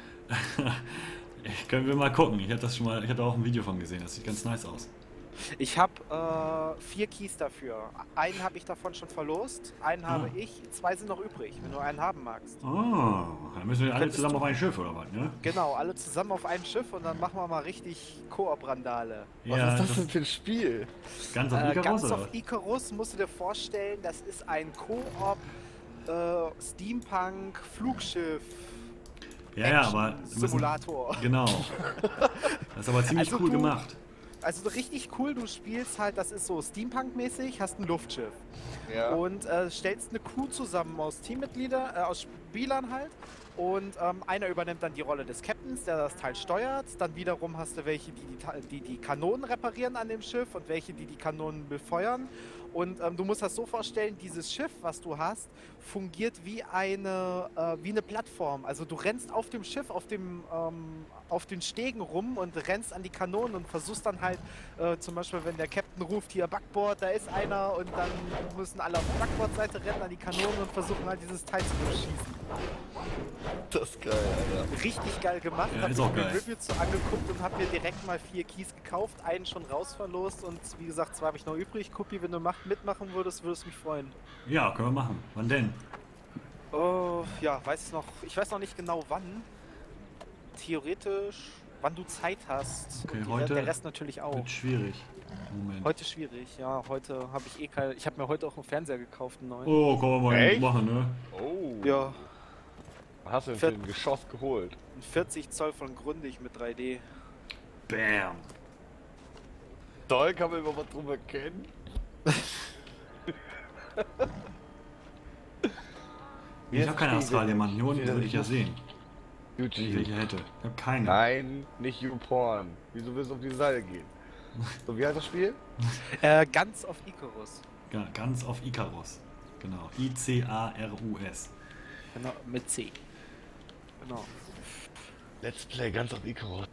Können wir mal gucken. Ich hatte das schon mal, ich hatte auch ein Video von gesehen. Das sieht ganz nice aus. Ich habe äh, vier Keys dafür. Einen habe ich davon schon verlost, einen Ah. habe ich, zwei sind noch übrig, wenn du einen haben magst. Oh, dann müssen wir alle Könntest zusammen du- auf ein Schiff oder was, ne? Genau, alle zusammen auf ein Schiff und dann machen wir mal richtig Koop-Randale. Was Ja, ist das denn für ein Spiel? ganz auf Äh, Icarus Guns oder of was? Icarus musst du dir vorstellen, das ist ein Koop äh, Steampunk Flugschiff Ja, ja, aber wir müssen, Simulator. genau. Das ist aber ziemlich Also cool du- gemacht. Also richtig cool, du spielst halt, das ist so Steampunk-mäßig, hast ein Luftschiff. Ja. Und äh, stellst eine Crew zusammen aus Teammitgliedern, äh, aus Spielern halt. Und ähm, einer übernimmt dann die Rolle des Captains, der das Teil steuert. Dann wiederum hast du welche, die die, Ta- die die Kanonen reparieren an dem Schiff und welche, die die Kanonen befeuern. Und ähm, du musst das so vorstellen, dieses Schiff, was du hast, fungiert wie eine, äh, wie eine Plattform. Also du rennst auf dem Schiff, auf, dem, ähm, auf den Stegen rum und rennst an die Kanonen und versuchst dann halt, äh, zum Beispiel, wenn der Captain ruft, hier Backboard, da ist einer, und dann müssen alle auf die Backboard-Seite rennen an die Kanonen und versuchen halt dieses Teil zu beschießen. Das ist geil, Alter. Richtig geil gemacht. Ja, hab ist mir auch ein geil. Review zu angeguckt und hab mir direkt mal vier Keys gekauft, einen schon rausverlost und wie gesagt, zwei habe ich noch übrig. Kupi, wenn du mach, mitmachen würdest, würdest du mich freuen. Ja, können wir machen. Wann denn? Oh, ja, weiß noch, ich weiß noch nicht genau wann. Theoretisch wann du Zeit hast. Okay, Und die, heute der Rest natürlich auch. Wird schwierig. Moment. Heute schwierig, ja. Heute habe ich eh keine. Ich habe mir heute auch einen Fernseher gekauft, einen neuen. Oh, kann man mal Echt? machen, ne? Oh. Ja, Was hast du denn für ein Geschoss geholt? ein vierzig Zoll von Grundig mit drei D. Bam. Toll, kann man immer was drüber kennen? Ich habe keine Australien, Mann. Hier unten würde ich ja sehen. Wenn ich YouTube. welche hätte. Ich habe keine. Nein, nicht YouPorn. Wieso willst du auf die Seite gehen? So, wie heißt das Spiel? Äh, ganz auf Icarus. Ja, ganz auf Icarus. Genau. I C A R U S. Genau, mit C. Genau. Let's Play, ganz auf Icarus.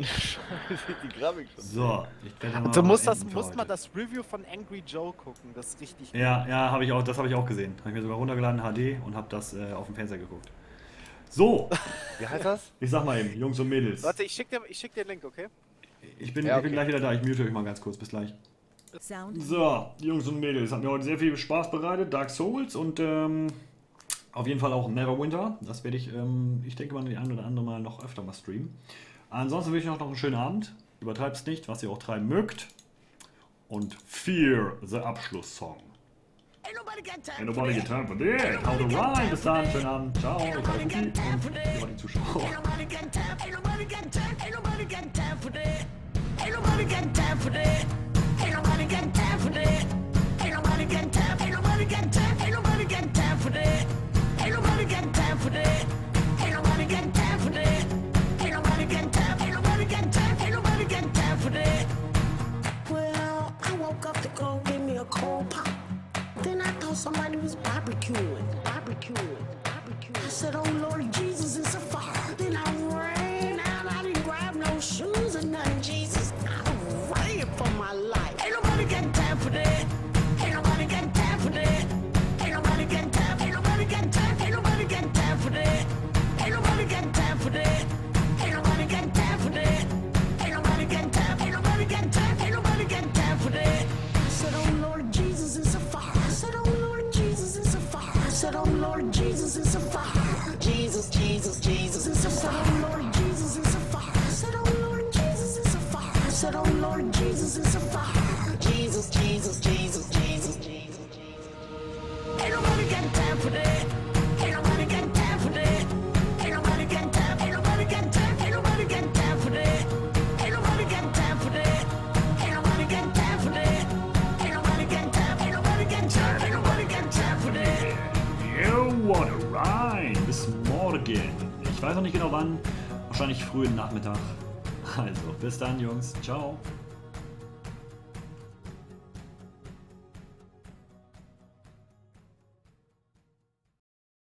Die Grafik schon. So, ich werde mal. Du musst, das, beenden für musst mal heute. das Review von Angry Joe gucken, das ist richtig gut. Ja, ja, habe ich auch, das habe ich auch gesehen. Habe ich mir sogar runtergeladen, H D, und habe das äh, auf dem Fernseher geguckt. So, Wie heißt das? ich sag mal eben, Jungs und Mädels. Warte, ich schick dir, ich schick dir den Link, okay? Ich bin, Ja, ich bin okay. gleich wieder da, ich mute euch mal ganz kurz, bis gleich. Sound. So, Jungs und Mädels, hat mir heute sehr viel Spaß bereitet. Dark Souls und ähm, auf jeden Fall auch Neverwinter. Das werde ich, ähm, ich denke mal, die ein oder andere Mal noch öfter mal streamen. Ansonsten wünsche ich euch noch einen schönen Abend. Übertreibt's nicht, was ihr auch treiben mögt. Und Fear, the Abschlusssong. Ain't nobody got time Ain't for nobody that. get time for that. Haut rein, bis dann, schönen Abend. Ciao, ich war Guti und ihr wart die Zuschauer. Ain't nobody got time, ain't nobody got time, ain't nobody got time for that. Ain't nobody got time for that. Ain't nobody got time for that. Ain't nobody got time, ain't nobody got time, ain't nobody got time for that. Ain't nobody got time for that. Ain't nobody got time for that. Ain't nobody got time, ain't nobody got time, ain't nobody got time for that. Well, I woke up to go give me a cold pop. Then I thought somebody was barbecuing, barbecuing, barbecuing. I said, oh Lord Jesus, it's a fire. Then I ran out, I didn't grab no shoes or nothing, Jesus. I ran for my life. Ain't nobody got time for that. Ain't nobody got time for that. Ain't nobody got time, ain't nobody got time, ain't nobody got time for that. Ain't nobody got time for that. Ain't nobody got time for that. Ain't nobody got time, ain't nobody got time, ain't nobody got time for that. I said, oh Lord Jesus, it's a fire. I said, oh Lord Jesus, it's a fire. I said, oh Lord Jesus, it's a fire. Jesus, Jesus, Jesus, it's a fire. Oh Lord Jesus, it's a fire. I said, oh Lord Jesus, it's a fire. I said, oh Lord Jesus, it's a fire. Jesus, Jesus, Jesus, Jesus, Jesus, Jesus. Ain't nobody got time for that. Ain't nobody got time for that. Ain't nobody got time. Ain't nobody got time. Ain't nobody got time for that. Ain't nobody got time for that. Ain't nobody got time for that. Ain't nobody got time. Ain't nobody got time. Ain't nobody got time for that. You wanna rhyme? Bis morgen. Ich weiß noch nicht genau wann. Wahrscheinlich frühen Nachmittag. Also, bis dann, Jungs. Ciao.